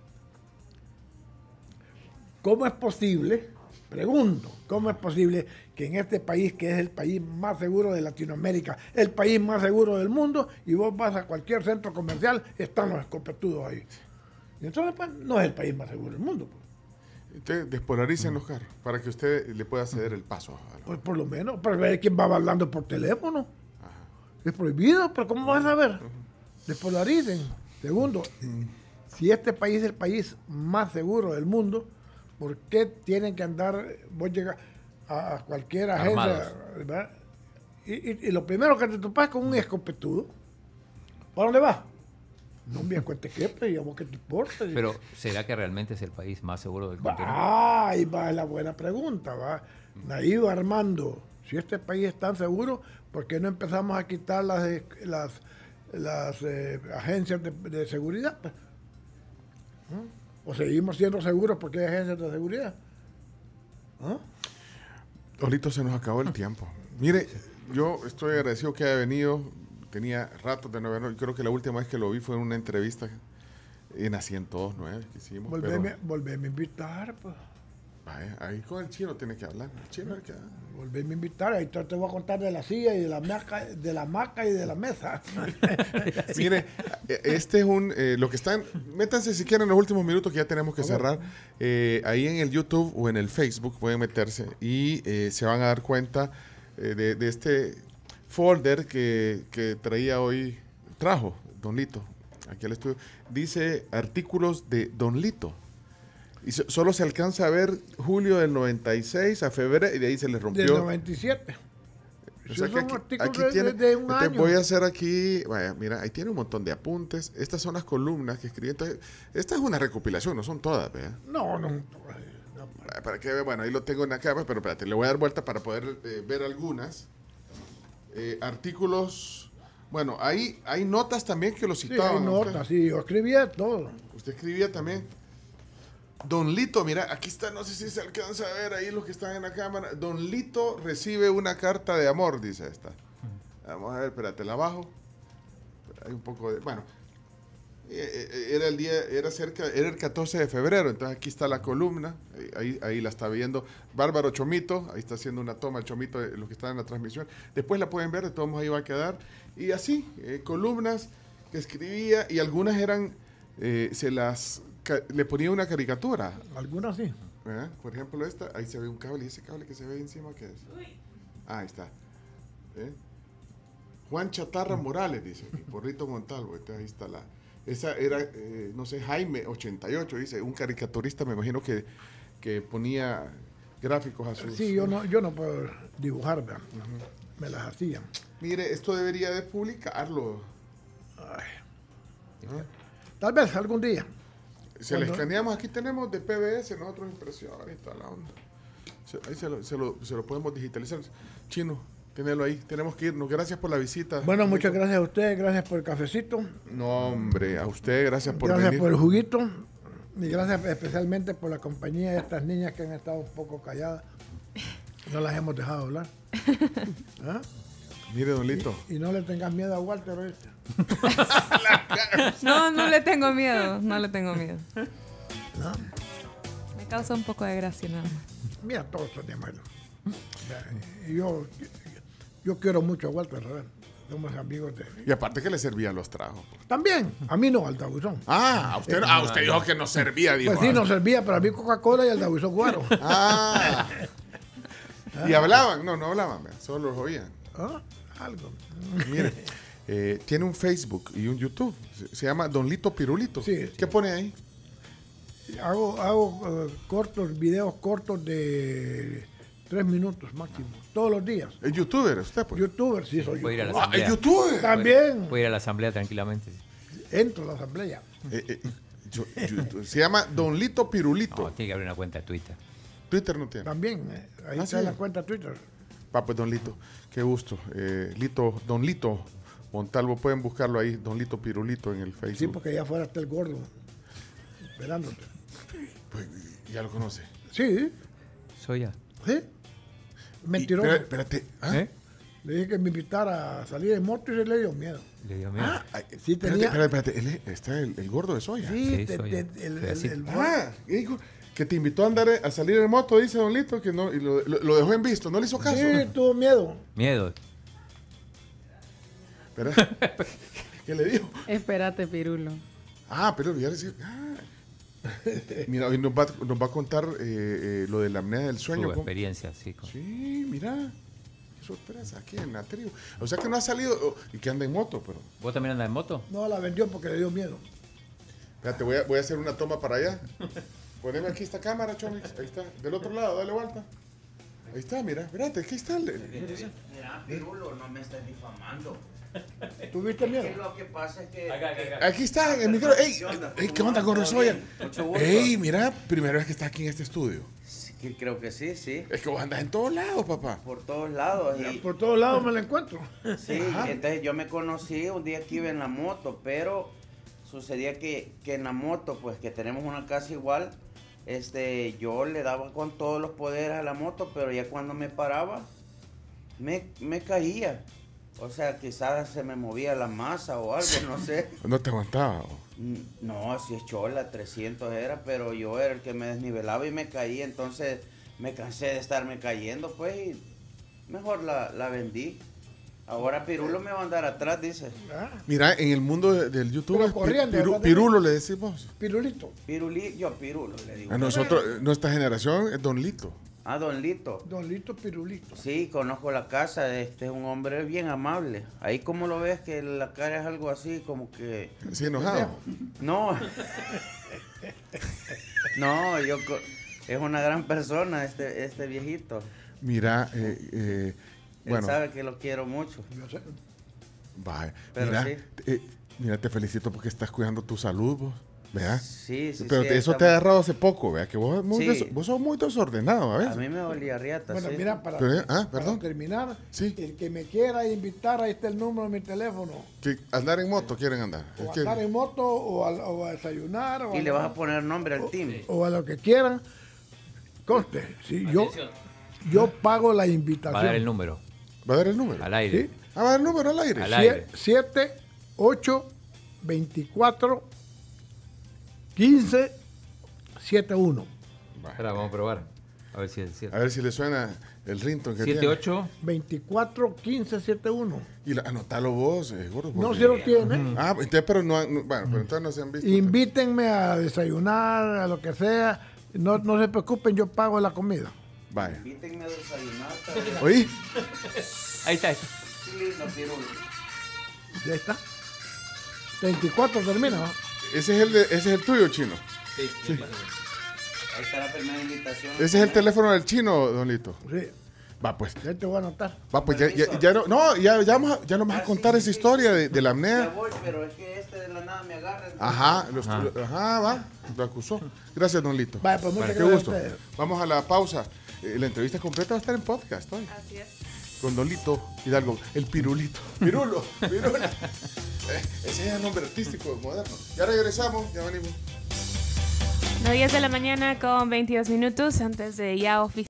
¿Cómo es posible? Pregunto, ¿cómo es posible que en este país, que es el país más seguro de Latinoamérica, el país más seguro del mundo, y vos vas a cualquier centro comercial, están los escopetudos ahí? Y entonces, pues, no es el país más seguro del mundo. Pues. Entonces, despolaricen los carros para que usted le pueda ceder el paso. Pues por lo menos, para ver quién va hablando por teléfono. Ajá. Es prohibido, pero ¿cómo vas a ver? Uh-huh. Despolaricen. Segundo, uh-huh. si este país es el país más seguro del mundo, ¿por qué tienen que andar, vos llegas a, a cualquier agencia, ¿verdad? Y, y, y lo primero que te topas con un escopetudo? ¿Para dónde vas? No me cuente qué, pero ya vos que te importa. Pero, ¿será que realmente es el país más seguro del continente? Ah, ahí va la buena pregunta, va. Naído Armando, si este país es tan seguro, ¿por qué no empezamos a quitar las, las, las eh, agencias de, de seguridad? ¿Mm? ¿O seguimos siendo seguros porque hay agencias de seguridad? ¿Ah? Olito, se nos acabó el tiempo. Mire, yo estoy agradecido que haya venido. Tenía ratos de no verlo. Creo que la última vez que lo vi fue en una entrevista en A ciento dos punto nueve que hicimos. Volveme, pero... volveme a invitar, pues. Vaya, ahí con el chino tiene que hablar. El chino es que... Volveme a invitar. Ahí te voy a contar de la silla y de la maca, de la maca y de la mesa. Mire, este es un... Eh, lo que están... Métanse si quieren en los últimos minutos que ya tenemos que cerrar. Eh, ahí en el YouTube o en el Facebook pueden meterse y eh, se van a dar cuenta eh, de, de este folder que, que traía hoy, trajo Don Lito aquí al estudio. Dice artículos de Don Lito. Y so, solo se alcanza a ver julio del noventa y seis a febrero y de ahí se les rompió. Del noventa y siete. O sea que aquí, aquí de, tiene, de un te año. voy a hacer aquí, vaya, mira, ahí tiene un montón de apuntes. Estas son las columnas que escribí. Entonces, esta es una recopilación, no son todas, ¿verdad? No, no. no para que vea, bueno, ahí lo tengo en la cámara, pero espérate, le voy a dar vuelta para poder eh, ver algunas. Eh, artículos, bueno, ahí hay notas también que lo citaban. Sí, hay notas, usted. Sí, yo escribía todo. Usted escribía también. Don Lito, mira, aquí está, no sé si se alcanza a ver ahí los que están en la cámara. Don Lito recibe una carta de amor, dice esta. Vamos a ver, espérate, la bajo. Hay un poco de, bueno, era el día, era cerca, era el catorce de febrero, entonces aquí está la columna, ahí, ahí la está viendo Bárbaro Chomito, ahí está haciendo una toma el Chomito de los que están en la transmisión. Después la pueden ver, de todos modos ahí va a quedar. Y así, eh, columnas que escribía y algunas eran, eh, se las... le ponía una caricatura. Algunas sí. ¿Eh? Por ejemplo esta, ahí se ve un cable, y ese cable que se ve encima, ¿qué es? Ah, ahí está. ¿Eh? Juan Chatarra Morales, dice, y Porrito Montalvo, entonces ahí está la... Esa era, eh, no sé, Jaime ochenta y ocho, dice, un caricaturista, me imagino que, que ponía gráficos a sus... Sí, yo no, yo no puedo dibujar, uh-huh. Me las hacían. Mire, esto debería de publicarlo. Ay. ¿Ah? Tal vez algún día. Se le escaneamos, aquí tenemos de P B S, nosotros impresión, ahí está la onda. Se, ahí se lo, se, lo, se lo podemos digitalizar. Chino, tenelo ahí, tenemos que irnos. Gracias por la visita. Bueno, muchas gracias a usted, gracias por el cafecito. No, hombre, a usted, gracias por gracias venir. Gracias por el juguito y gracias especialmente por la compañía de estas niñas que han estado un poco calladas. No las hemos dejado hablar. ¿Ah? Mire, Don Lito. Y, y no le tengas miedo a Walter, ¿oíste? No, no le tengo miedo, no le tengo miedo. ¿No? Me causa un poco de gracia nada más. Mira, todos son de malo. Yo, yo quiero mucho a Walter, ¿verdad? Somos amigos de... Y aparte que le servían los tragos. También, a mí no, al Daguzón. Ah, a usted, no, ah, usted dijo que no servía, dijo. Pues sí, no servía, pero a mí Coca-Cola y al Daguzón guaro. Ah. Y hablaban, no, no hablaban, solo los oían. Ah, algo. Mire, eh, tiene un Facebook y un YouTube. Se, se llama Don Lito Pirulito. Sí. ¿Qué pone ahí? Hago, hago uh, cortos, videos cortos de tres minutos máximo, todos los días. ¿Es youtuber usted? Pues? Youtuber, sí, soy Puede youtuber. Ir a la ah, ¿es youtuber? También. Puede ir a la asamblea tranquilamente. Entro a la asamblea. Eh, eh, yo, yo, se llama Don Lito Pirulito. No, tiene que abrir una cuenta de Twitter. Twitter no tiene. También, eh, ahí ah, está sí. la cuenta Twitter. Va, pues Don Lito, qué gusto. Eh, Lito, Don Lito Montalvo, pueden buscarlo ahí, Don Lito Pirulito en el Facebook. Sí, porque allá afuera está el gordo, esperándote. Pues, ya lo conoce. Sí. Soy ya. ¿Sí? Mentiroso. Y, espérate, ¿ah? ¿Eh? Le dije que me invitara a salir en moto y se le dio miedo. Le dio miedo. Ah, sí, tenía... Espérate, espérate, espérate. Él, está el, el gordo de Soya. Sí, sí te, Soya. te, el, el, el, el, Ah, hijo, que te invitó a andar a salir en moto, dice Don Lito, que no, y lo, lo, lo dejó en visto, no le hizo caso. Sí, tuvo miedo. Miedo. Espera, ¿qué le dijo? Espérate, Pirulo. Ah, pero ya decía, ah. Mira, hoy nos va, nos va a contar eh, eh, lo de la apnea del sueño. Su experiencia, sí. Con... Sí, mira, qué sorpresa, aquí en la tribu. O sea que no ha salido, oh, y que anda en moto, pero... ¿Vos también andas en moto? No, la vendió porque le dio miedo. Espérate, voy a, voy a hacer una toma para allá. Poneme aquí esta cámara, Chomix. Ahí está. Del otro lado, dale vuelta. Ahí está, mira. Espérate, aquí está. El... Mira, Pirulo, no me estés difamando. ¿Tuviste miedo? Es lo que pasa es que... Aquí está, el micrófono. ¡Ey! Ey, ¿qué onda con Rosoya? Mucho gusto. ¡Ey, mira! Primera vez que está aquí en este estudio. Sí, creo que sí, sí. Es que vos andas en todos lados, papá. Por todos lados. Y... Por todos lados me la encuentro. Sí, ajá. Entonces yo me conocí un día que iba en la moto, pero sucedía que, que en la moto, pues que tenemos una casa igual, este, yo le daba con todos los poderes a la moto, pero ya cuando me paraba, me, me caía. O sea, quizás se me movía la masa o algo, no sé. ¿No te aguantaba? No, si es chola, trescientos era, pero yo era el que me desnivelaba y me caía, entonces me cansé de estarme cayendo, pues, y mejor la, la vendí. Ahora Pirulo me va a andar atrás, dice. Mira, en el mundo de, del YouTube, corriendo, piru, Pirulo le decimos. Pirulito. Piruli, yo Pirulo le digo. A nosotros, nuestra generación es Don Lito. Ah, Don Lito. Don Lito Pirulito. Sí, conozco la casa, este es un hombre bien amable. Ahí como lo ves que la cara es algo así como que... Sí, enojado. No. No, yo... Es una gran persona este, este viejito. Mira, eh, eh, bueno. Él sabe que lo quiero mucho. Vaya, Pero mira, sí. eh, mira, te felicito porque estás cuidando tu salud, vos. ¿Verdad? Sí, sí, Pero sí, eso estamos... te ha agarrado hace poco, ¿verdad? Que vos, muy Sí. des- vos sos muy desordenado, ¿ves? A mí me dolía riata, Bueno, sí. mira, para, Pero, ah, para perdón. terminar, Sí. el que me quiera invitar, ahí está el número de mi teléfono. Que andar en moto quieren andar. O Es a que- andar en moto, o a, o a desayunar, o Y a, le vas a poner nombre al team. o a lo que quieran. Conste, si yo, yo pago la invitación. Va a dar el número. ¿Va a dar el número? Al aire. ¿Sí? Ah, va a dar el número al aire. Al aire. siete, ocho, veinticuatro, quince, setenta y uno. Espera, vamos a probar. A ver si es cierto. A ver si le suena el ringtone que siete tiene. ocho. veinticuatro, quince, setenta y uno. Y la, anotalo vos, eh, gordo. No porque- se lo tiene. Ah, entonces, pero no, no- bueno, pero entonces no se han visto. Invítenme a desayunar, a lo que sea. No, no se preocupen, yo pago la comida. Vaya. Invítenme a desayunar. ¿Oí? Ahí está, ahí está. Qué lindo, pirulo. Ya está. veinticuatro termina, ¿no? Ese es el, de- ese es el tuyo, chino. Sí, Sí. Ahí está la primera invitación. Ese es el teléfono del chino, don Lito. Sí. Va, pues. Ya te voy a anotar. Va, pues ya, ya, ya no, no, ya, ya, vamos a, ya no vas a contar esa historia de, de la Ya apnea. voy, pero es que este de la nada me agarra. entonces- Ajá, los- ajá, va, lo acusó. Gracias, don Lito. Vaya, pues, muchas Qué gracias gusto. a ustedes. Vamos a la pausa. Eh, la entrevista completa va a estar en podcast hoy. Así es. Con don Lito Hidalgo, el pirulito. Pirulo, pirula. Eh, ese es el nombre artístico moderno. Ya regresamos, ya venimos. Las diez de la mañana con veintidós minutos antes de ya oficializar.